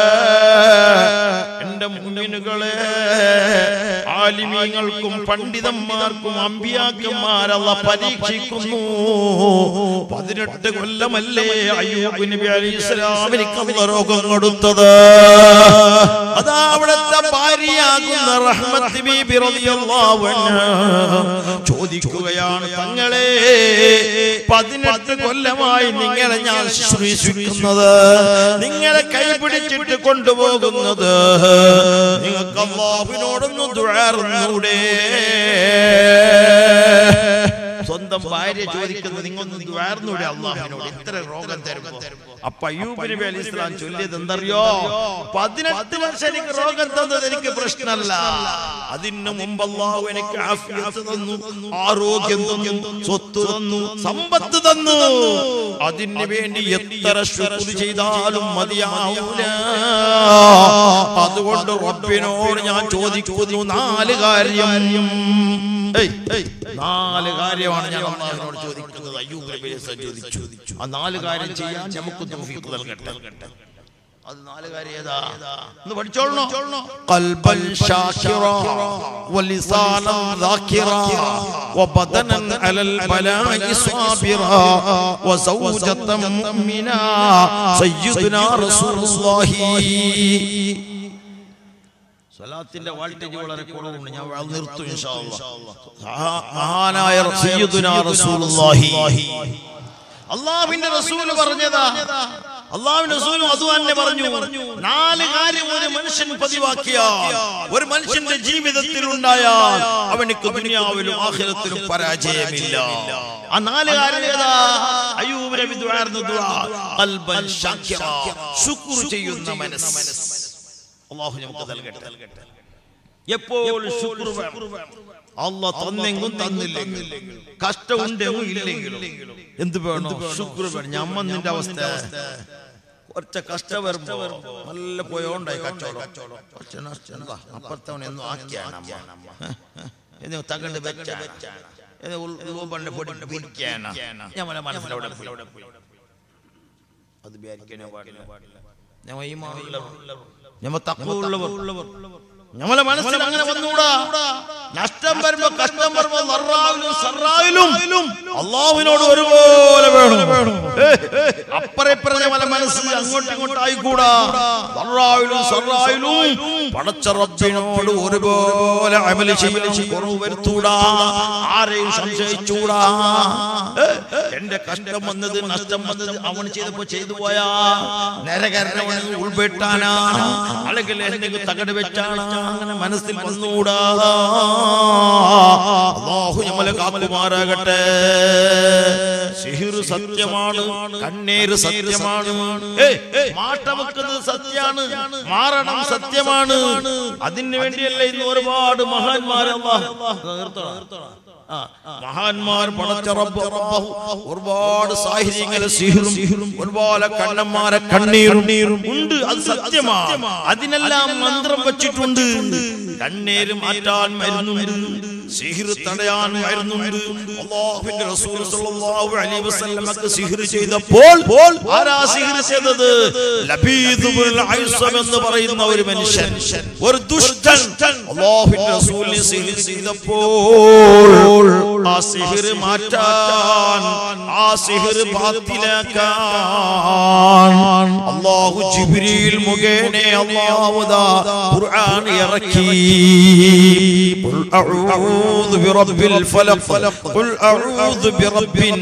എന്റെ മുഅ്മിനുകളെ, ആലിമീങ്ങൾക്കും പണ്ഡിതന്മാർക്കും അമ്പിയാക്കന്മാരല്ല പരീക്ഷിക്കുന്നു. 18 കൊല്ലമല്ലേ അയ്യൂബ് നബി അലൈഹിസ്സലാമിന് രോഗം കൊടുത്തത്. അതാ അവിടുത്തെ ഭാര്യയാകുന്ന റഹ്മത്ത് ബീബി റളിയല്ലാഹു അൻഹാ ചോദിക്കുകയാണ്, തങ്ങളെ 18 കൊല്ലമായി നിങ്ങളെ ഞാൻ ശുശ്രൂഷിക്കുന്നത്, നിങ്ങളെ കൈപിടിച്ചിട്ട് കൊണ്ടുപോകുന്നത്, നിങ്ങൾക്ക് അല്ലാഹുവിനോടൊന്ന് ദുആ ചെയ്തുകൂടെ? സ്വന്തം ഭാര്യ ചോദിക്കുന്നത്, നിങ്ങളൊന്ന് ദുആ ചെയ്തുകൂടെ അല്ലാഹുവിനോട്, ഇത്ര രോഗം തരുമ്പോ? അപ്പൊ അയ്യൂബ് നബി അലൈഹിസ്സലാം ചൊല്ലിയത് എന്തറിയോ? 18 വർഷം എനിക്ക് രോഗം തന്നത് എനിക്ക് പ്രശ്നമല്ല, അതിന് മുമ്പ് അല്ലാഹു എനിക്ക് ആഫിയത്ത് തന്നു, ആരോഗ്യം തന്നു, സ്വത്ത് തന്നു, സമ്പത്ത് തന്നു. അതിന് വേണ്ടി എത്ര ശുക്ർ ചെയ്താലും മതിയാവൂല. അതുകൊണ്ട് റബ്ബിനോട് ഞാൻ ചോദിക്കുന്നു 4 കാര്യം. 4 കാര്യമാണ് ഞാൻ അല്ലാഹുവിനോട് ചോദിക്കുന്നത്. അയ്യൂബ് നബി അലൈഹിസ്സലാം ചോദിച്ചു. ആ 4 കാര്യം ചെയ്യാൻ നമുക്ക് തൗഫീഖ് നൽകട്ടെ. അത് 4 കാര്യം ഏതാ എന്ന് പഠിച്ചോളണം. ഖൽബൻ ശാകിറ വലിസാനൻ ദാകിറ വബദനൻ അലൽ ബലാഇ സാബിറ വസൗജതൻ മുഅ്മിന സയ്യിദുനാ റസൂലുള്ളാഹി. സ്വലാത്തിന്റെ വോൾട്ടേജ് വളരെ കുറവുണ്ട്, ഞാൻ നിർത്തും ഇൻഷാ അല്ലാഹ്. മഹാനായ സയ്യിദുനാ റസൂലുള്ളാഹി, അല്ലാഹുവിന്റെ റസൂൽ പറഞ്ഞതാ. അല്ലാഹുവിന്റെ റസൂലും അത് തന്നെ പറഞ്ഞു. 4 കാര്യം ഒരു മനുഷ്യൻ പതിവാക്കിയാൽ, ഒരു മനുഷ്യന്റെ ജീവിതത്തിൽ ഉണ്ടായാൽ അവനിക്ക് ദുനിയാവിലും ആഖിറത്തിലും പരാജയമില്ല. ആ 4 കാര്യം ഏതാ? അയ്യൂബ് നബി ദുആർന്ന ദുആ, ഖൽബൻ ശാകിറ, ശുക്ർ ചെയ്യുന്ന മനസ്സ്. അല്ലാഹു നമുക്ക് നൽകട്ടെ. എപ്പോഴും ശുക്ർ വേണം. അല്ലാഹ് തന്നെങ്കും തന്നില്ലെങ്കിലും, കഷ്ടമുണ്ടെങ്കിലും ഇല്ലെങ്കിലും എന്ത് വേണം? ശുക്ർ വേണം. ഞമ്മ നിന്റെ അവസ്ഥ കുറച്ച് കഷ്ടം വരുമ്പോ നല്ല പോയോണ്ടായി കച്ചവടം, അപ്പുറത്തവനൊന്നും ആക്കിയാണ് തകണ്ട് വെച്ചാണ് പിടിക്കാനാ ഞമ്മളെ മനസ്സിലവിടെ അത് വിചാരിക്കാനോ പാടില്ല. ഞമ്മ തഖ്വയുള്ളവർ, ഞമ്മളെ മനസ്സിൽ അങ്ങനെ വന്നൂടാ. നഷ്ടം വരുമ്പോ കഷ്ടം വരുമ്പോ സറായിലും അല്ലാഹുവിനോട് ഒരുപോലെ വേണം. അപ്പറെ ഇപ്പറെ ഞമ്മളെ മനസ്സിൽ അങ്ങോട്ടും ഇങ്ങോട്ടും ആയിക്കൂടാ. സറായിലും പടച്ച റബ്ബിനോട് ഒരുപോലെ അമൽ ചെയ്യണം, കുറവ് വരുത്തൂടാ, ആരെയും സംശയിച്ചൂടാ. എന്റെ കഷ്ടം വന്നത് നഷ്ടം വന്നത് അവൻ ചെയ്തപ്പോ ചെയ്തു പോയാ നരകരവൻ ഉൾപ്പെട്ടാനാ, അല്ലെങ്കിൽ എന്തെങ്കിലും തകട് വെച്ചാണ്, അങ്ങനെ മനസ്സിൽ വന്നൂടാ. അല്ലാഹു നമ്മളെ കാക്കുമാറാകട്ടെ. സിഹിർ സത്യമാണ്, കണ്ണീര് സത്യമാണ്, മാട്ടം വെക്കുന്നത് സത്യമാണ്, മാറണം സത്യമാണ്. അതിനു വേണ്ടിയല്ലേ ഇന്ന് ഒരുപാട് മഹാന്മാർ മഹാന്മാർ പടച്ച റബ്ബ് ഒരുപാട് സാഹിര്യങ്ങളെ സിഹിറും ഒരുപാട് കണ്ണന്മാരെ കണ്ണീരും ഉണ്ട്. അത് സത്യമാണ്. അതിനെല്ലാം മന്ത്രം വെച്ചിട്ടുണ്ട്. കണ്ണീര് മാറ്റാൻ മരുന്നുണ്ട്, സിഹിർ തടയാൻ മരുന്നുണ്ട്. അല്ലാഹുവിന്റെ റസൂൽ സ്വല്ലല്ലാഹു അലൈഹി വസല്ലമക്ക് സിഹിർ ചെയ്തപ്പോൾ ആരാ സിഹിർ ചെയ്തത്? ലബീദ് ഇബ്നുൽ ഐസം എന്ന് പറയുന്ന ഒരു മനുഷ്യൻ, ഒരു ദുഷ്ടൻ അല്ലാഹുവിന്റെ റസൂലിനെ സിഹിർ ചെയ്തപ്പോൾ ആ സിഹിർ മാറ്റാൻ, ആ സിഹിർ ബാത്തിലാക്കാൻ അല്ലാഹു ജിബ്രീൽ മുഖേന അല്ലാഹു ഖുർആൻ ഇറക്കി. ഖുൽ അഊദു ബിറബ്ബിൽ ഫലഖ്, ഖുൽ അഊദു ബിറബ്ബിൻ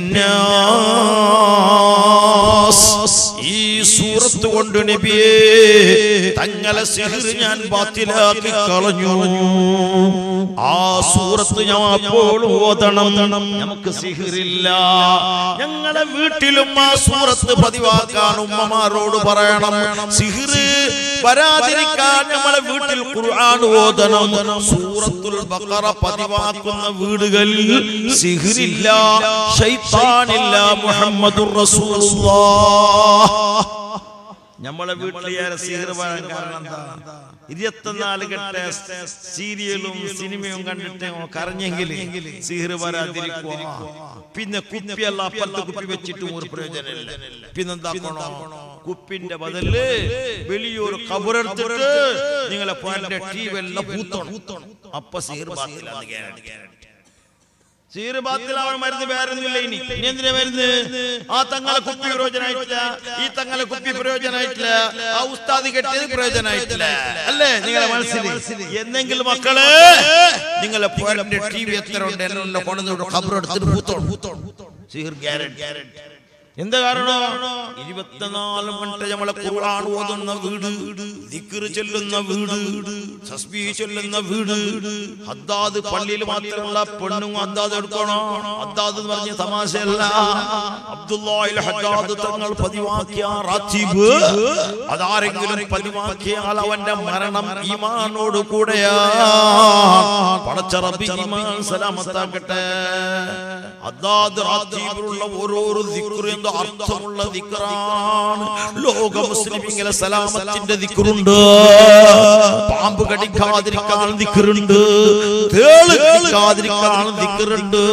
നാസ്. ഈ സൂറത്ത് കൊണ്ട് നബിയേ തങ്ങളെ സിഹിർ ഞാൻ ബാത്തിലാക്കി കളഞ്ഞു. ആ സൂറത്ത് ഞാൻ അപ്പോൾ ഓതണം. നമുക്ക് സിഹിറില്ല, ഞങ്ങളെ വീട്ടിലും ആ സൂറത്ത് പതിവാക്കാൻ ഉമ്മമാരോട് പറയണം. സിഹിർ വരാതിരിക്കാൻ നമ്മളെ വീട്ടിൽ ഖുർആൻ ഓതണം. സൂറത്തുൽ ബഖറ പതിവാക്കുന്ന വീടുകളിൽ സിഹിറില്ല, ശൈത്താനില്ല, മുഹമ്മദുർ റസൂലുള്ളാഹ്. നമ്മളെ വീട്ടിലേറെ സിഹർ വരാൻ കാരണം എന്താ? 24 ഘട്ട സീരിയലും സിനിമയും കണ്ടിട്ട് കരഞ്ഞെങ്കിൽ സിഹർ വരാതിരിക്കുക. പിന്നെ കുപ്പിയല്ല അപ്പുറത്ത് കുപ്പി വെച്ചിട്ട് ഒരു പ്രയോജനമില്ല. പിന്നെന്താ കുപ്പിന്റെ ബദല് വലിയൊരു ഖബറെടുത്തിട്ട് നിങ്ങളെ പോരന്റെ ടീവി എല്ലാം പൂത്തോണം. അപ്പൊ സിഹർ ബാത്തിലാണ് ഗ്യാരണ്ടി. സിഹർ ബാത്തിലാവണം. മരുന്ന് വേറൊന്നുമില്ല. ഇനി എന്തിനാ മരുന്ന്? ആ തങ്ങളെ കുപ്പി പ്രയോജനമായിട്ടില്ല, ഈ തങ്ങളെ കുപ്പി പ്രയോജനമായിട്ടില്ല, ആ ഉസ്താദ് കെട്ടിയത് പ്രയോജനമായിട്ടില്ല. അല്ലേ നിങ്ങളെ മനസ്സിൽ? എന്നെങ്കിലും മക്കള് നിങ്ങളെ പോരന്റെ ടീവി എത്ര ഉണ്ട് എല്ലാം കൊണ്ടുവന്നിട്ട് ഖബറെടുത്തിട്ട് പൂത്തോണം. സിഹർ ഗ്യാരണ്ടി. എന്താ കാരണം? 24 മണിക്കൂർ നമ്മളെ ഖുർആൻ ഓതുന്ന വീട്, ദിക്ർ ചൊല്ലുന്ന വീട്, തസ്ബീഹ് ചൊല്ലുന്ന വീട്. ഹദ്ദാദ് പള്ളിയിൽ മാത്രമല്ല, പെണ്ണും ഹദ്ദാദ് എടുക്കണോ. ഹദ്ദാദ് എന്ന് പറഞ്ഞ തമാശയല്ല. അബ്ദുല്ലാഹിൽ ഹദ്ദാദ് തങ്ങൾ പതിവാക്കിയ റാത്തീബ് അതാരെങ്കിലും പതിവാക്കിയാൽ അവന്റെ മരണം ഈമാനോട് കൂടെയാ. പടച്ച റബ്ബി ഈമാൻ സലാമത്താക്കട്ടെ. ഹദ്ദാദ് റാത്തീബിലുള്ള ഓരോരോ ദിക്റും അർത്ഥമുള്ള ദിക്റാണ്. ലോക മുസ്ലിമിങ്ങളെ സലാമത്തിന്റെ ദിക്റുണ്ട്. പാമ്പ് കടിക്കാതിരിക്കാൻ ദിക്റുണ്ട്, തേള് കടിക്കാതിരിക്കാൻ ദിക്റുണ്ട്.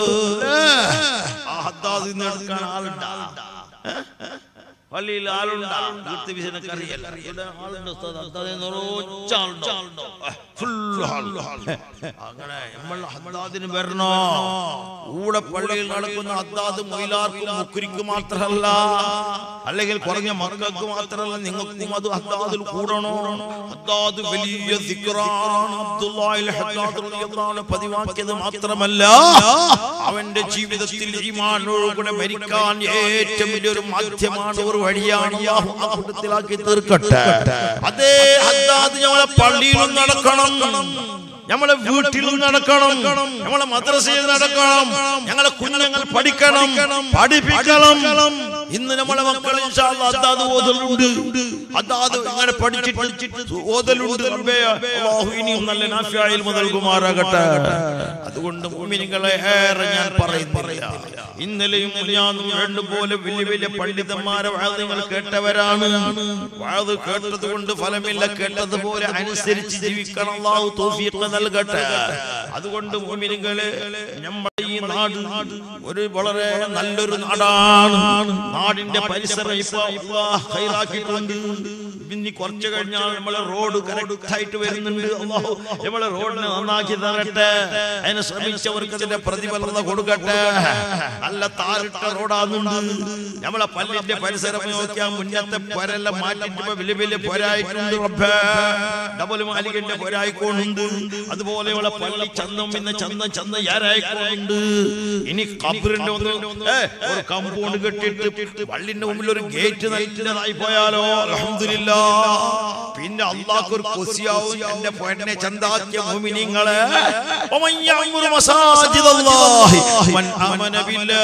ഹദ്ദാദ് ഇന്ന് എടുക്കാൻ ആളുണ്ടാ? പള്ളിയിൽ ആളുണ്ടാ? അറിയില്ല. അങ്ങനെ ഹദ്ദാദിന് വരണോ? കൂടെ പള്ളിയിൽ നടക്കുന്ന ഹദ്ദാദ് മൊയിലാർക്കും മുക്രിക്ക് മാത്രമല്ല, അല്ലെങ്കിൽ കുറഞ്ഞ മക്കൾക്ക് മാത്രമല്ല, നിങ്ങൾക്കും അത് ഹദ്ദാദിൽ കൂടണോ. ഹദ്ദാദ് വലിയ ദിക്റാണ്. അബ്ദുല്ലാഹിൽ ഹദ്ദാദ് റളിയല്ലാഹു അൻഹു പതിവാക്കിയത് മാത്രമല്ല, അവന്റെ ജീവിതത്തിൽ ഈമാനോടുകൂടെ മരിക്കാൻ ഏറ്റവും വലിയൊരു മാധ്യമമാണ്, ഒരു വഴിയാണ്. അല്ലാഹു ആ കൂട്ടത്തിലാക്കി തീർക്കട്ടെ. അതേ ഹദ്ദാദ് നമ്മളെ പള്ളിയിലും നടക്കണം, നമ്മളെ വീട്ടിലും നടക്കണം, നമ്മളെ മദ്രസയിൽ നടക്കണം, ഞങ്ങളെ കുഞ്ഞുങ്ങൾ പഠിക്കണം, പഠിപ്പിക്കണം. ഇന്ന് നമ്മളെ മക്കൾ ഇൻഷാ അല്ലാഹ് ഹദ്ദാദ് ഓതലുണ്ട്, ഹദ്ദാദ് അങ്ങനെ പഠിച്ചിട്ട് ഓതലുണ്ട്. അല്ലാഹു ഇനിയും നല്ല നാഫിയായിൽ നൽകുമാറാകട്ടെ. അതുകൊണ്ട് മുഅ്മിനീങ്ങളെ ഏറെ ഞാൻ പറയുന്നില്ല, ഇന്നലെയും ഞാനും രണ്ടുപോലെ വലിയ വലിയ പണ്ഡിതന്മാരെ വാദങ്ങൾ കേട്ടവരാണ്. വാദ് കേട്ടത് കൊണ്ട് ഫലമില്ല, കേട്ടതുപോലെ അനുസരിച്ച് ജീവിക്കണം. അല്ലാഹു തൗഫീഖ് നൽകട്ടെ. അതുകൊണ്ട് മുഅ്മിനീങ്ങളെ, നമ്മുടെ ഈ നാട് ഒരു വളരെ നല്ലൊരു നാടാണ്. നാടിന്റെ പരിസരം ഇപ്പൊ ഹൈറാക്കിയിട്ടുണ്ട്. ഇനി കുറച്ച് കഴിഞ്ഞാൽ നമ്മളെ റോഡ് കറക്റ്റ് ആയിട്ട് വരുന്നുണ്ട്. അല്ലാഹു നമ്മളെ റോഡിനെ നന്നാക്കി തരട്ടെ. അതിനെ ശ്രമിച്ചവർക്ക് അതിന്റെ പ്രതിഫലത കൊടുക്കട്ടെ. നല്ല താരിട്ട റോഡാകുന്നുണ്ട്. നമ്മളെ പള്ളിന്റെ പരിസരം നോക്കിയാൽ മുന്നത്തെ പൊരെല്ലാം മാറ്റിട്ട് വലിയ വലിയ പൊരായിട്ടുണ്ട്. റബ്ബേ, ഡബിൾ മാലികന്റെ പൊരായിക്കോണുണ്ട്. അതുപോലെ നമ്മളെ പള്ളി ചന്തം പിന്നെ ചന്തം യാരായിക്കോണുണ്ട്. ഇനി ഖബറിന്റെ ഒരു കമ്പൗണ്ട് കെട്ടിട്ട് പള്ളിന്റെ മുമ്പിൽ ഒരു ഗേറ്റ് നല്ലതായി പോയാലോ, അൽഹംദുലില്ലാ. പിന്നെ അല്ലാഹു ഒരു ഖുശിയാവും. എന്റെ പൊന്നെ ചന്താക്കിയ മുഅ്മിനീങ്ങളെ, വമൻ യഅ്മുറു മസാജിദല്ലാഹി മൻ ആമന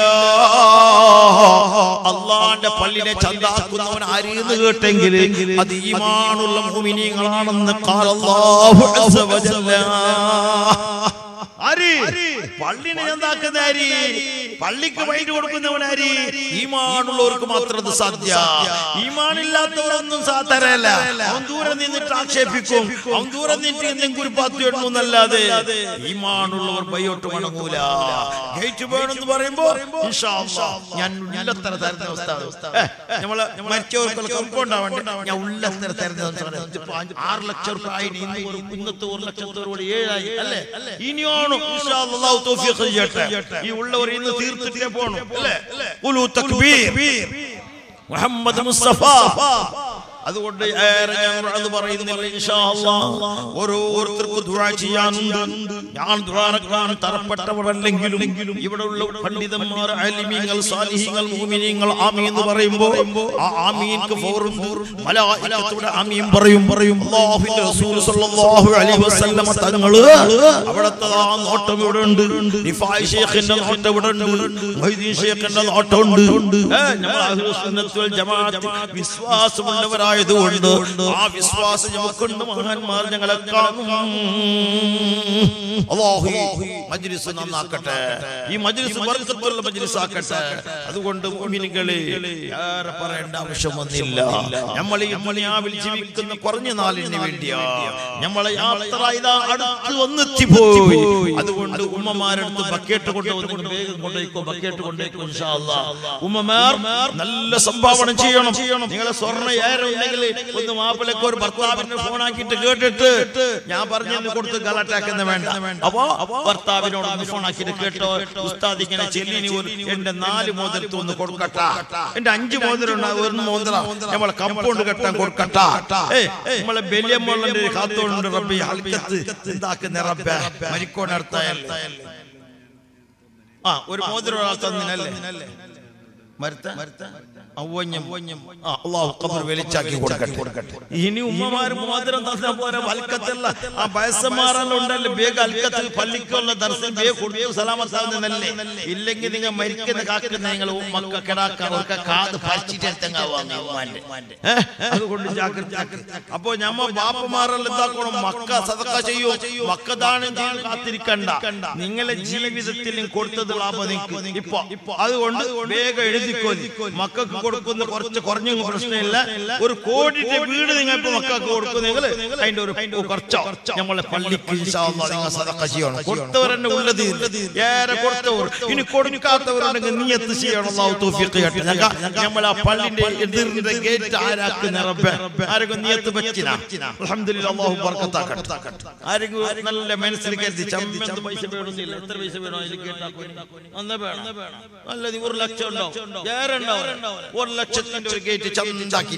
ബില്ലാഹ്. അല്ലാഹുവിന്റെ പള്ളിനെ ചന്താക്കുന്നവൻ ആരെന്ന് കേട്ടെങ്കിൽ അത് ഈമാനുള്ള മുഅ്മിനീങ്ങളാണെന്ന് ഖാലല്ലാഹു അസ്സ വജല്ല. പള്ളിനെ ചന്താക്കുന്ന ആര്? പള്ളിക്ക് വൈകിട്ട് കൊടുക്കുന്നവനാര്? ഈമാനുള്ളവർക്ക് മാത്രം അത് സാധ്യ. ഈമാനില്ലാത്തവരൊന്നും സാധാരണ. അവൻ ദൂരെ നിന്നിട്ട് ആക്ഷേപിക്കും, അവൻ ദൂരെ നിന്നിട്ട് എന്തെങ്കിലും ഒരു പാത്തി ഇടണമെന്നല്ലാതെ ഈമാനുള്ളവർ ബൈയോട്ട് വണങ്ങൂല. ഗേറ്റ് വേണമെന്ന് പറയുമ്പോ ഇൻഷാ അല്ലാഹ് ഞാൻ ഉള്ളത്തര തരുന്ന അവസ്ഥ. നമ്മളെ മരിച്ചവർക്ക് കമ്പൗണ്ട് ആവണ്ട, ഞാൻ ഉള്ളത്തര തരുന്ന 6 ലക്ഷം രൂപ ആയി. ഇന്നത്തെ 1 ലക്ഷത്തോടുകൂടി 7 ആയി അല്ലേ? ഇനിയാണ് ഇൻഷാ അല്ലാഹു തൗഫീഖ് ചെയ്യട്ടെ. ഈ ഉള്ളവർ ഇന്ന് തീർത്തിട്ടേ പോണം അല്ലേ? ഖുലു തക്ബീർ മുഹമ്മദ് മുസ്തഫ. അതുകൊണ്ട് ഏറെ ഞാൻ അത് പറയുന്നില്ല. ഇൻഷാ അല്ലാഹ് ഓരോരുത്തർക്കും ദുആ ചെയ്യാനുണ്ട്. ഞാൻ ദുആറക്കാൻ തരപ്പെട്ടവരല്ലെങ്കിലും ഇവിടെ ഉള്ള പണ്ഡിതന്മാർ, ആലിമീങ്ങൾ, സാലിഹീങ്ങൾ, മുഅ്മിനീങ്ങൾ ആമീൻ എന്ന് പറയുമ്പോൾ ആ ആമീൻക്ക് ഫൗറും മലായികത്തോടെ ആമീൻ പറയും. അല്ലാഹുവിന്റെ റസൂൽ സല്ലല്ലാഹു അലൈഹി വസല്ലം തങ്ങൾ അവിടുത്തെ ആ നോട്ടം ഇവിടെ ഉണ്ട്. റിഫായി ശൈഖിന്റെ നോട്ടം ഇവിടെ ഉണ്ട്. മൊഹീദ്ദീൻ ശൈഖിന്റെ നോട്ടം ഉണ്ട്. നമ്മൾ അഹ്ലുസ് സുന്നത്ത് വൽ ജമാഅത്ത് വിശ്വാസമുള്ളവരാ ായതുകൊണ്ട് ആ വിശ്വാസം നമുക്കുണ്ട്. മഹാന്മാർ ഞങ്ങളെ കാണും. അല്ലാഹു മജ്ലിസ് നന്നാക്കട്ടെ, ഈ മജ്ലിസ് ബർക്കത്തുള്ള മജ്ലിസ് ആക്കട്ടെ. അതുകൊണ്ട് മുഅ്മിനീങ്ങളെ ഏറെ പറയേണ്ട ആവശ്യമൊന്നുമില്ല. നമ്മൾ ഈ ദുനിയാവിൽ ജീവിക്കുന്ന കുറഞ്ഞ നാളിന് വേണ്ടിയാ. നമ്മളെ യാത്ര ഇതാ അടുത്ത് വന്നെത്തിപ്പോയി. അതുകൊണ്ട് ഉമ്മമാരടുത്ത് ബക്കറ്റ് കൊണ്ടുവന്ന് വേഗം കൊണ്ടുപോയിക്കോ, ബക്കറ്റ് കൊണ്ടുപോയിക്കോ ഇൻഷാ അല്ലാഹ്. ഉമ്മമാർ നല്ല സംഭാവന ചെയ്യണം. നിങ്ങളെ സ്വർണ്ണ ഏറെ ഉണ്ടെങ്കിൽ ഒന്ന് മാപ്പിളക്ക് ഒരു ഭർത്താവിന് ഫോണാക്കിയിട്ട് കേട്ടിട്ട് ഞാൻ പറഞ്ഞു കൊടുത്ത് ഗലാറ്റാക്കുന്ന വേണ്ട. അപ്പോ ഭർത്താവിനോട് ഫോൺ ആക്കിയിട്ട് കേട്ടോ, ഉസ്താദ് ഇങ്ങനെ ചെല്ലിനി എന്റെ 4 മോതിരത്ത് ഒന്ന് കൊടുക്കട്ട, എന്റെ 5 മോതിരം ഒരു മോതിര നമ്മളെ കമ്പൗണ്ട് കെട്ടാൻ കൊടുക്കട്ട. നമ്മളെ ബലിയമ്മളുടെ കാത്തോണ്ട് റബ്ബി ഹൽക്കത്ത് എന്താക്കുന്ന റബ്ബേ മരിക്കോണർത്തായല്ലേ. ഒരു മോതിരം ഒരാൾ തന്നിനല്ലേ അള്ളാഹു ഖബർ വെളിച്ചാക്കി കൊടുക്കട്ടെ. ഇനി ഉമ്മമാര് മോതിരം തന്ന പോലെ വൽക്കത്തല്ല, ആ വയസ്സന്മാരുണ്ടല്ലോ ബേഗ് അൽക്കത്തിൽ പള്ളിക്കുള്ള ദർശനം ബേഗ് കൊടുത്തു സലാമത്താവുന്നല്ലേ. ഇല്ലെങ്കിൽ നിങ്ങൾ മരിക്കുന്ന കാക്കുന്ന നിങ്ങൾ മക്ക കിടാക്ക കാത് അതുകൊണ്ട് ജാഗ്രത. അപ്പൊ ഞമ്മ ബാപ്പമാരെല്ലാം എന്താക്കണം, മക്ക സദഖ ചെയ്യൂ, മക്ക ദാനം ചെയ്യാൻ കാത്തിരിക്കണ്ട. നിങ്ങളെ ജീവിതത്തിൽ കൊടുത്തത് ലാഭം ഇപ്പൊ. അതുകൊണ്ട് വേഗം എഴുതിക്കോ, മക്കൾക്ക് കൊടുക്കുന്ന കുറച്ച് കുറഞ്ഞ പ്രശ്നമില്ല. 1 കോടിയുടെ വീട് നിങ്ങൾക്ക് മക്കൾക്ക് കൊടുക്കുന്നെങ്കിൽ അതിന്റെ ഒരു കുറച്ചോ നമ്മളെ പള്ളിക്ക് സദഖ ചെയ്യണം. കൊടുത്തവരെന്നെ ഉള്ളത് ഏറെ കൊടുത്തവർ, ഇനി കൊടുക്കാത്തവരുണ്ടെങ്കിൽ നിയത്ത് ചെയ്യണം. അല്ലാഹു തൗഫീഖ് ചെയ്യട്ടെ. നമ്മൾ ആ പള്ളിന്റെ എതിരിന്റെ ഗേറ്റ് ആരാക്കുന്ന റബ്ബേ ആരെങ്കിലും നിയത്ത് വെച്ചിനാ അൽഹംദുലില്ലാഹ് അല്ലാഹു ബർക്കത്താക്കട്ടെ. ആരെങ്കിലും നല്ല മനസ്സിൽ കരുതി ചമ്മെന്ത് പൈസ വേണമെന്നില്ല, എത്ര പൈസ വേണോ അതിൽ കേട്ടാക്കോ അന്ന് വേണം. നല്ലത് 1 ലക്ഷം ഉണ്ടാവും, 1 ലക്ഷത്തിന്റെ ഒരു ഗേറ്റ് ചന്താക്കി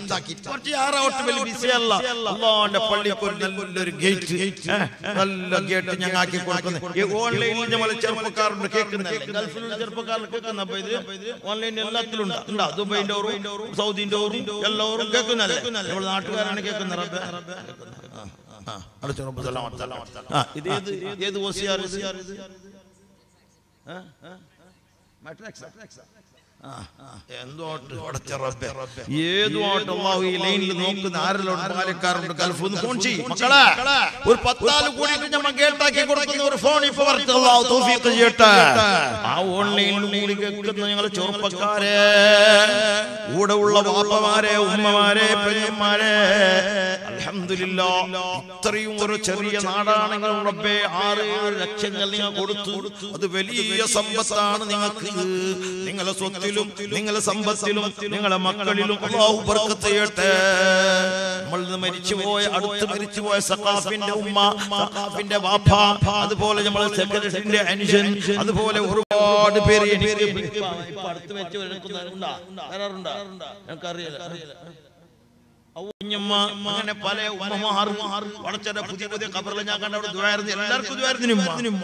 അള്ളാന്റെ പള്ളിക്ക് നല്ലൊരു ഗേറ്റ്, നല്ല ഗേറ്റ് ഞങ്ങൾ ആക്കി കൊടുക്കുന്നത്. ഓൺലൈനിൽ നമ്മളെ ചെറുപ്പക്കാരുണ്ട് കേൾക്കുന്നത്, ഗൾഫിലുള്ള ചെറുപ്പക്കാരിൽ കേൾക്കുന്ന. അപ്പൊ ഇത് ഓൺലൈൻ എല്ലാത്തിലും ഉണ്ട്. ദുബൈന്റെ ഓറും സൗദിന്റെ ഓറും എല്ലാവരും കേൾക്കുന്നല്ലേ, നമ്മുടെ നാട്ടുകാരാണ് കേൾക്കുന്നത്. ഇത് ഏത് ഓസിയാർ ഏതുമായിട്ട് അള്ളാഹു ഈ ലൈനിൽ നോക്കുന്ന ആരെല്ലാം പാലക്കാരുണ്ട് ഗൾഫ് ഒന്ന് ഫോൺ ചെയ്യും മക്കളെ. ഒരു 10 കൂടിയിട്ട് നമ്മൾ കേട്ടാക്കി കൊടുക്കുന്ന ഒരു ഫോൺ ഇപ്പൊ അള്ളാഹു തൗഫീഖ് ചെയ്യട്ടെ. ആ ഓൺലൈനിൽ കേൾക്കുന്ന ഞങ്ങളെ ചെറുപ്പക്കാരെ, കൂടെ ഉള്ള വാപ്പമാരെ, ഉമ്മമാരെ, പെങ്ങന്മാരെ, അൽഹംദുലില്ലാഹ് ഇത്രയും ഒരു ചെറിയ നാടാണെങ്കിൽ റബ്ബേ 6-7 ലക്ഷങ്ങൾ നിങ്ങൾ കൊടുത്തു. അത് വലിയ സമ്പത്താണ് നിങ്ങൾക്ക്. നിങ്ങളുടെ സ്വത്തിലും നിങ്ങളുടെ സമ്പത്തിലും നിങ്ങളുടെ മക്കളിലും അല്ലാഹു ബർക്കത്ത് ചെയ്യട്ടെ. നമ്മൾ മരിച്ചുപോയ അടുത്ത് മരിച്ചുപോയ സഖാഫിന്റെ ഉമ്മ, സഖാഫിന്റെ വാപ്പ, അതുപോലെ നമ്മളെ സെക്രട്ടറിന്റെ അനുജൻ, അതുപോലെ ഒരുപാട് പേര് എനിക്ക് ഇപ്പൊ അടുത്ത് വെച്ച് അങ്ങനെ പല ഉമ്മമാരും വളച്ചര പുതിയ പുതിയ ഖബറിൽ ഞാൻ കണ്ട അവിടെ ദുആയിരുന്നു. എല്ലാവർക്കും ദുആയിരുന്നു.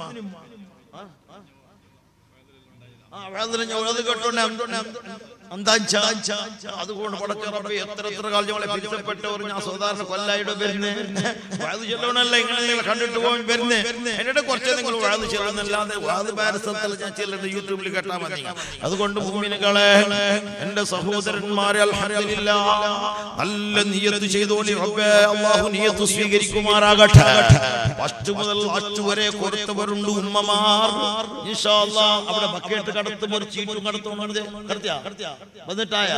അതുകൊണ്ട് പടച്ച റബ്ബേ എത്ര കാലം നമ്മളെ പിരിച്ചപ്പെട്ടവർ ഞാൻ സാധാരണ കൊല്ലായിട്ട് വരുന്നത് വാത് ചെല്ലണല്ല, ഇങ്ങനെ നിങ്ങൾ കണ്ടിട്ട് പോകാൻ വരുന്നത്. എന്നോട് കുറച്ച് നിങ്ങൾ വാത് ചെല്ലുന്നല്ലാതെ വാത് പാരസ്ഥലത്തിൽ ഞാൻ ചെല്ലുന്നത് യൂട്യൂബിൽ കേട്ടാൽ മതി. അതുകൊണ്ട് മുഅ്മിനീങ്ങളെ, എന്റെ സഹോദരന്മാരെ, അൽഹംദുലില്ലാഹ് നല്ല നിയ്യത്ത് ചെയ്തോളി. റബ്ബേ അല്ലാഹു നിയ്യത്ത് സ്വീകരിക്കുമാറാകട്ടെ. ഫസ്റ്റ് മുതൽ ലാസ്റ്റ് വരെ കൊടുത്തവരുണ്ട് ഉമ്മമാർ. ഇൻഷാ അല്ലാഹ് അവിടെ ബക്കറ്റ് കടത്തും ഒരു ചീറ്റും കടത്തും കടത്തിയാ വന്നിട്ടായ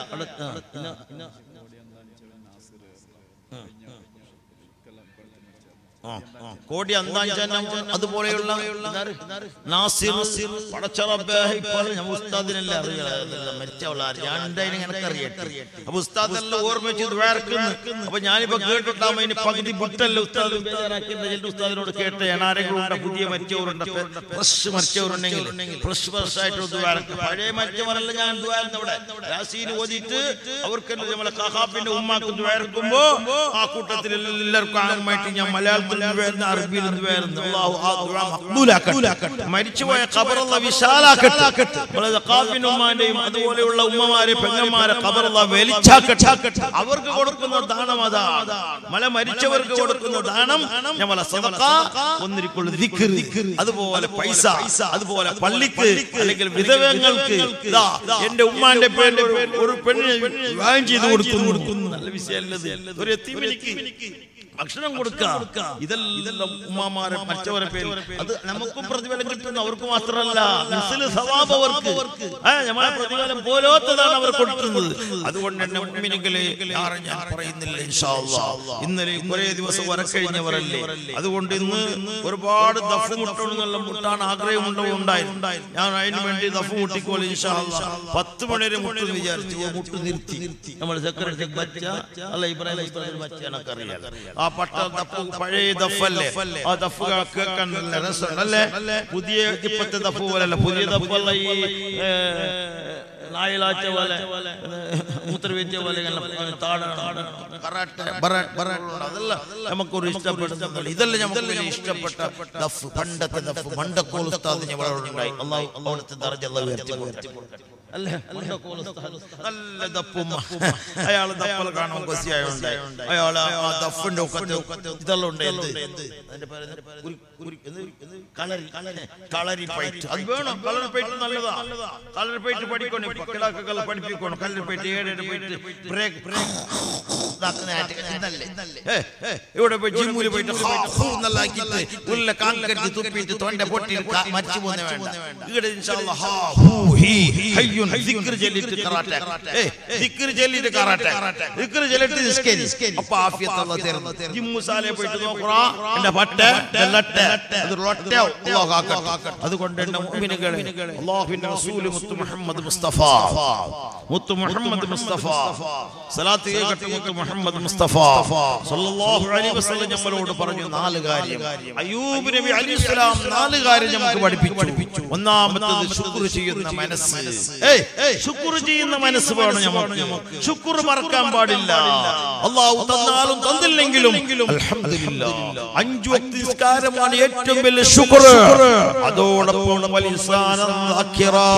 കോടി അന്താഞ്ചനം, അതുപോലെയുള്ള നാസിർ ഉസ്താദിനല്ല മരിച്ചവള അപ്പൊ ഉസ്താദെല്ലാം ഓർമ്മിച്ച് വേർക്കുന്നു. അപ്പൊ ഞാനിപ്പോ കേട്ടിട്ടാകുമ്പോ അതിന് പകുതി ബുദ്ധല്ല ഉസ്താദ് ഉസ്താദിനോട് കേട്ട് ആരെങ്കിലും പുതിയ മരിച്ചവരുണ്ട്, ഫ്രഷ് മരിച്ചവരുണ്ടെങ്കിൽ ഫ്രഷ് ഫ്രഷായിട്ട് വേർക്കും. പഴയ മരിച്ചവരല്ല ഞാൻ ഇവിടെ യാസീൻ ഓതിയിട്ട് അവർക്ക് നമ്മളെ കഹാബിന്റെ ഉമ്മാക്ക് വേർക്കുമ്പോ ആ കൂട്ടത്തിൽ എല്ലാവർക്കും ആദ്യമായിട്ട് ഞാൻ മലയാളത്തിൽ മരിച്ചുപോയ ഖബർ അല്ലാഹു വിശാലാക്കട്ടെ. അതുപോലെയുള്ള ഉമ്മമാരെ, പെങ്ങന്മാരെ ഖബർ അല്ലാഹു വെളിച്ചാക്കട്ടെ. അവർക്ക് കൊടുക്കുന്ന ദാനം അതാണ്. മരിച്ചവർക്ക് കൊടുക്കുന്ന ദാനം നമ്മളെ സദഖ, ഒന്നിരിക്കുള്ള ദിക്ർ, അതുപോലെ പൈസ, അതുപോലെ പള്ളിക്ക് അല്ലെങ്കിൽ വിധവങ്ങൾക്ക്. എന്റെ ഉമ്മാന്റെ പേര് ഒരു പെണ്ണിനെ വിവാഹം ചെയ്ത് കൊടുക്കുന്നു. നല്ല വിഷയമല്ലത്. ഒരു യതീമിനിക്ക് ഭക്ഷണം കൊടുക്കുക. ഇതെല്ലാം ഉമ്മമാരെ മറ്റവരെ പേര് അത് നമുക്കും പ്രതിഫലം കിട്ടുന്നു, അവർക്ക് മാത്രമല്ല അവർക്ക് നമ്മളെ പ്രതിഫലം പോലോത്തതാണ് അവർ കൊടുക്കുന്നത്. അതുകൊണ്ട് തന്നെ മുഅ്മിനീങ്ങളെ ഞാൻ പറയുന്നില്ല ഇൻഷാ അല്ലാഹ്, ഇന്നലെ കുറേ ദിവസം വരക്കഴിഞ്ഞവരല്ലേ, അതുകൊണ്ട് ഇന്ന് ഒരുപാട് ദഫ് മുട്ടണമെന്നുള്ള മുട്ടാൻ ആഗ്രഹമുണ്ടായിരുന്നു. ഞാൻ അതിന് വേണ്ടി ദഫ് മുട്ടിക്കോളൂ ഇൻഷാ അല്ലാഹ്. 10 മണി വരെ മുട്ട് വിചാരിച്ചു, മുട്ട് നിർത്തി. നമ്മൾ സെക്രട്ടറി ബച്ച അല്ല ഇബ്രാഹിം ബച്ചനൊക്കെ അറിയാം. ആ പട്ട ദഫ് പഴയ ദഫല്ലേ, ആ ദഫ് കേൾക്കാൻ നല്ല രസമല്ലേ. പുതിയ ഇപ്പത്തെ ദഫ് പോലല്ല, പുതിയ ദഫല്ല ഈ നായലാച്ച പോലെ മൂത്രവെച്ച പോലെ അതല്ല നമുക്കൊരു ഇഷ്ടപ്പെടുന്ന ഇതല്ല നമുക്ക് ഇഷ്ടപ്പെട്ട ദഫ്. പണ്ടത്തെ ദഫ് മണ്ടക്കോൽ ഉസ്താദ് ഞങ്ങളുണ്ടായി. അല്ലാഹു അവിടുത്തെ ദർജ അല്ലാഹു ഉയർത്തി. നല്ല ദപ്പും അയാള് ദപ്പൽ കാണാൻ കൊസിയായുണ്ട്. അയാള് ആ ദഫിന്റെ ഇതെല്ലാം ഉണ്ട്, കളരിപ്പയറ്റ്. അത് വേണം, കളരിപ്പയറ്റ് നല്ലതാ. കളരിപ്പയറ്റ് പഠിക്കണം, കിടാക്കൾ പഠിപ്പിക്കണം. കളരിപ്പയറ്റ് 7 പോയിട്ട് ബ്രേക്ക് ഇവിടെ പോയി ജിമ്മിൽ പോയിട്ട് ഉള്ള കാങ്കറ്റ് തുപ്പിയിട്ട് തൊണ്ട പൊട്ടി മരിച്ചു പോകുന്ന വേണ്ട. ഇവിടെ ഇൻഷാ അല്ലാഹ് ദിക്ർ ചൊല്ലിട്ട് കറാട്ടെ, ദിക്ർ ചൊല്ലിട്ട് കറാട്ടെ, ദിക്ർ ചൊല്ലിട്ട് നിസ്കരി. അപ്പൊ ആഫിയത്ത് അല്ലാഹ് തരുന്നു. ജിമ്മു സാലേ പോയിട്ട് നോക്കറാ എന്റെ പട്ടെ ലട്ടെ അത് ലൊട്ടെ അല്ലാഹു ആക്കട്ടെ. അതുകൊണ്ട് തന്നെ മുഅ്മിനീങ്ങളെ അല്ലാഹുവിന്റെ റസൂൽ മുത്തു മുഹമ്മദ് മുസ്തഫ, മുത്തു മുഹമ്മദ് മുസ്തഫ സലാത്ത് കേൾക്കട്ടെ. മുത്തു മുഹമ്മദ് മുസ്തഫ സല്ലല്ലാഹു അലൈഹി വസല്ലം നമ്മളോട് പറഞ്ഞു 4 കാര്യം. അയ്യൂബ് നബി അലൈഹിസ്സലാം 4 കാര്യം നമുക്ക് പഠിപ്പിച്ചു. ഒന്നാമത്തേത് ശുക്ർ ചെയ്യുന്ന മനസ്സ്. ശുക്ർ ചെയ്യുന്ന മനസ്സ് വേണം നമുക്ക്. ശുക്ർ മറക്കാൻ പാടില്ല. അല്ലാഹു തന്നാലും തന്നില്ലെങ്കിലും അൽഹംദുലില്ലാഹ് 5 വക്ത് നിസ്കാരമാണ് ഏറ്റവും വലിയ ശുക്ർ. അതോടൊപ്പം വലിസാനൻ ദാക്കിറാ,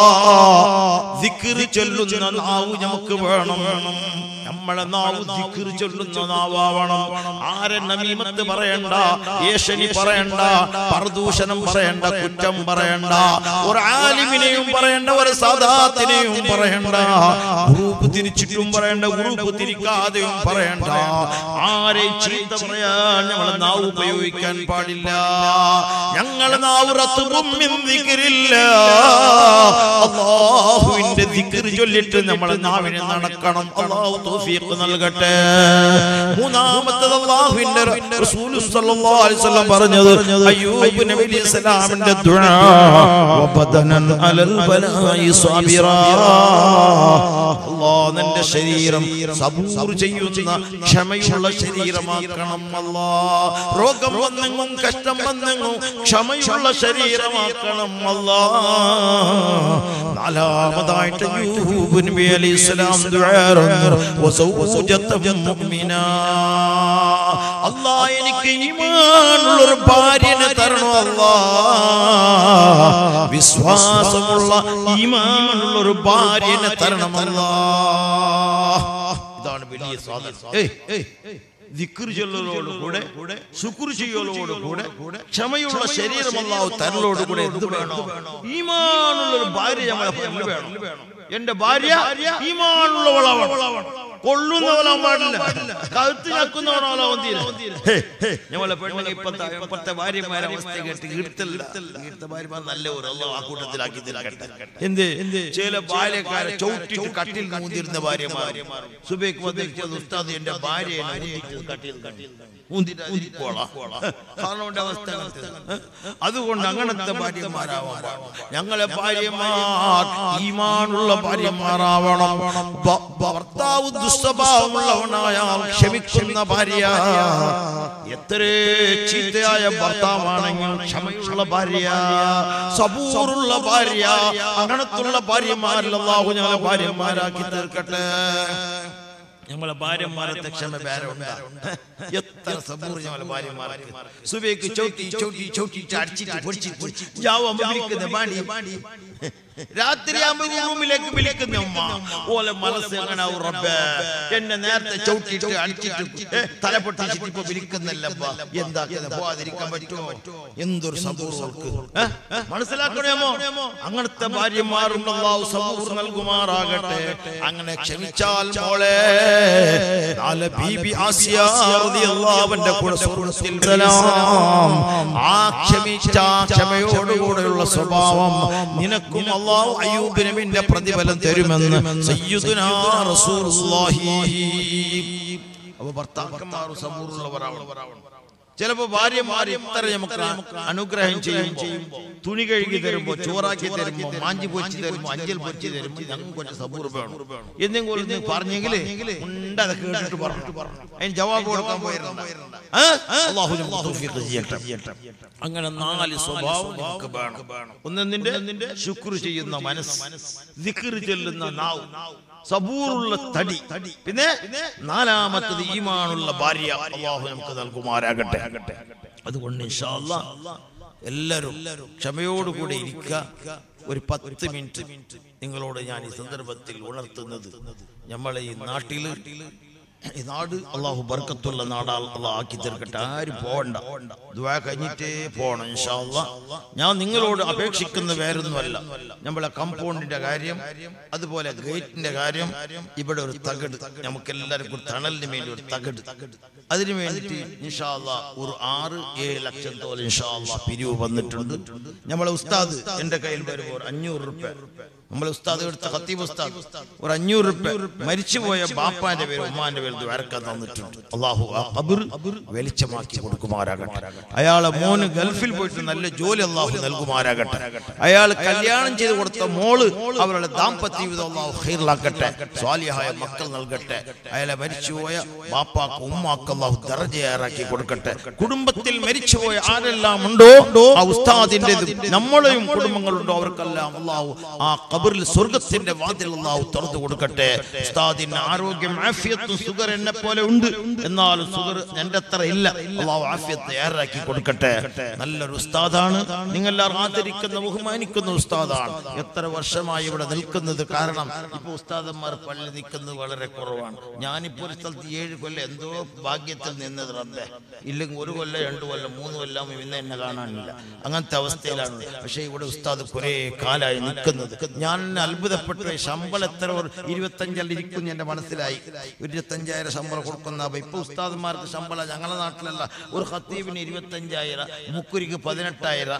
ദിക്ർ ചൊല്ലുന്ന നാവ് നമുക്ക് വേണം. നമ്മളെ നാവ് ദിക്ർ ചൊല്ലുന്ന നാവാവണം. ആരെ നമീമത്ത് പറയണ്ട, ഏഷണി പറയണ്ട, പരദൂഷണം പറയണ്ട, കുറ്റം പറയണ്ട, ഒരു ആലിമിനെയും പറയണ്ട, ഒരു സാദാത്തിനെയും പറയണ്ട, ഗ്രൂപ്പ് തിരിച്ചിട്ടും പറയണ്ട, ഗ്രൂപ്പ് തിരിക്കാതെയും പറയണ്ട. ആരെയും ചീത്ത പറയാൻ നമ്മളെ നാവ് ഉപയോഗിക്കാൻ പാടില്ല. ഞങ്ങളെ നാവ് റത്ബും മിൻ ദിക്രില്ലാഹ്, അല്ലാഹുവിന്റെ ദിക്ർ ചൊല്ലിട്ട് നമ്മളെ നാവിനെ നടക്കണം. അല്ലാഹു തൗഫീഖ് നൽകട്ടെ. മൂന്നാമത്തേത് അല്ലാഹുവിന്റെ റസൂൽ സല്ലല്ലാഹു അലൈഹി വസല്ലം പറഞ്ഞത് അയ്യൂബ് നബി അലൈഹിസ്സലാമിന്റെ ദുആ വബദനൻ അലൽ ബലായി സബിറാ. അല്ലാഹ് നിന്റെ ശരീരം സബൂർ ചെയ്യുന്ന ക്ഷമയുള്ള ശരീരമാക്കണം. അല്ലാഹ് രോഗം വന്നെങ്ങും കഷ്ടം വന്നെങ്ങും ക്ഷമയുള്ള ശരീരമാക്കണം. അല്ലാഹ് നാലാമതായിട്ട് അയ്യൂബ് നബി അലൈഹിസ്സലാം ദുആ അല്ലാഹ് എനിക്ക് ഈമാനുള്ള ഒരു ഭാര്യനെ തരണം. അല്ലാഹ് വിശ്വാസമുള്ള ഈമാനുള്ള ഒരു ഭാര്യനെ തരണം. അല്ലാഹ് ഇതാണ് വലിയ സാധനം. ദിക്ർ ചൊല്ലലോടുകൂടെ ശുക്ർ ചെയ്യലോടുകൂടെ ക്ഷമയുള്ള ശരീരം അല്ലാഹു തരലോടുകൂടെ എന്ത് വേണം? ഈമാനുള്ള ഒരു ഭാര്യ നമ്മളെ വേണം. എന്റെ ഭാര്യ ഈമാനുള്ളവളാവണം, കൊള്ളുന്നവനാൻ പാടില്ല, കഴുത്ത് ഞെക്കുന്നവനാവണം തീരെ. ഞങ്ങളെ പെണ്ണുങ്ങൾ ഇപ്പത്തെ ഭാര്യമാരെ അവസ്ഥ കേട്ട് ഈർത്ത ഭാര്യമാർ നല്ല ഒരു അല്ലാഹു ആ കൂട്ടത്തിലാക്കി തരട്ടെ. എന്ത് ചില ബാല്യക്കാരെ ചവിട്ടിട്ട് കട്ടിൽ മൂന്നിരുന്ന ഭാര്യമാർ സുബൈക്ക് വന്നിട്ട് ഉസ്താദ് എന്റെ ഭാര്യയെ അവസ്ഥ. അതുകൊണ്ട് അങ്ങനത്തെ ഭാര്യമാരാവാൻ ഞങ്ങളെ ഭാര്യമാർ ഈമാനുള്ള ഭാര്യമാരാവണം. ഭർത്താവ് ദുസ്വഭാവമുള്ളവനായാൽ ക്ഷമിക്കുന്ന ഭാര്യ, എത്ര ചീത്തയായ ഭർത്താവാണെങ്കിൽ ക്ഷമയുള്ള ഭാര്യ, സബൂറുള്ള ഭാര്യ, അങ്ങനത്തുള്ള ഭാര്യമാരിൽ അല്ലാഹു ഞങ്ങളെ ഭാര്യമാരാക്കി തീർക്കട്ടെ. നമ്മളെ ഭാര്യമാരത്തെ ക്ഷമ വേറുണ്ട്. എത്ര സബൂർ ഞങ്ങളെ ഭാര്യമാർക്ക്. സുബൈക്ക് ചവിട്ടി ചവിട്ടി ചവിട്ടി അടിച്ചിട്ട് പൊടിച്ചിട്ട് ജാവ മഗ്രിബിന്റെ ബാണി രാത്രിയാകുമ്പോൾ റൂമിലേക്ക് വിളിക്കുന്ന ഉമ്മ ഓലെ മനസ്സ് എങ്ങനെ റബ്ബേ എന്നെ നേരത്തെ ചവിട്ടിട്ട് അടിച്ചിട്ട് തല പൊട്ടിച്ചിട്ട് ഇപ്പൊ വിളിക്കുന്നല്ലപ്പ എന്താ പോവാതിരിക്കാൻ പറ്റുമോ? എന്തൊരു സബൂർക്ക് മനസ്സിലാക്കണമോ? അങ്ങനത്തെ ഭാര്യമാരും അല്ലാഹു സബൂർ നൽകുമാറാകട്ടെ. അങ്ങനെ ക്ഷമിച്ചാൽ മോളെ ബീബി ആസിയ റളിയല്ലാഹു അൻഹ കൂടെ സ്വർഗ്ഗത്തിൽ സലാം ആ ക്ഷമയോടുകൂടെയുള്ള സ്വഭാവം നിനക്കും അല്ലാഹു അയ്യൂബ് നബിയുടെ പ്രതിഫലം തരുമെന്ന് സയ്യിദുനാ റസൂലുള്ളാഹി. അപ്പോൾ ഭർത്താക്കന്മാർ സബൂറുള്ളവരാവണം. ചിലപ്പോ ഭാര്യമാർ ഇത്ര നമുക്ക് അനുഗ്രഹം ചെയ്യുമ്പോൾ തുണി കഴുകി തരുമ്പോ ചോറാക്കി തരുമ്പോ മാഞ്ചി പൊച്ചി തരുമ്പോ അഞ്ചൽ പൊച്ചി തരുമ്പോ ഞങ്ങൾക്ക് കുറച്ച് സബൂർ വേണം എന്തെങ്കിലും പറഞ്ഞെങ്കില് അത് കേട്ടിട്ട് പറഞ്ഞു അതിന് ജവാബ് കൊടുക്കാൻ പോയിരുന്നു. അങ്ങനെ 4 സ്വഭാവം നമുക്ക് വേണം. ഒന്നിന്റെ ശുക്ർ ചെയ്യുന്ന മനസ്സ്, ദിക്ർ ചൊല്ലുന്ന നാവ്, സബൂറുള്ള തടി, പിന്നെ 4ാമത്തത് ഈമാനുള്ള ഭാര്യ അല്ലാഹു നമുക്ക് നൽകുമാറാകട്ടെ. അതുകൊണ്ട് ഇൻഷാ അല്ലാഹ് എല്ലാവരും ക്ഷമയോടുകൂടെ ഇരിക്കുക. ഒരു 10 മിനിറ്റ് നിങ്ങളോട് ഞാൻ ഈ സന്ദർഭത്തിൽ ഉണർത്തുന്നത്, നമ്മളെ ഈ നാട്ടില് ഈ നാട് അല്ലാഹു ബർക്കത്തുള്ള നാടാൽ അല്ലാഹു ആക്കി തീർക്കട്ടെ. ആരും പോകണ്ട, ദുആ കഴിഞ്ഞിട്ടേ പോകണം ഇൻഷാ അല്ലാഹ്. ഞാൻ നിങ്ങളോട് അപേക്ഷിക്കുന്ന വേറൊന്നുമല്ല, നമ്മളെ കമ്പൗണ്ടിന്റെ കാര്യം, അതുപോലെ ഗേറ്റിന്റെ കാര്യം. ഇവിടെ ഒരു തകട്, നമുക്ക് എല്ലാവർക്കും തണലിന് വേണ്ടി ഒരു തകട്, അതിനു വേണ്ടിയിട്ട് ഇൻഷാ അല്ലാഹ് ഒരു 6-7 ലക്ഷം തോലെ ഇൻഷാ അല്ലാഹ് പിരിവ് വന്നിട്ടുണ്ട്. നമ്മളെ ഉസ്താദ് എന്റെ കയ്യിൽ വരുമ്പോൾ 500 രൂപ, നമ്മളെ ഉസ്താദ് എടുത്ത ഖത്തീബ് ഉസ്താദ് ഒരു 500 രൂപ മരിച്ചുപോയ ബാപ്പാന്റെ പേര് ഉമ്മാന്റെ പേര് ദ്വാരക്കാൻ തന്നിട്ടുണ്ട്. അല്ലാഹു ആ ഖബർ വെളിച്ചമാക്കി കൊടുക്കുമാറാകട്ടെ. അയാളെ മോന് ഗൾഫിൽ പോയിട്ട് നല്ല ജോലി അല്ലാഹു നൽകുമാറാകട്ടെ. അയാൾ കല്യാണം ചെയ്ത് കൊടുത്ത മോള് അവരുടെ ദാമ്പത്യ ജീവിതം അല്ലാഹു ഖൈറിലാക്കട്ടെ, സ്വാലിഹായ മക്കൾ നൽകട്ടെ. അയാളെ മരിച്ചുപോയ ബാപ്പാക്ക് ഉമ്മാക്ക് അല്ലാഹു ദറജയാക്കി കൊടുക്കട്ടെ. കുടുംബത്തിൽ മരിച്ചുപോയ ആരെല്ലാം ഉണ്ടോ ആ ഉസ്താദിന്റെ നമ്മളെയും കുടുംബങ്ങളുണ്ടോ അവർക്കെല്ലാം അല്ലാഹു ആ ഖബറിൽ സ്വർഗ്ഗത്തിന്റെ വാതിൽ അല്ലാഹു തുറന്നു കൊടുക്കട്ടെ. ഉസ്താദിന്റെ ആരോഗ്യം ആഫിയത്തും സുഗർ എന്നെ പോലെ ഉണ്ട്, എന്നാൽ സുഗർ എന്റെ അത്ര ഇല്ല. അല്ലാഹു ആഫിയത്ത് ഏറാക്കി കൊടുക്കട്ടെ. നല്ലൊരു ഉസ്താദാണ്, നിങ്ങൾ എല്ലാവരും ആദരിക്കുന്ന ബഹുമാനിക്കുന്ന ഉസ്താദാണ്. എത്ര വർഷമായി ഇവിടെ നിൽക്കുന്നത്. കാരണം ഇപ്പൊ ഉസ്താദന്മാർ പള്ളി നിൽക്കുന്നത് വളരെ കുറവാണ്. ഞാനിപ്പോ ഒരു സ്ഥലത്ത് 7 കൊല്ലം എന്തോ ഭാഗ്യത്തിൽ നിന്നത് റബ്ബേ, ഇല്ലെങ്കിൽ 1 കൊല്ലം 2 കൊല്ലം 3 കൊല്ലം ഇന്ന് എന്നെ കാണാനില്ല. അങ്ങനത്തെ അവസ്ഥയിലാണ്. പക്ഷേ ഇവിടെ ഉസ്താദ് കുറെ കാലമായി നിൽക്കുന്നത്. ഞാൻ അത്ഭുതപ്പെട്ടു. ശമ്പളം എത്ര 25 ഇരിക്കുന്നു എന്റെ മനസ്സിലായി. 25,000 ശമ്പളം കൊടുക്കുന്ന ഇപ്പൊ ഉസ്താദന്മാർക്ക് ശമ്പളം ഞങ്ങളുടെ നാട്ടിലല്ല. ഒരു ഖത്തീബിന് 25,000, മുക്കുരിക്ക് 18,000,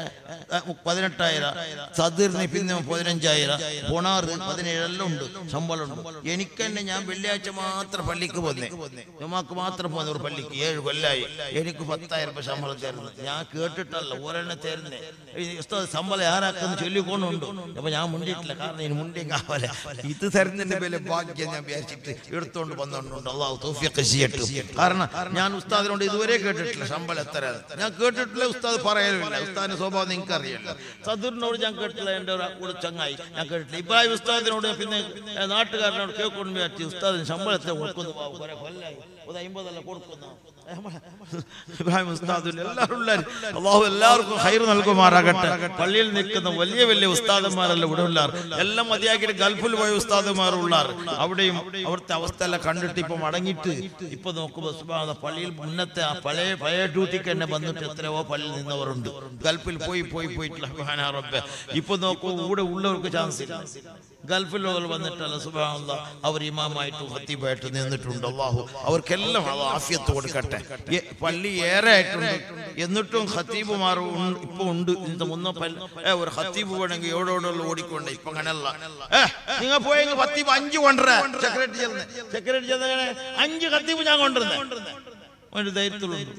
സദീറിന് പിന്നെ 15,000, ബോണാറ് 17 എല്ലാം ഉണ്ട്, ശമ്പളം ഉണ്ട്. എനിക്ക് തന്നെ ഞാൻ വെള്ളിയാഴ്ച മാത്രം പള്ളിക്ക് പോന്നേ, ജുമാക്ക് മാത്രം പോകുന്ന ഒരു പള്ളിക്ക് 7 കൊല്ലായി. എനിക്ക് 10,000 രൂപ ശമ്പളം തരുന്നത് ഞാൻ കേട്ടിട്ടല്ല, ഒരെണ്ണം തരുന്നേ. ഉസ്താദ് ശമ്പളം ആരാക്കെന്ന് ചൊല്ലിക്കൊണ്ടുണ്ട്. അപ്പൊ ഞാൻ മുണ്ടിട്ടില്ല, കാരണം ഇതിന് മുണ്ടേ കാവല ഇത് തരുന്നതിന്റെ പേര് ഭാഗ്യം ഞാൻ വിചാരിച്ചിട്ട് എടുത്തോണ്ട് വന്നോണ്ടുണ്ട്. അല്ലാഹു തൗഫീഖ് ചെയ്യട്ടെ. കാരണം ഞാൻ ഉസ്താദിനോട് ഇതുവരെ കേട്ടിട്ടില്ല ശമ്പളം എത്ര, ഞാൻ കേട്ടിട്ടില്ല, ഉസ്താദ് പറയലുമില്ല. ഉസ്താദിന്റെ സ്വഭാവം നിങ്ങൾക്ക് അറിയില്ല. സദൂറിനോട് ഞാൻ കേട്ടില്ല, എന്റെ ഒരു ചങ്ങായി ഞാൻ കേട്ടില്ല. ഇബ്രാഹിം ഉസ്താദിനോട് പിന്നെ നാട്ടുകാരനോട് കേൾക്കൊണ്ട് വിചാരിച്ചു ഉസ്താദിന് ശമ്പളം എത്ര കൊടുക്കുന്നു, കുറെ കൊല്ലായി 50 കൊടുക്കുന്നു. ഇബ്രാഹിം ഉസ്താദിന് അല്ലാഹു എല്ലാവർക്കും ഖൈർ നൽകുമാറാകട്ടെ. പള്ളിയിൽ നിൽക്കുന്ന വലിയ വലിയ ഉസ്താദന്മാരെല്ലാം ഇവിടെ ഉള്ളാർ, എല്ലാം മതിയാക്കിയിട്ട് ഗൾഫിൽ പോയ ഉസ്താദന്മാർ ഉള്ളാർ. അവിടെയും അവിടുത്തെ അവസ്ഥ എല്ലാം കണ്ടിട്ട് ഇപ്പൊ മടങ്ങിയിട്ട് ഇപ്പൊ നോക്കുമ്പോൾ സുബ്ഹാനല്ലാഹ് പള്ളിയിൽ മുന്നത്തെ ആ പഴയ ഡ്യൂട്ടിക്ക് തന്നെ വന്നിട്ട് എത്രയോ പള്ളിയിൽ നിന്നവരുണ്ട്. ഗൾഫിൽ പോയിട്ടുള്ള ഇപ്പൊ നോക്കൂ, ഇവിടെ ഉള്ളവർക്ക് ചാൻസ് ഇല്ല. ഗൾഫിലുള്ളവർ വന്നിട്ടല്ല സുബ്ഹാനല്ലാഹ് അവർ ഇമാമായിട്ടും ഖത്തീബായിട്ടും നിന്നിട്ടുണ്ട്. അല്ലാഹു അവർക്കെല്ലാം ആഫിയത്ത് കൊടുക്കട്ടെ. പള്ളി ഏറെ ആയിട്ടുണ്ട്, എന്നിട്ടും ഖത്തീബുമാർ ഇപ്പൊ ഉണ്ട്. ഒരു ഖത്തീബ് വേണമെങ്കിൽ എവിടെയുള്ള ഓടിക്കൊണ്ട് ഇപ്പൊ അങ്ങനെയല്ല. നിങ്ങൾ പോയെങ്കിൽ ഖത്തീബ് 5 കൊണ്ടുവരാ, സെക്രട്ടറി ചെന്ന് 5 ഖത്തീബ് ഞാൻ കൊണ്ടുവരുന്നേ ധൈര്യത്തിലുണ്ട്.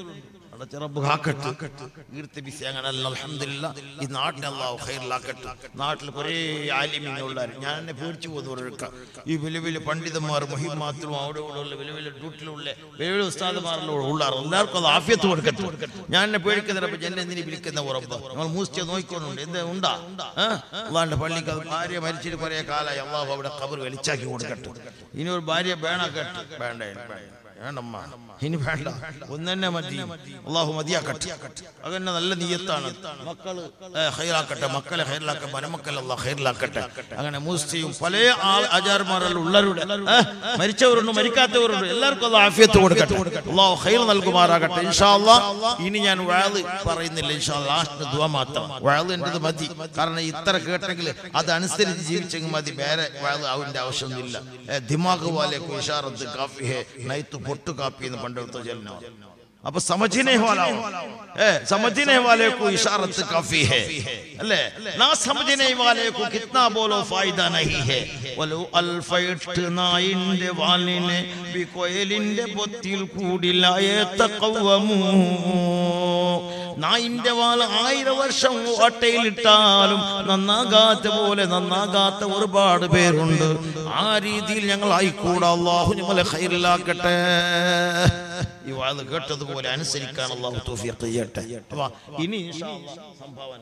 ഈ നാട്ടിനെ അല്ലാഹു ഖൈറിലാക്കട്ടെ. നാട്ടിൽ കുറെ ആലിമീങ്ങളുള്ള, ഞാൻ എന്നെ പേടിച്ചു പോകുന്നവരൊക്കെ ഈ വലിയ വലിയ പണ്ഡിതന്മാർ മഹിമാത്തിലും അവിടെ ഉള്ള വലിയ വലിയ ഡ്യൂട്ടിലുള്ള വലിയ വലിയ ഉസ്താദന്മാരിലും ഉള്ളാർ. എല്ലാവർക്കും അത് ആഫിയത്ത് കൊടുക്കട്ടെ. ഞാൻ എന്നെ പേടിക്കുന്നതിനപ്പോ എന്നെ എന്തിനു വിളിക്കുന്ന ഉറപ്പ് നമ്മൾ മൂസ്റ്റിയ നോക്കിക്കൊണ്ടുണ്ട്. എന്താ ഉണ്ടാ അള്ളാന്റെ പള്ളിക്ക് അത് ഭാര്യ മരിച്ചിട്ട് കുറെ കാലമായി. അള്ളാഹു അവിടെ ഖബർ വെളിച്ചാക്കി കൊടുക്കട്ടെ. ഇനി ഒരു ഭാര്യ വേണ്ട വേണ്ടമ്മ, ഇനി വേണ്ട, ഒന്ന് തന്നെ മതി. അള്ളാഹു മതിയാക്കട്ടെ. അങ്ങനെ നല്ല നിയ്യത്താണ്. മക്കള് ഹൈറാക്കട്ടെ, മക്കളെ ഹൈറിലാക്കട്ടെ, മരുമക്കൾ അള്ളാഹ് ഹൈറിലാക്കട്ടെ. അങ്ങനെ മുസ്ലിം പല ആചാരന്മാരെല്ലാം ഉള്ളവരുടെ മരിച്ചവരുണ്ട്, മരിക്കാത്തവരുണ്ട്, എല്ലാവർക്കും അള്ളാഹ് ആഫിയത്ത് കൊടുക്കട്ടെ. അള്ളാഹു ഹൈർ നൽകുമാറാകട്ടെ. ഇൻഷാ അള്ളാഹ് ഇനി ഞാൻ വഅദ് പറയുന്നില്ല. ഇൻഷാ അള്ളാഹ് ലാസ്റ്റ് ദുആ മാത്രം. വഅദ് എന്റേത് മതി. കാരണം ഇത്ര കേട്ടെങ്കിൽ അതനുസരിച്ച് ജീവിച്ചെങ്കിൽ മതി. വേറെ വഅദ് ആവിന്റെ ആവശ്യമൊന്നുമില്ല. ദിമാഗ് വാലെ കോ ഇശാറത്ത് കാഫി ഹേ नहीं तो फोटो कापी न पंडित तो जलना. अब समझने वाला समझने वाले को इशारत काफी है, अल्ले ना समझने वाले को कितना बोलो फायदा नहीं है. वलो अल्फैट नाइंडे वालिने भी कोयलिंडे बोतिल कूडिलाये तकव्वमू. നായിന്റെ വാൽ 1000 വർഷം ഒട്ടയിലിട്ടാലും നന്നാകാത്ത പോലെ നന്നാകാത്ത ഒരുപാട് പേരുണ്ട്. ആ രീതിയിൽ ഞങ്ങൾ ആയിക്കൂടാ. അല്ലാഹു നമ്മളെ ഖൈറിലാക്കട്ടെ. ഈ വാത് കേട്ടതുപോലെ അനുസരിക്കാൻ അല്ലാഹു തൗഫീഖ് ചെയ്യട്ടെ. അപ്പൊ ഇനി ഇൻഷാ അല്ലാഹ് സംഭാവന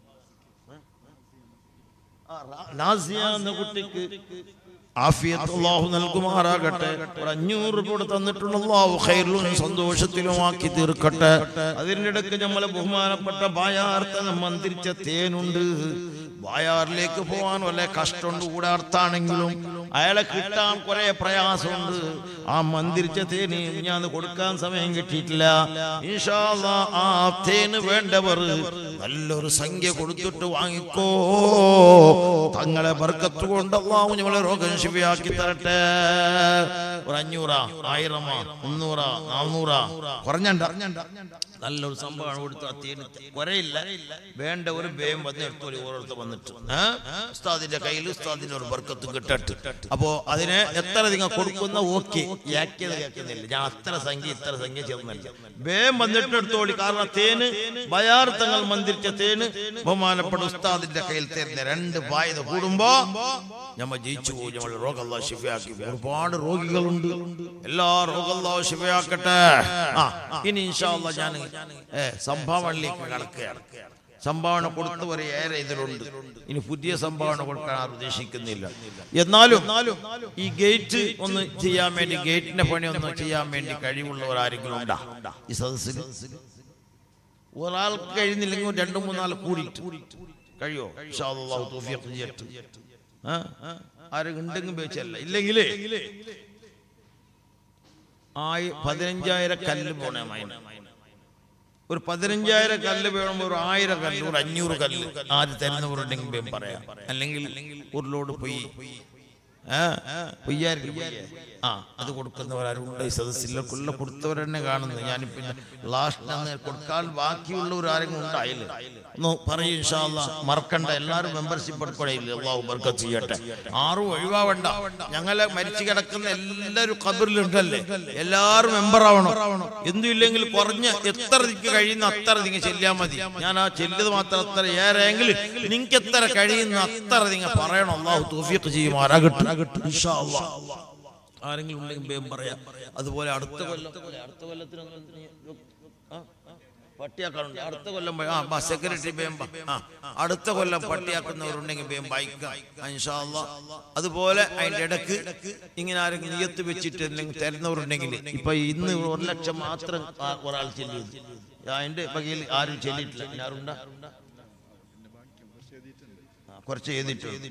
നാസിയ എന്ന കുട്ടിക്ക് ആഫിയത്ത് അല്ലാഹു നൽകുമാറാകട്ടെ. 500 രൂപ തന്നിട്ടുണ്ട്. അല്ലാഹു ഖൈറിലും സന്തോഷത്തിലും ആക്കി തീർക്കട്ടെ. അതിൻ്റെ ഇടയ്ക്ക് നമ്മളെ ബഹുമാനപ്പെട്ട ബായാർത്ത മന്ത്രിച്ച തേനുണ്ട്. ബായാറിലേക്ക് പോകാൻ വല്ല കഷ്ടമുണ്ട്. കൂടെ അർത്ഥാണെങ്കിലും അയാളെ കിട്ടാൻ കുറെ പ്രയാസമുണ്ട്. ആ മന്ത്രിച്ച തേന് ഞാൻ കൊടുക്കാൻ സമയം കിട്ടിയിട്ടില്ല. ഇൻഷാ അല്ലാഹ് ആ തേന് വേണ്ടവർ നല്ലൊരു സംഖ്യ കൊടുത്തിട്ട് വാങ്ങിക്കോ. തങ്ങളെ ബർക്കത്ത് കൊണ്ട് അല്ലാഹു നമ്മളെ രോഗം ശിഫയാക്കി തരട്ടെ. 500, 1000, 300, 400 കുറഞ്ഞണ്ട. നല്ലൊരു സംഭവമാണ് കൊടുത്തു. ആ തേന് കുറയില്ല. വേണ്ട ഒരു വേം വന്ന് എടുത്തോളി. ഓരോരുത്തർ വന്നിട്ട് ഉസ്താദിന്റെ കയ്യിൽ ഉസ്താദിന്റെ ഒരു ബർക്കത്ത് കിട്ടട്ടെ. അപ്പോ അതിനെ എത്ര നിങ്ങൾ കൊടുക്കുന്ന ഓക്കെ യാക്കിയത് കേൾക്കുന്നില്ല. ഞാൻ അത്ര സംഖ്യ ഇത്ര സംഖ്യ ചേർന്നില്ല. വേം വന്നിട്ട് എടുത്തോളി. കാരണം തേന് ബയാർത്തങ്ങൾ മന്ത്രിച്ച തേന് ബഹുമാനപ്പെട്ട ഉസ്താദിന്റെ കയ്യിൽ തരുന്ന 2 ബാധ്യത കൂടുമ്പോ നമ്മൾ ജയിച്ചു പോകും. നമ്മൾ രോഗം അല്ലാഹു ശിഫയാക്കി. ഒരുപാട് രോഗികളുണ്ട്. എല്ലാ രോഗം അല്ലാഹു ശിഫയാക്കട്ടെ. ഇനി ഇൻഷാ അല്ലാഹ് ഞാൻ സംഭാവനയിലേക്ക് കടക്കുകയാണ്. സംഭാവന കൊടുത്തവരെ ഏറെ ഇതിലുണ്ട്. ഇനി പുതിയ സംഭാവന കൊടുക്കാൻ ആരും ഉദ്ദേശിക്കുന്നില്ല. എന്നാലും ഈ ഗേറ്റ് ഒന്ന് ചെയ്യാൻ വേണ്ടി, ഗേറ്റിന്റെ പണി ഒന്ന് ചെയ്യാൻ വേണ്ടി കഴിവുള്ളവർ ആരെങ്കിലും ഉണ്ടാ ഈ സദസ്സിൽ? ഒരാൾക്ക് കഴിയുന്നില്ലെങ്കിൽ 2-3 ആൾ കൂടിയിട്ട് കഴിയോ? ഇൻഷാ അല്ലാഹു തൗഫീഖ് ചെയ്യട്ടെ. ആരും ഉണ്ടെങ്കിൽ വെച്ചല്ല. ഇല്ലെങ്കിലേ 15,000 കല്ല് പോണേ. ഒരു 15,000 കല്ല് വേണം. ഒരു 1000 കല്ല്, ഒരു 500 കല്ല് ആര് തരുന്നവരുണ്ടെങ്കിൽ പറയാം. അല്ലെങ്കിൽ ഒരു ലോഡ് പൊയ്യായിരിക്കും. അത് കൊടുക്കുന്നവരാരുണ്ട് ഈ സദസ്സിലുള്ള കൊടുത്തവരെന്നെ കാണുന്നത്. ഞാനിപ്പോ ലാസ്റ്റ് കൊടുക്കാൻ ബാക്കിയുള്ളവർ ആരെങ്കിലും ഉണ്ടായില്ല ഒന്ന് പറയും. ഇൻഷാ അല്ലാഹ് മറക്കണ്ട. എല്ലാവരും മെമ്പർഷിപ്പ് എടുക്കണേയില്ല. അല്ലാഹു ബർക്കത്ത് ചെയ്യട്ടെ. ആരും ഒഴിവാവണ്ട. ഞങ്ങളെ മരിച്ചു കിടക്കുന്ന എല്ലാവരും ഖബറിലുണ്ടല്ലേ, എല്ലാവരും മെമ്പർ ആവണം. എന്തുമില്ലെങ്കിൽ കുറഞ്ഞ എത്ര നിങ്ങൾക്ക് കഴിയുന്ന അത്ര നിങ്ങൾ ചെല്ലാൻ മതി. ഞാൻ ആ ചെല്ലത് മാത്രം അത്ര ഏറെയെങ്കിൽ നിങ്ങൾക്ക് എത്ര കഴിയുന്ന അത്ര നിങ്ങൾ പറയണം. അല്ലാഹു തൗഫീഖ് ചെയ്യുമാറാകട്ടെ. ഇൻഷാ അല്ലാഹ് ആരെങ്കിലും ഉണ്ടെങ്കിൽ പറയാം. അതുപോലെ അടുത്ത കൊല്ലത്തിന് പട്ടിയാക്കാറുണ്ട്. അടുത്ത കൊല്ലം സെക്രട്ടറി അടുത്ത കൊല്ലം പട്ടിയാക്കുന്നവരുണ്ടെങ്കിൽ വായിക്കാം ഇൻഷാ അല്ലാഹ്. അതുപോലെ അതിന്റെ ഇടക്ക് ഇങ്ങനെ ആരെങ്കിലും നിയത്ത് വെച്ചിട്ട് എന്തെങ്കിലും തരുന്നവരുണ്ടെങ്കിൽ, ഇപ്പൊ ഇന്ന് 1 ലക്ഷം മാത്രം ഒരാൾ ചെല്ലിയത്, അതിന്റെ വകയിൽ ആരും ചെല്ലിയിട്ടില്ല. ആരുണ്ടാ? കുറച്ച് എഴുതിയിട്ടുണ്ട്.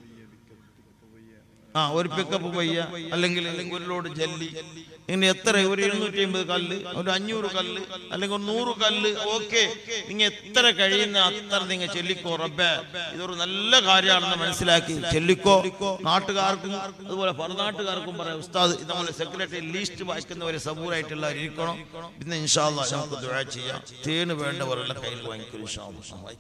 ഒരു പിക്കപ്പ് പയ്യ അല്ലെങ്കിൽ ഒരു ലോഡ് ജല്ലി, ഇങ്ങനെ എത്ര ഒരു 750 കല്ല്, ഒരു 500 കല്ല്, അല്ലെങ്കിൽ 100 കല്ല്. ഓക്കെ, നിങ്ങൾ എത്ര കഴിയുന്ന അത്ര നിങ്ങൾ ചെല്ലിക്കോ. റബ്ബേ, ഇതൊരു നല്ല കാര്യമാണെന്ന് മനസ്സിലാക്കി ചെല്ലിക്കോ. നാട്ടുകാർക്കും അതുപോലെ പുറനാട്ടുകാർക്കും പറയാം. ഉസ്താദ് നമ്മളെ സെക്രട്ടറി ലീസ്റ്റ് വായിക്കുന്നവരെ സബൂറായിട്ടുള്ള ഇരിക്കണം. പിന്നെ ഇൻഷാ അല്ലാഹ് നമുക്ക് ദുആ ചെയ്യാം. തേന് വേണ്ടവരെല്ലാം കയ്യിൽ വാങ്ങിക്കും ഇൻഷാ അല്ലാഹ്.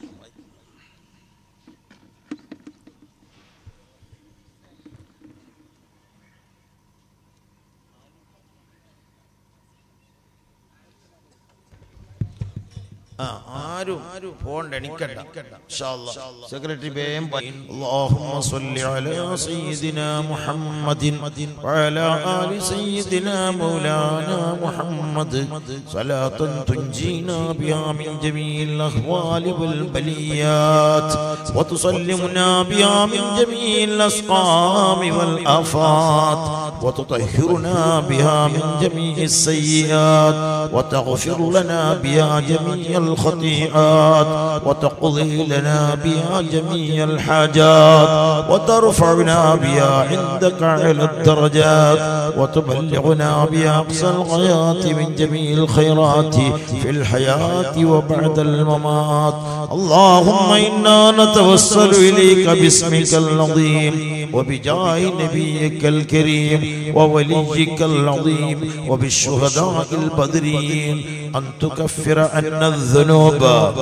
ആരും പോണ്ട എണിക്കണ്ട ഇൻഷാ അല്ലാഹ് സെക്രട്ടറി ബേം അല്ലാഹുമ്മ സ്വല്ലി അലാ സയ്യിദിനാ മുഹമ്മദിൻ വഅലാ ആലി സയ്യിദിനാ മൗലാനാ മുഹമ്മദ് സ്വലാത്തൻ തുൻജീനാ ബിഹാ മിൻ ജമീഇൽ അഹ്വാലി വൽ ബലിയാത്ത് വതുസല്ലിമുനാ ബിഹാ മിൻ ജമീഇൽ അസ്ഖാമി വൽ ആഫാത്ത് وتطهرنا بها من جميع السيئات وتغفر لنا بها جميع الخطيئات وتقضي لنا بها جميع الحاجات وترفعنا بها عندك على الدرجات وتبلغنا بها أقصى الغايات من جميع الخيرات في الحياة وبعد الممات اللهم إنا نتوسل إليك باسمك العظيم وبجاه نبيك الكريم ووليك العظيم وبالشهداء البدرين أن تكفر عنا الذنوب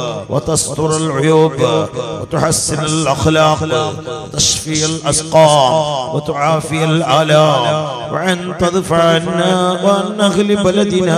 وتستر العيوب وتحسن الأخلاق وتشفي الأسقام وتعافي الآلام وأن تدفع عنا وأن أهل بلدنا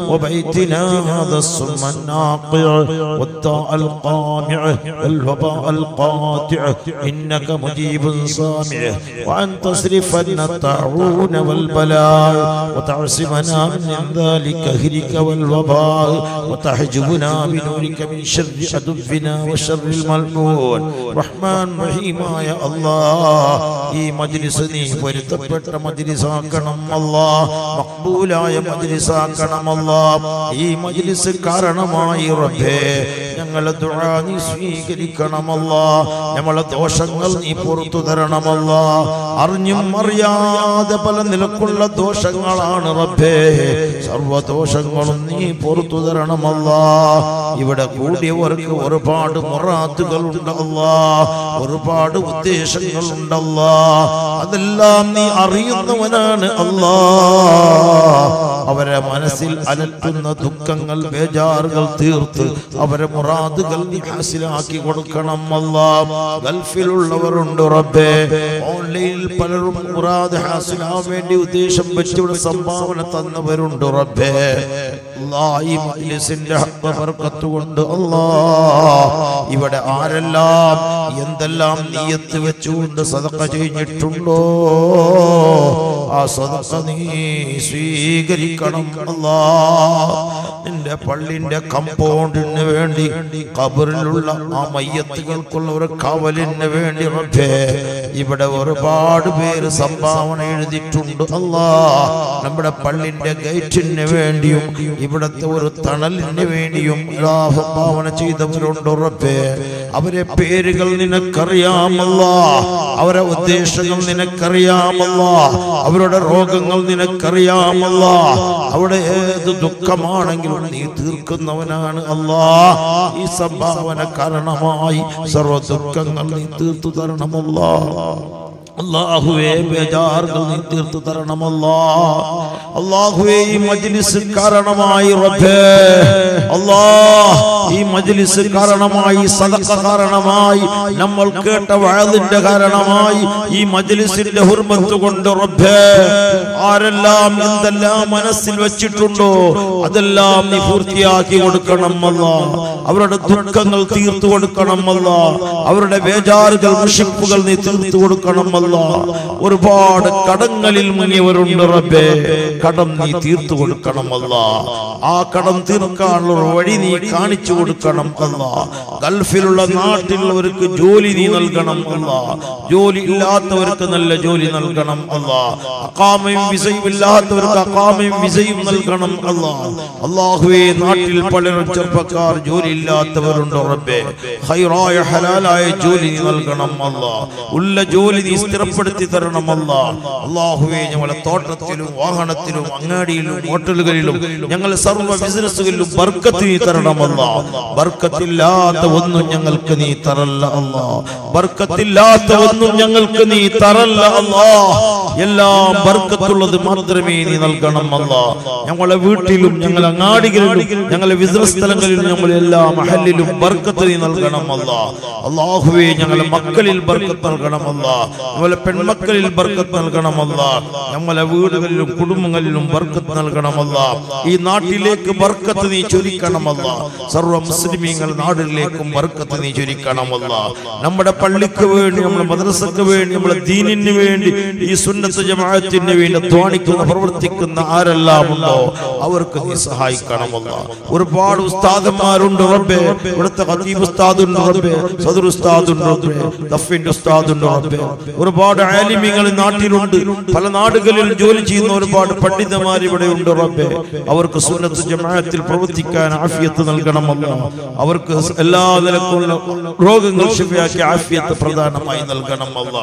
وبيتنا هذا السم الناقع والداء القامع والوباء القاطع إنك مجيب سامع وأن تصرف عنا الطاعون والبلاء وتعصمنا من ذلك هلك والوباء وتحجبنا بنورك من شر عدونا وشر الملعون رحمن رحيم يا الله ഈ മജ്ലിസ് നീ പൊരുത്തപ്പെട്ട മജ്ലിസാക്കണം അല്ലാഹ് മഖ്ബൂലായ മജ്ലിസാക്കണം അല്ലാഹ് ഈ മജ്ലിസ് കാരണമായി റബ്ബേ ഞങ്ങളുടെ ദുആ നീ സ്വീകരിക്കണം അല്ലാഹ് ഞങ്ങളുടെ ദോഷങ്ങൾ നീ പുറത്തു തരണം അല്ലാഹ് അറിഞ്ഞും അറിയാതെ പല നിലക്കുള്ള ദോഷങ്ങളാണ് റബ്ബേ സർവ്വ ദോഷങ്ങളും നീ പുറത്തു തരണം അല്ലാഹ് ഇവിടെ കൂടിയവർക്ക് ഒരുപാട് മുറാദുകൾ ഉണ്ട് അല്ലാഹ് ഒരുപാട് ഉദ്ദേശങ്ങൾ ഉണ്ട് അല്ലാഹ് അതെല്ലാം നീ അറിയുന്നവനാണ് അല്ലാഹ് അവരെ മനസ്സിൽ അലട്ടുന്ന ദുഃഖങ്ങൾ ബേജാറുകൾ തീർത്ത് അവരെ മുറാദുകൾ നീ ഹാസിലാക്കി കൊടുക്കണം അല്ലാഹ് ഗൾഫിലുള്ളവരുണ്ട് റബ്ബേ ഓൺലൈനിൽ പലരും മുറാദ് ഹാസിലാവാൻ വേണ്ടി ഉദ്ദേശം വെച്ചിവിടെ സംഭാവന തന്നവരുണ്ട് റബ്ബേ അല്ലാഹ് ഈ മജ്ലിസിന്റെ ഹഖ് ബർക്കത്ത് കൊണ്ട് അല്ലാഹ് ഇവിടെ ആരെല്ലാം എന്തെല്ലാം നിയത്ത് വെച്ചുകൊണ്ട് സദഖ ചെയ്തിട്ടുണ്ടോ ആ സദഖ നീ സ്വീകരിക്കണം അല്ലാഹ് നിന്റെ പള്ളിന്റെ കമ്പൗണ്ടിന് വേണ്ടി ഖബറിലുള്ള ആ മയ്യത്തുകൾക്കുള്ള ഒരു കാവലിന് വേണ്ടി റബ്ബേ ഇവിടെ ഒരുപാട് പേര് സംഭാവന എഴുതിയിട്ടുണ്ട് അല്ലാഹ് നമ്മുടെ പള്ളിന്റെ ഗേറ്റിന് വേണ്ടിയും ഇവിടത്തെ ഒരു തണലിന് വേണ്ടിയും സംഭാവന ചെയ്തവരുണ്ട് റബ്ബേ അവരെ പേരുകൾ നിനക്കറിയാമല്ലാ അവരെ ഉദ്ദേശങ്ങൾ നിനക്കറിയാമല്ലാ അവരുടെ രോഗങ്ങൾ നിനക്കറിയാമല്ലാ അവിടെ ഏത് ദുഃഖമാണെങ്കിലും നീ തീർക്കുന്നവനാണ് അല്ലാഹ് ഈ സംഭാവന കാരണമായി സർവ്വ ദുഃഖങ്ങൾ നീ തീർത്തു തരണമല്ലാഹ് അല്ലാഹുവേ ബേജാറുകൾ നീ തീർത്തു തരണമല്ലാഹ് അല്ലാഹുവേ ഈ മജ്ലിസ് കാരണമായി റബ്ബേ അല്ലാഹ് ഈ മജ്ലിസ് കാരണമായി സദഖ കാരണമായി നമ്മൾ കേട്ട വഅദിന്റെ കാരണമായി ഈ മജ്ലിസിന്റെ ഹുർമത്ത് കൊണ്ട് റബ്ബേ ആരെല്ലാം എന്തെല്ലാം മനസ്സിൽ വെച്ചിട്ടുണ്ടോ അതെല്ലാം നീ പൂർത്തിയാക്കി കൊടുക്കണം അല്ലാഹ് അവരുടെ ദുഃഖങ്ങൾ തീർത്തു കൊടുക്കണം അല്ലാഹ് അവരുടെ ബേജാറുകൾ മുഷിപ്പുകൾ നീ തീർത്തു കൊടുക്കണം അല്ലാഹ് ഒരുപാട് കടങ്ങളിൽ മുങ്ങിയവരുണ്ട് റബ്ബേ കടം നീ തീർത്തു കൊടുക്കണം അല്ലാഹ് ആ കടം തീർക്കാനുള്ള വഴി നീ കാണിച്ചു കൊടുക്കണം അല്ലാഹ് ഗൾഫിലുള്ള നാട്ടിലുള്ളവർക്ക് ജോലി നീ നൽകണം അല്ലാഹ് ജോലി ഇല്ലാത്തവർക്ക് നല്ല ജോലി നൽകണം അല്ലാഹ് അഖാമയും വിസയും ഇല്ലാത്തവർക്ക് അഖാമയും വിസയും നൽകണം അല്ലാഹ് അല്ലാഹുവേ നാട്ടിൽ പലരും ചെറുപ്പക്കാർ ജോലി ഇല്ലാത്തവരുണ്ട് റബ്ബേ ഖൈറായ ഹലാലായ ജോലി നീ നൽകണം അല്ലാഹ് ഉള്ള ജോലി നീ സ്ഥിരപ്പെടുത്തി തരണം അല്ലാഹ് അല്ലാഹുവേ ഞങ്ങളുടെ തോട്ടത്തിലും വാഹനത്തിലും അങ്ങാടിയിലും ഹോട്ടലുകളിലും ഞങ്ങൾ സർവ്വ ബിസിനസ്സുകളിലും ബർക്കത്ത് നീ തരണം അല്ലാഹ് ബർക്കത്തില്ലാത്ത ഒന്നും ഞങ്ങൾക്ക് നീ തരല്ല അല്ലാഹ് ബർക്കത്തില്ലാത്ത ഒന്നും ഞങ്ങൾക്ക് നീ തരല്ല അല്ലാഹ് എല്ലാം ബർക്കത്തുള്ളത് മാത്രമേ നീ നൽകണം അല്ലാഹ് ഞങ്ങളുടെ വീട്ടിലും ഞങ്ങളുടെ അങ്ങാടികളിലും ഞങ്ങളുടെ ബിസിനസ് സ്ഥലങ്ങളിലും ഞങ്ങളുടെ എല്ലാ മഹല്ലിലും ബർക്കത്ത് നീ നൽകണം അല്ലാഹ് അല്ലാഹുവേ ഞങ്ങളുടെ മക്കളിൽ ബർക്കത്ത് നൽകണം അല്ലാഹ് ഞങ്ങളുടെ പെൺമക്കളിൽ ബർക്കത്ത് നൽകണമല്ല. ഞങ്ങളുടെ വീടുകളിലും കുടുംബങ്ങളിലും ബർക്കത്ത് നൽകണമല്ല. ഈ നാട്ടിലേക്ക് ബർക്കത്ത് നീ ചൊരിക്കണമല്ല. സർവ്വ മുസ്ലിമീങ്ങൾ നാടുകളിലേക്കും ബർക്കത്ത് നീ ചൊരിക്കണമല്ല. നമ്മുടെ പള്ളിക്ക് വേണ്ടി, നമ്മുടെ മദ്രസക്ക് വേണ്ടി, നമ്മുടെ ദീനിന് വേണ്ടി, ഈ സുന്നത്ത് ജമാഅത്തിന് വേണ്ടി അധ്വാനിക്കുന്ന പ്രവർത്തിക്കുന്ന ആരെല്ലാം ഉണ്ടോ അവർക്ക് നീ സഹായിക്കണമല്ല. ഒരുപാട് ഉസ്താദന്മാരുണ്ട് റബ്ബേ. ഇവിടുത്തെ ഖതീബ് ഉസ്താദ് ഉണ്ട് റബ്ബേ, സദർ ഉസ്താദ് ഉണ്ട് റബ്ബേ, ദഫിന്റെ ഉസ്താദ് ഉണ്ട് റബ്ബേ. ഒരുപാട് ആലിമീങ്ങൾ നാട്ടിലുണ്ട്. പല നാടുകളിൽ ജോലി ചെയ്യുന്ന ഒരുപാട് പണ്ഡിതന്മാർ ഇവിടെ ഉണ്ട് റബ്ബേ. അവർക്ക് സുന്നത്ത് ജമാഅത്തിൽ പ്രവർത്തിക്കാൻ ആഫിയത്ത് നൽകണമല്ല. അവർക്ക് എല്ലാ നിലക്കുള്ള രോഗങ്ങൾ ശിഫയാക്കി ആഫിയത്ത് പ്രധാനമായി നൽകണമല്ല.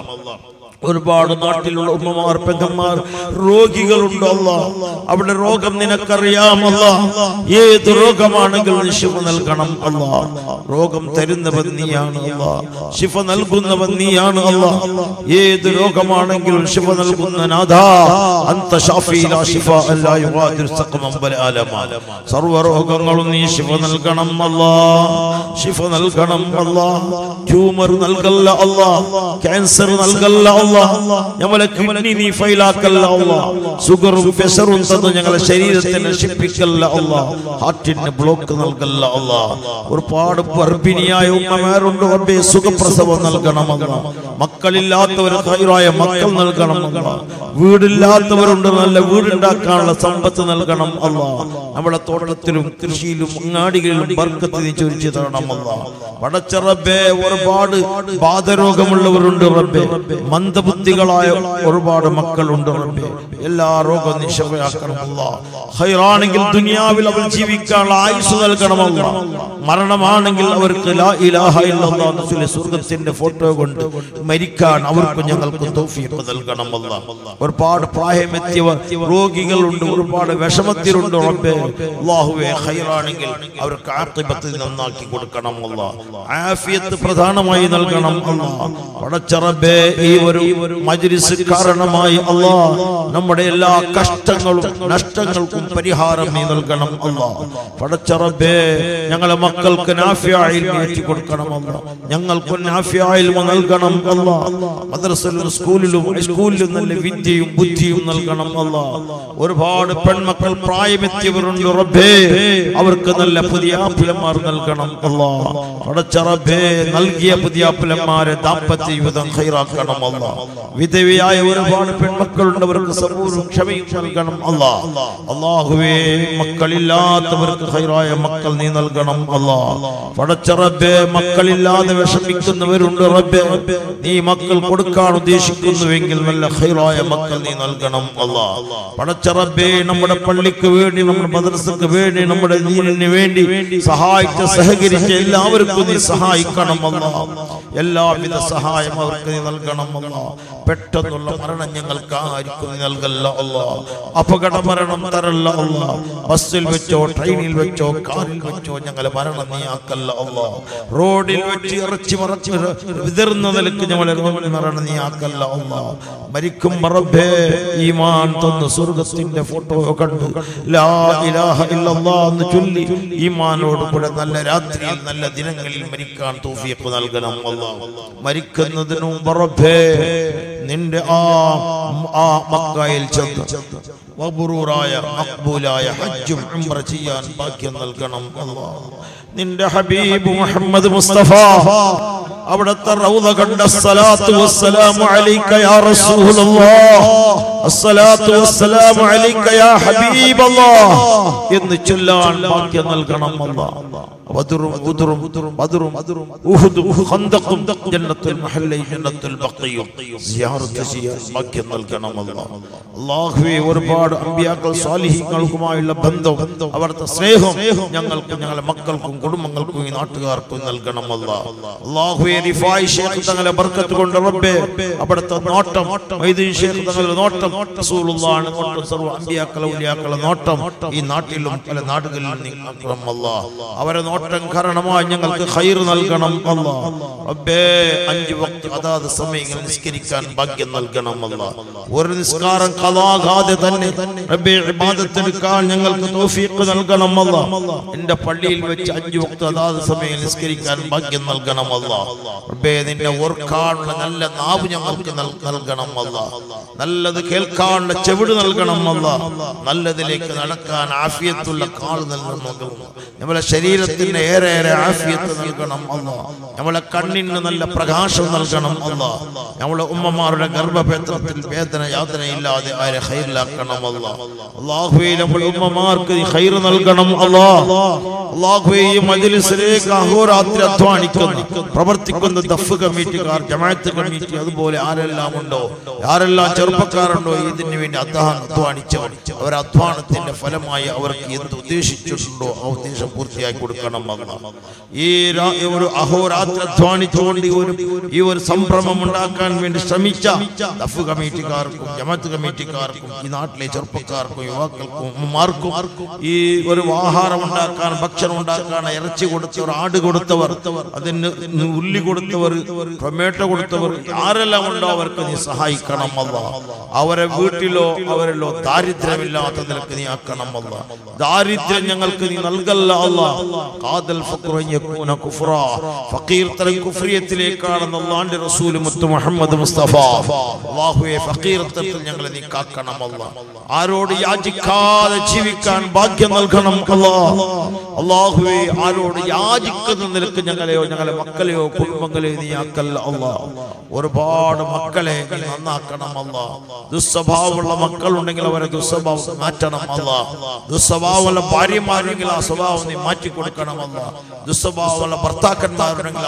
ഒരുപാട് നാട്ടിലുള്ള ഉമ്മമാർ പെങ്ങന്മാർ രോഗികളുണ്ട് അല്ലാഹ്. അവിടെ രോഗം നിനക്കറിയാമല്ല. ഏത് രോഗമാണെങ്കിലും ശിഫ നൽകണം അല്ലാഹ്. രോഗം തരുന്നവൻ നീയാണ് അല്ലാഹ്. ശിഫ നൽകുന്നവൻ നീയാണ് അല്ലാഹ്. ഏത് രോഗമാണെങ്കിലും ശിഫ നൽകുന്ന നാഥാ അൻത ഷാഫി ലാ ശിഫാ ലാ യുഗാദിറു സഖമൻ വലാ അലമാ. സർവ്വ രോഗങ്ങളും നീ ശിഫ നൽകണം അല്ലാഹ്. ശിഫ നൽകണം അല്ലാഹ്. ട്യൂമർ നൽകല്ല അല്ലാഹ്. ക്യാൻസർ നൽകല്ല അല്ലാഹ്. ഞങ്ങളെ കിഡ്നി നീ ഫൈലാക്കല്ല അല്ലാഹ്. ഷുഗറും പ്രഷറും തന്ന് ഞങ്ങളെ ശരീരത്തെ നശിപ്പിക്കല്ല അല്ലാഹ്. ഹാർട്ടിന് ബ്ലോക്ക് നൽകല്ല അല്ലാഹ്. ഒരുപാട് ഗർഭിണിയായ ഉമ്മമാരുണ്ട് റബ്ബേ, സുഖപ്രസവം നൽകണം അല്ലാഹ്. മക്കളില്ലാത്തവർ ഖൈറായ മക്കൾ നൽകണം അല്ലാഹ്. വീടില്ലാത്തവരുണ്ട്, നല്ല വീടുണ്ടാക്കാനുള്ള സമ്പത്ത് നൽകണം അല്ലാഹ്. നമ്മുടെ തോട്ടത്തിലും കൃഷിയിലും അങ്ങാടികളിലും ബർക്കത്ത് നീ ചൊരിച്ചു തരണം അല്ലാഹ്. പടച്ച റബ്ബേ, ഒരുപാട് ബാധരോഗമുള്ളവരുണ്ട് റബ്ബേ. മന്ദബുദ്ധികളായ ഒരുപാട് മക്കളുണ്ട് റബ്ബേ. എല്ലാ രോഗവും നീ ശിഫയാക്കണം അല്ലാഹ്. ഖൈറാണെങ്കിൽ ദുനിയാവിൽ അവർ ജീവിക്കാനുള്ള ആയുസ് നൽകണം അല്ലാഹ്. മരണമാണെങ്കിൽ അവർക്ക് ലാ ഇലാഹ ഇല്ലല്ലാഹ് റസൂൽ സ്വർഗ്ഗത്തിന്റെ ഫോട്ടോ കൊണ്ട് മരിക്കാൻ അവർക്ക് ഞങ്ങൾക്ക് തൗഫീഖ് നൽകണം അല്ലാഹ്. ഒരുപാട് പ്രായമെത്തിയവർ രോഗികളുണ്ട്, ഒരുപാട് വിഷമത്തിലുണ്ട് റബ്ബേ. അല്ലാഹുവേ, ഖൈറാണെങ്കിൽ അവർക്ക് ആഖിബത്ത് നന്നാക്കി കൊടുക്കണം അല്ലാഹ്. ആഫിയത്ത് പ്രധാനമായി നൽകണം അല്ലാഹ്. പടച്ച റബ്ബേ, ഈ ഒരു മജ്ലിസ് കാരണമായി അല്ലാഹ് നമ്മുടെ എല്ലാ കഷ്ടങ്ങളും നഷ്ടങ്ങൾക്കും പരിഹാരം നീ നൽകണം അല്ലാഹ്. പടച്ച റബ്ബേ, ഞങ്ങളെ മക്കൾക്ക് നാഫിഅ ഇൽമ ഏറ്റി കൊടുക്കണം അല്ലാഹ്. ഞങ്ങൾക്ക് നാഫിഅ ഇൽമ നൽകണം അല്ലാഹ്. മദ്രസയിലും സ്കൂളിലും ഹൈസ്കൂളിലും നല്ല വിദ്യയും ബുദ്ധിയും നൽകണം അല്ലാഹ്. ഒരുപാട് പെൺമക്കൾ പ്രായമെത്തിയവരുണ്ട് റബ്ബേ, അവർക്ക് നല്ല പുതിയാപ്പിളമാർ നൽകണം അല്ലാഹ്. പടച്ച റബ്ബേ, നൽകിയ പുതിയാപ്പിളമാരെ ദാമ്പത്യ ജീവിതം ഖൈറാക്കണം അല്ലാഹ്. വിധവയായ ഒരുപാട് പെൺമക്കളുണ്ട്, അവർക്ക് സബൂറും ക്ഷമയും നൽകണം അല്ലാഹ്. അല്ലാഹുവേ, മക്കളില്ലാത്തവർക്ക് ഖൈറായ മക്കൾ നീ നൽകണം അല്ലാഹ്. പടച്ച റബ്ബേ, മക്കളില്ലാതെ വിഷമിക്കുന്നവരുണ്ട് റബ്ബേ. നീ മക്കൾ കൊടുക്കാൻ ഉദ്ദേശിക്കുന്നുവെങ്കിൽ നല്ല ഖൈറായ മക്കൾ നീ നൽകണം അല്ലാഹ്. പടച്ച റബ്ബേ, നമ്മുടെ പള്ളിക്ക് വേണ്ടി, നമ്മുടെ മദ്രസക്ക് വേണ്ടി, നമ്മുടെ ദീനിന് വേണ്ടി സഹായിച്ച സഹകരിച്ച എല്ലാവർക്കും നീ സഹായിക്കണം അല്ലാഹ്. എല്ലാവിധ സഹായം അവർക്ക് നീ നൽകണം അല്ലാഹ്. പെട്ടെന്നുള്ള മരണം ഞങ്ങൾക്ക് ആർക്കും നൽകല്ല അല്ലാഹ്. അപകട മരണം തരല്ല അല്ലാഹ്. ബസ്സിൽ വെച്ചോ, ട്രെയിനിൽ വെച്ചോ, കാറിൽ വെച്ചോ ഞങ്ങളെ മരണം നീ ആക്കല്ല അല്ലാഹ്. റോഡിൽ വെച്ച് ഇറച്ചി മറച്ച് വിതറുന്ന നിലക്ക് ഞങ്ങളെ മരണം നീ ആക്കല്ല അല്ലാഹ്. മരിക്കും റബ്ബേ, ഈമാൻ തന്ന് സ്വർഗ്ഗത്തിന്റെ ഫോട്ടോ കണ്ട് ലാ ഇലാഹ ഇല്ലല്ലാഹ് എന്ന് ചൊല്ലി ഈമാനോട് കൂടെ നല്ല രാത്രിയിൽ നല്ല ദിനങ്ങളിൽ മരിക്കാൻ തൗഫീഖ് നൽകണം അല്ലാഹ്. മരിക്കുന്നതിന് മുമ്പ് റബ്ബേ, നിന്റെ ആ മക്കയിൽ ചെന്ന് മബ്റൂറായ മഖ്ബൂലായ ഹജ്ജും ഉംറ ചെയ്യാൻ ഭാഗ്യം നൽകണം അല്ലാഹ്. നിന്റെ ഹബീബ് മുഹമ്മദ് മുസ്തഫ അവിടുത്തെ റൗള കണ്ട അസ്സലാത്തു വസ്സലാമു അലൈക യാ റസൂലല്ലാഹ്, അസ്സലാത്തു വസ്സലാമു അലൈക യാ ഹബീബല്ലാഹ് എന്ന് ചൊല്ലാൻ ഭാഗ്യം നൽകണം അല്ലാഹ്. ബദറും ഉദറും ബദറും ഉഹുദും ഖന്ദഖും ജന്നത്തുൽ മഹല്ലി ജന്നത്തുൽ ബഖിയും സിയാറത്ത് ചെയ്യാൻ ഭാഗ്യം നൽകണം അല്ലാഹ്. അല്ലാഹുവേ, ഒരുപാട് അമ്പിയാക്കൾ സ്വാലിഹീങ്ങൾക്കുമായുള്ള ബന്ധം, അവരുടെ സ്നേഹം ഞങ്ങൾക്കും ഞങ്ങളുടെ മക്കൾക്കും കുടുംബങ്ങൾക്കും ഈ നാട്ടുകാർക്കും നൽകണം അല്ലാഹ്. അല്ലാഹുവേ, റിഫായി ശൈഖ് തങ്ങളുടെ ബർക്കത്ത് കൊണ്ട് റബ്ബേ, അവിടുത്തെ നോട്ടം, മൊയ്തീൻ ശൈഖ് തങ്ങളുടെ നോട്ടം, റസൂലുള്ളാഹിന്റെ നോട്ടം, സർവ്വ അമ്പിയാക്കൾ ഔലിയാക്കളുടെ നോട്ടം ഈ നാട്ടിലും പല നാടുകളിലും നൽകണം അല്ലാഹ്. അവരെ നോട്ടം കാരണമായി ഞങ്ങൾക്ക് ഖൈർ നൽകണം അല്ലാഹ്. റബ്ബേ 5 വക്ത് അതാത് സമയങ്ങളിൽ നിസ്കരിക്കാൻ ഭാഗ്യം നൽകണം അല്ലാഹ്. ഒരു നിസ്കാരം ഖളാകാതെ തന്നെ റബ്ബേ ഇബാദത്തെടുക്കാൻ ഞങ്ങൾക്ക് തൗഫീഖ് നൽകണം അല്ലാഹ്. എൻ്റെ പള്ളിയിൽ വെച്ച് 5 വക്ത് അതാത് സമയങ്ങളിൽ നിസ്കരിക്കാൻ ഭാഗ്യം നൽകണം അല്ലാഹ്. റബ്ബേ നിന്നെ ഓർക്കാനുള്ള നല്ല നാവ് ഞങ്ങൾക്ക് നൽകണം അല്ലാഹ്. നല്ലത് കേൾക്കാനുള്ള ചെവിട് നൽകണം അല്ലാഹ്. നല്ലതിലേക്ക് നടക്കാൻ ആഫിയത്തുള്ള കാൽ നൽകണം. നമ്മളെ ശരീരത്തിന് ഏറെ ആഫിയത്ത് നൽകണം അല്ലാഹ്. നമ്മളെ കണ്ണിന് നല്ല പ്രകാശം നൽകണം അല്ലാഹ്. നമ്മളെ ഉമ്മമാരുടെ ഗർഭപേത്രത്തിൽ വേദന യാതന ഇല്ലാതെ ആരെ ഖൈറിലാക്കണം അല്ലാഹ്. അല്ലാഹുവേ നമ്മുടെ ഉമ്മമാർക്ക് ഖൈർ നൽകണം അല്ലാഹ്. അല്ലാഹുവേ ഈ മജ്ലിസിലേക്ക് അഹോരാത്രി അധ്വാനിക്കുന്ന പ്രവർത്തിക്കുന്ന ദഫ് കമ്മിറ്റിക്കാർ, ജമാഅത്ത് കമ്മിറ്റി, അതുപോലെ ആരെല്ലാം ഉണ്ടോ, ആരെല്ലാം ചെറുപ്പക്കാരുണ്ടോ ഇതിനു വേണ്ടി അധ്വാനിച്ചവർ, അവർ അധ്വാനത്തിന്റെ ഫലമായി അവർക്ക് എന്ത് ഉദ്ദേശിച്ചിട്ടുണ്ടോ ആ ഉദ്ദേശം പൂർത്തിയാക്കി കൊടുക്കണം അല്ലാഹ്. ഈ ഒരു അഹോരാത്രി അധ്വാനിച്ചുകൊണ്ട് ഈ ഒരു സംഭ്രമം ഉണ്ടാക്കാൻ വേണ്ടി ശ്രമിച്ച ദഫ് കമ്മിറ്റിക്കാർക്കും ജമാഅത്ത് കമ്മിറ്റിക്കാർക്കും ഈ നാട്ടിലെ ചെറുപ്പക്കാർക്കും യുവാക്കൾക്കും ഉമ്മമാർക്കും ഈ ഒരു ആഹാരം ഉണ്ടാക്കാൻ, ഭക്ഷണം ഉണ്ടാക്കാൻ ഇറച്ചി കൊടുത്തവർ, ആട് കൊടുത്തവർ, അതിന് ഉള്ളി കൊടുത്തവർ, ടൊമാറ്റോ കൊടുത്തവർ, ആരെല്ലാം ഉണ്ടോ അവർക്ക് നീ സഹായിക്കണം അല്ലാഹ്. അവരെ വീട്ടിലോ അവരിലോ ദാരിദ്ര്യമില്ലാത്ത നിലക്ക് നീ ആക്കണം അല്ലാഹ്. ദാരിദ്ര്യം ഞങ്ങൾക്ക് നീ നൽകല്ല അല്ലാഹ്. ഖാദൽ ഫഖ്റു യകൂന കുഫ്റാ, ഫഖീർ തരം കുഫ്രിയത്തിലേക്കാണെന്ന് അല്ലാഹുവിന്റെ റസൂൽ മുത്ത് മുഹമ്മദ് മുസ്തഫ. അല്ലാഹുവേ ഫഖീർ തരത്തിൽ ഞങ്ങളെ നീ കാക്കണം അല്ലാഹ്. ആരോട് യാചിക്കാതെ ജീവിക്കാൻ ഭാഗ്യം നൽകണം അല്ലാഹ്. അല്ലാഹുവേ ആരോട് യാചിക്കുന്ന നിലക്ക് ഞങ്ങളെയോ ഞങ്ങളെ മക്കളെയോ കുടുംബങ്ങളെയോ നീ ആക്കല്ല അല്ലാഹ്. ഒരുപാട് മക്കളെ നീ നന്നാക്കണം അല്ലാഹ്. ദുസ്വഭാവമുള്ള മക്കളുണ്ടെങ്കിൽ അവരെ ദുസ്വഭാവം മാറ്റണം അല്ലാഹ്. ദുസ്വഭാവമുള്ള ഭാര്യമാരുണ്ടെങ്കിൽ ആ സ്വഭാവം നീ മാറ്റി കൊടുക്കണം അല്ലാഹ്. ദുസ്വഭാവമുള്ള ഭർത്താക്കന്മാരുണ്ടെങ്കിൽ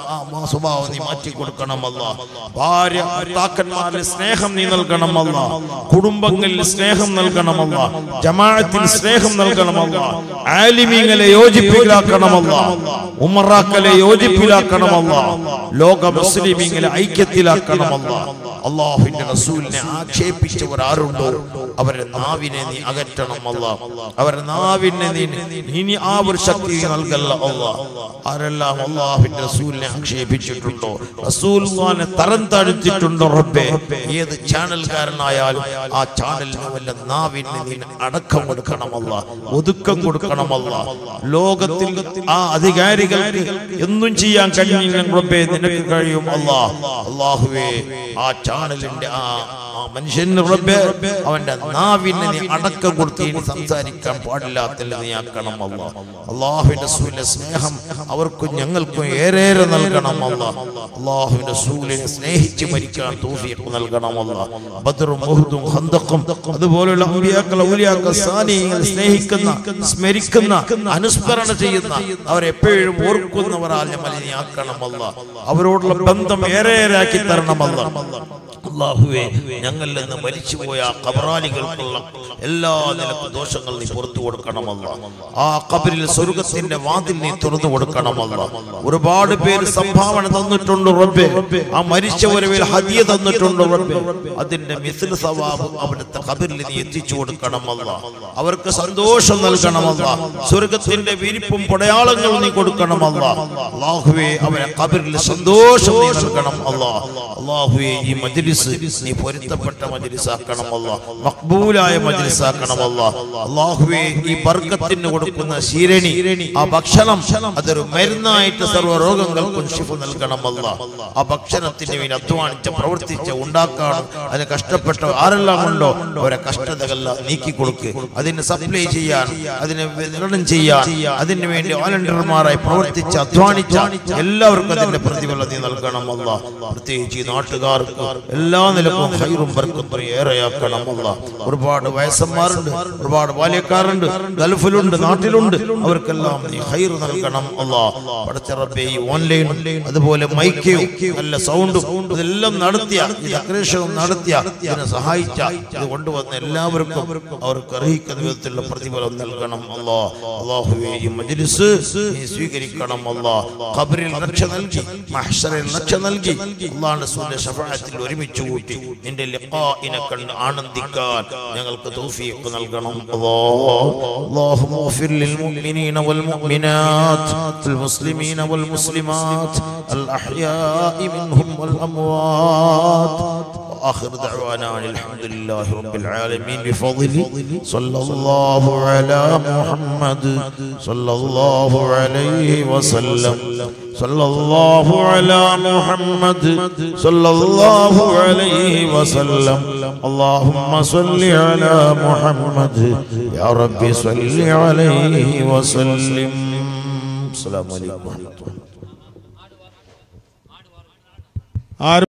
ആ സ്വഭാവം നീ മാറ്റി കൊടുക്കണം അല്ലാഹ്. ഭാര്യ ഭർത്താക്കന്മാരിൽ സ്നേഹം നീ നൽകണം അല്ലാഹ്. കുടുംബങ്ങളിൽ സ്നേഹം നൽകണം അല്ലാഹ്. ജമാഅത്തിൽ സ്നേഹം നൽകണം അല്ലാഹ്. ആലിമീങ്ങളെ യോജിപ്പിലാക്കണം അല്ലാഹ്. ഉമറാക്കളെ യോജിപ്പിലാക്കണം അല്ലാഹ്. ലോക മുസ്ലിമീങ്ങളെ ഐക്യത്തിലാക്കണം അല്ലാഹ്. അല്ലാഹുവിന്റെ റസൂലിനെ ആക്ഷേപിച്ചവർ ആരുണ്ടോ അവരുടെ നാവിനെ നീ അകറ്റണം അല്ലാഹ്. അവരുടെ നാവിനെ നീ ആ ഒരു ശക്തി നൽകല്ല അല്ലാഹ്. ആരെല്ലാം അല്ലാഹുവിന്റെ റസൂലിനെ ആക്ഷേപിച്ചിട്ടുണ്ടോ, റസൂലുള്ളാഹിനെ തരം താഴ്ത്തിയിട്ടുണ്ടോ റബ്ബേ, ഏത് ചാനൽകാരനായാലും ആ ചാനലിന് വല്ല നാവിനെ നീ അടക്കം കൊടുക്കണം അല്ലാഹ്, ഒതുക്കം കൊടുക്കണം അല്ലാഹ്. ലോകത്തിൽ ആ അധികാരികൾക്ക് എന്നും ചെയ്യാൻ കഴിയില്ല റബ്ബേ, നിനക്ക് കഴിയും അല്ലാഹ്. അല്ലാഹുവേ ആ ചാനലിന്റെ ആ മനുഷ്യന് റബ്ബേ അവന്റെ നാവിനെ നീ അടക്കം കൊടുത്ത് ഇനി സംസാരിക്കാൻ പാടില്ലാത്തില്ല നീ ആക്കണം അല്ലാഹ്. അല്ലാഹുവിന്റെ റസൂലിന്റെ സ്നേഹം അവർക്കും ഞങ്ങൾക്കും ഏറെ നൽകണം അല്ലാഹ്. അല്ലാഹുവിന്റെ റസൂലിനെ സ്നേഹിച്ച് മരിക്കാൻ തൗഫീഖ് നൽകണം അല്ലാഹ്. ബദറും ഉഹുദും ഖന്ദഖും അതുപോലുള്ള അമ്പിയാക്കൾ ഔലിയാക്കൾ സാലിഹീങ്ങളെ സ്നേഹിക്കുന്ന, സ്മരിക്കുന്ന, അനുസ്മരണ ചെയ്യുന്ന, അവരെപ്പോഴും ഓർക്കുന്നവരാൽ ഞമ്മളെ നീ ആക്കണം അല്ലാഹ്. അവരോടുള്ള ബന്ധം ഏറെയാക്കി തരണം അല്ലാഹ്. അല്ലാഹുവേ ഞങ്ങളിൽ നിന്ന് മരിച്ചുപോയ ഖബറാലികൾക്കുള്ള എല്ലാ നിലക്കും ദോഷങ്ങൾ നീ പുറത്തു കൊടുക്കണം അല്ലാഹ്. ആ ഖബറിൽ സ്വർഗ്ഗത്തിന്റെ വാതിൽ നീ തുറന്നു കൊടുക്കണം അല്ലാഹ്. ഒരുപാട് പേര് സംഭാവന തന്നിട്ടുണ്ട് റബ്ബേ, ആ മരിച്ചവരെ മേൽ ഹദിയ തന്നിട്ടുണ്ട് റബ്ബേ, അതിന്റെ മിസ്ൽ സവാബ് അവിടുത്തെ ഖബറിൽ നീ എത്തിച്ചു കൊടുക്കണം അല്ലാഹ്. അവർക്ക് സന്തോഷം നൽകണം അല്ലാഹ്. സ്വർഗ്ഗത്തിന്റെ വിരിപ്പും പടയാളങ്ങളും നീ കൊടുക്കണം അല്ലാഹ്. അല്ലാഹുവേ അവരെ ഖബറിൽ സന്തോഷം നീ നൽകണം അല്ലാഹ്. അല്ലാഹുവേ ഈ മജ്ലിസ് നീ പൊരുത്തപ്പെട്ട മജ്ലിസാക്കണം അല്ലാഹ്, മഖ്ബൂലായ മജ്ലിസാക്കണം അല്ലാഹ്. അല്ലാഹുവേ ഈ ബർക്കത്തിന് കൊടുക്കുന്ന ശീരണി, ആ ഭക്ഷണം അതൊരു മരുന്നായിട്ട് സർവ്വ രോഗങ്ങൾക്കും ശിഫ നൽകണം അല്ലാഹ്. ആ ഭക്ഷണത്തിന് വേണ്ടി അധ്വാനിച്ച, പ്രവർത്തിച്ച, ഉണ്ടാക്കാൻ അതിന് കഷ്ടപ്പെട്ട ആരെല്ലാം ഉണ്ടോ അവരെ കഷ്ടതകളെല്ലാം നീക്കി കൊടുക്ക്. അതിന് സപ്ലൈ ചെയ്യാൻ, അതിന് വിതരണം ചെയ്യാൻ, അതിന് വേണ്ടി വോളണ്ടിയർമാരായി പ്രവർത്തിച്ച് അധ്വാനിച്ച എല്ലാവർക്കും അതിന്റെ പ്രതിഫലം നീ നൽകണം അല്ലാഹ്. പ്രത്യേകിച്ച് ഈ നാട്ടുകാർക്ക് എല്ലാ നിലക്കും ഖൈറും ബർക്കത്തും ഏറെയാക്കണം അല്ലാഹ്. ഒരുപാട് വയസ്സന്മാരുണ്ട്, ഒരുപാട് ബാല്യക്കാരുണ്ട്, ഗൾഫിലുണ്ട്, നാട്ടിലുണ്ട്, അവർക്കെല്ലാം നീ ഖൈർ നൽകണം അല്ലാഹ്. പടച്ച റബ്ബേ ഈ ഓൺലൈൻ അതുപോലെ മൈക്കും നല്ല സൗണ്ടും ഇതെല്ലാം നടത്തിയ, ഈ ഡെക്കറേഷനും നടത്തിയ, ഇതിനെ സഹായിച്ച, ഇത് കൊണ്ടുവന്ന എല്ലാവർക്കും അവർക്ക് അർഹിക്കുന്ന വിധത്തിലുള്ള പ്രതിഫലം നൽകണം അല്ലാഹ്. അല്ലാഹുവേ ഈ മജ്ലിസ് നീ സ്വീകരിക്കണം അല്ലാഹ്. ഖബറിൽ രക്ഷ നൽകി, മഹ്ശറിൽ രക്ഷ നൽകി, അല്ലാഹുവിന്റെ റസൂലിന്റെ ശഫാഅത്തിൽ ഒരുമിച്ച് കൂട്ടി നിന്റെ ലിഖാഇനെ കണ്ട് ആനന്ദിക്കാൻ ഞങ്ങൾക്ക് തൗഫീഖ് നൽകണം. അല്ലാഹുമ്മ ഗ്ഫിർ ലിൽ മുഅ്മിനീന വൽ മുഅ്മിനാത്ത് വൽ മുസ്ലിമീന വൽ മുസ്ലിമാത്ത് അൽ അഹ്യാഇ മിൻഹും വൽ അംവാത്ത്. آخر دعوانا الحمد لله رب العالمين بفضله صلى الله على محمد صلى الله عليه وسلم صلى الله على محمد صلى الله عليه وسلم. اللهم صل على محمد يا رب صل عليه وسلم. السلام عليكم ورحمة الله.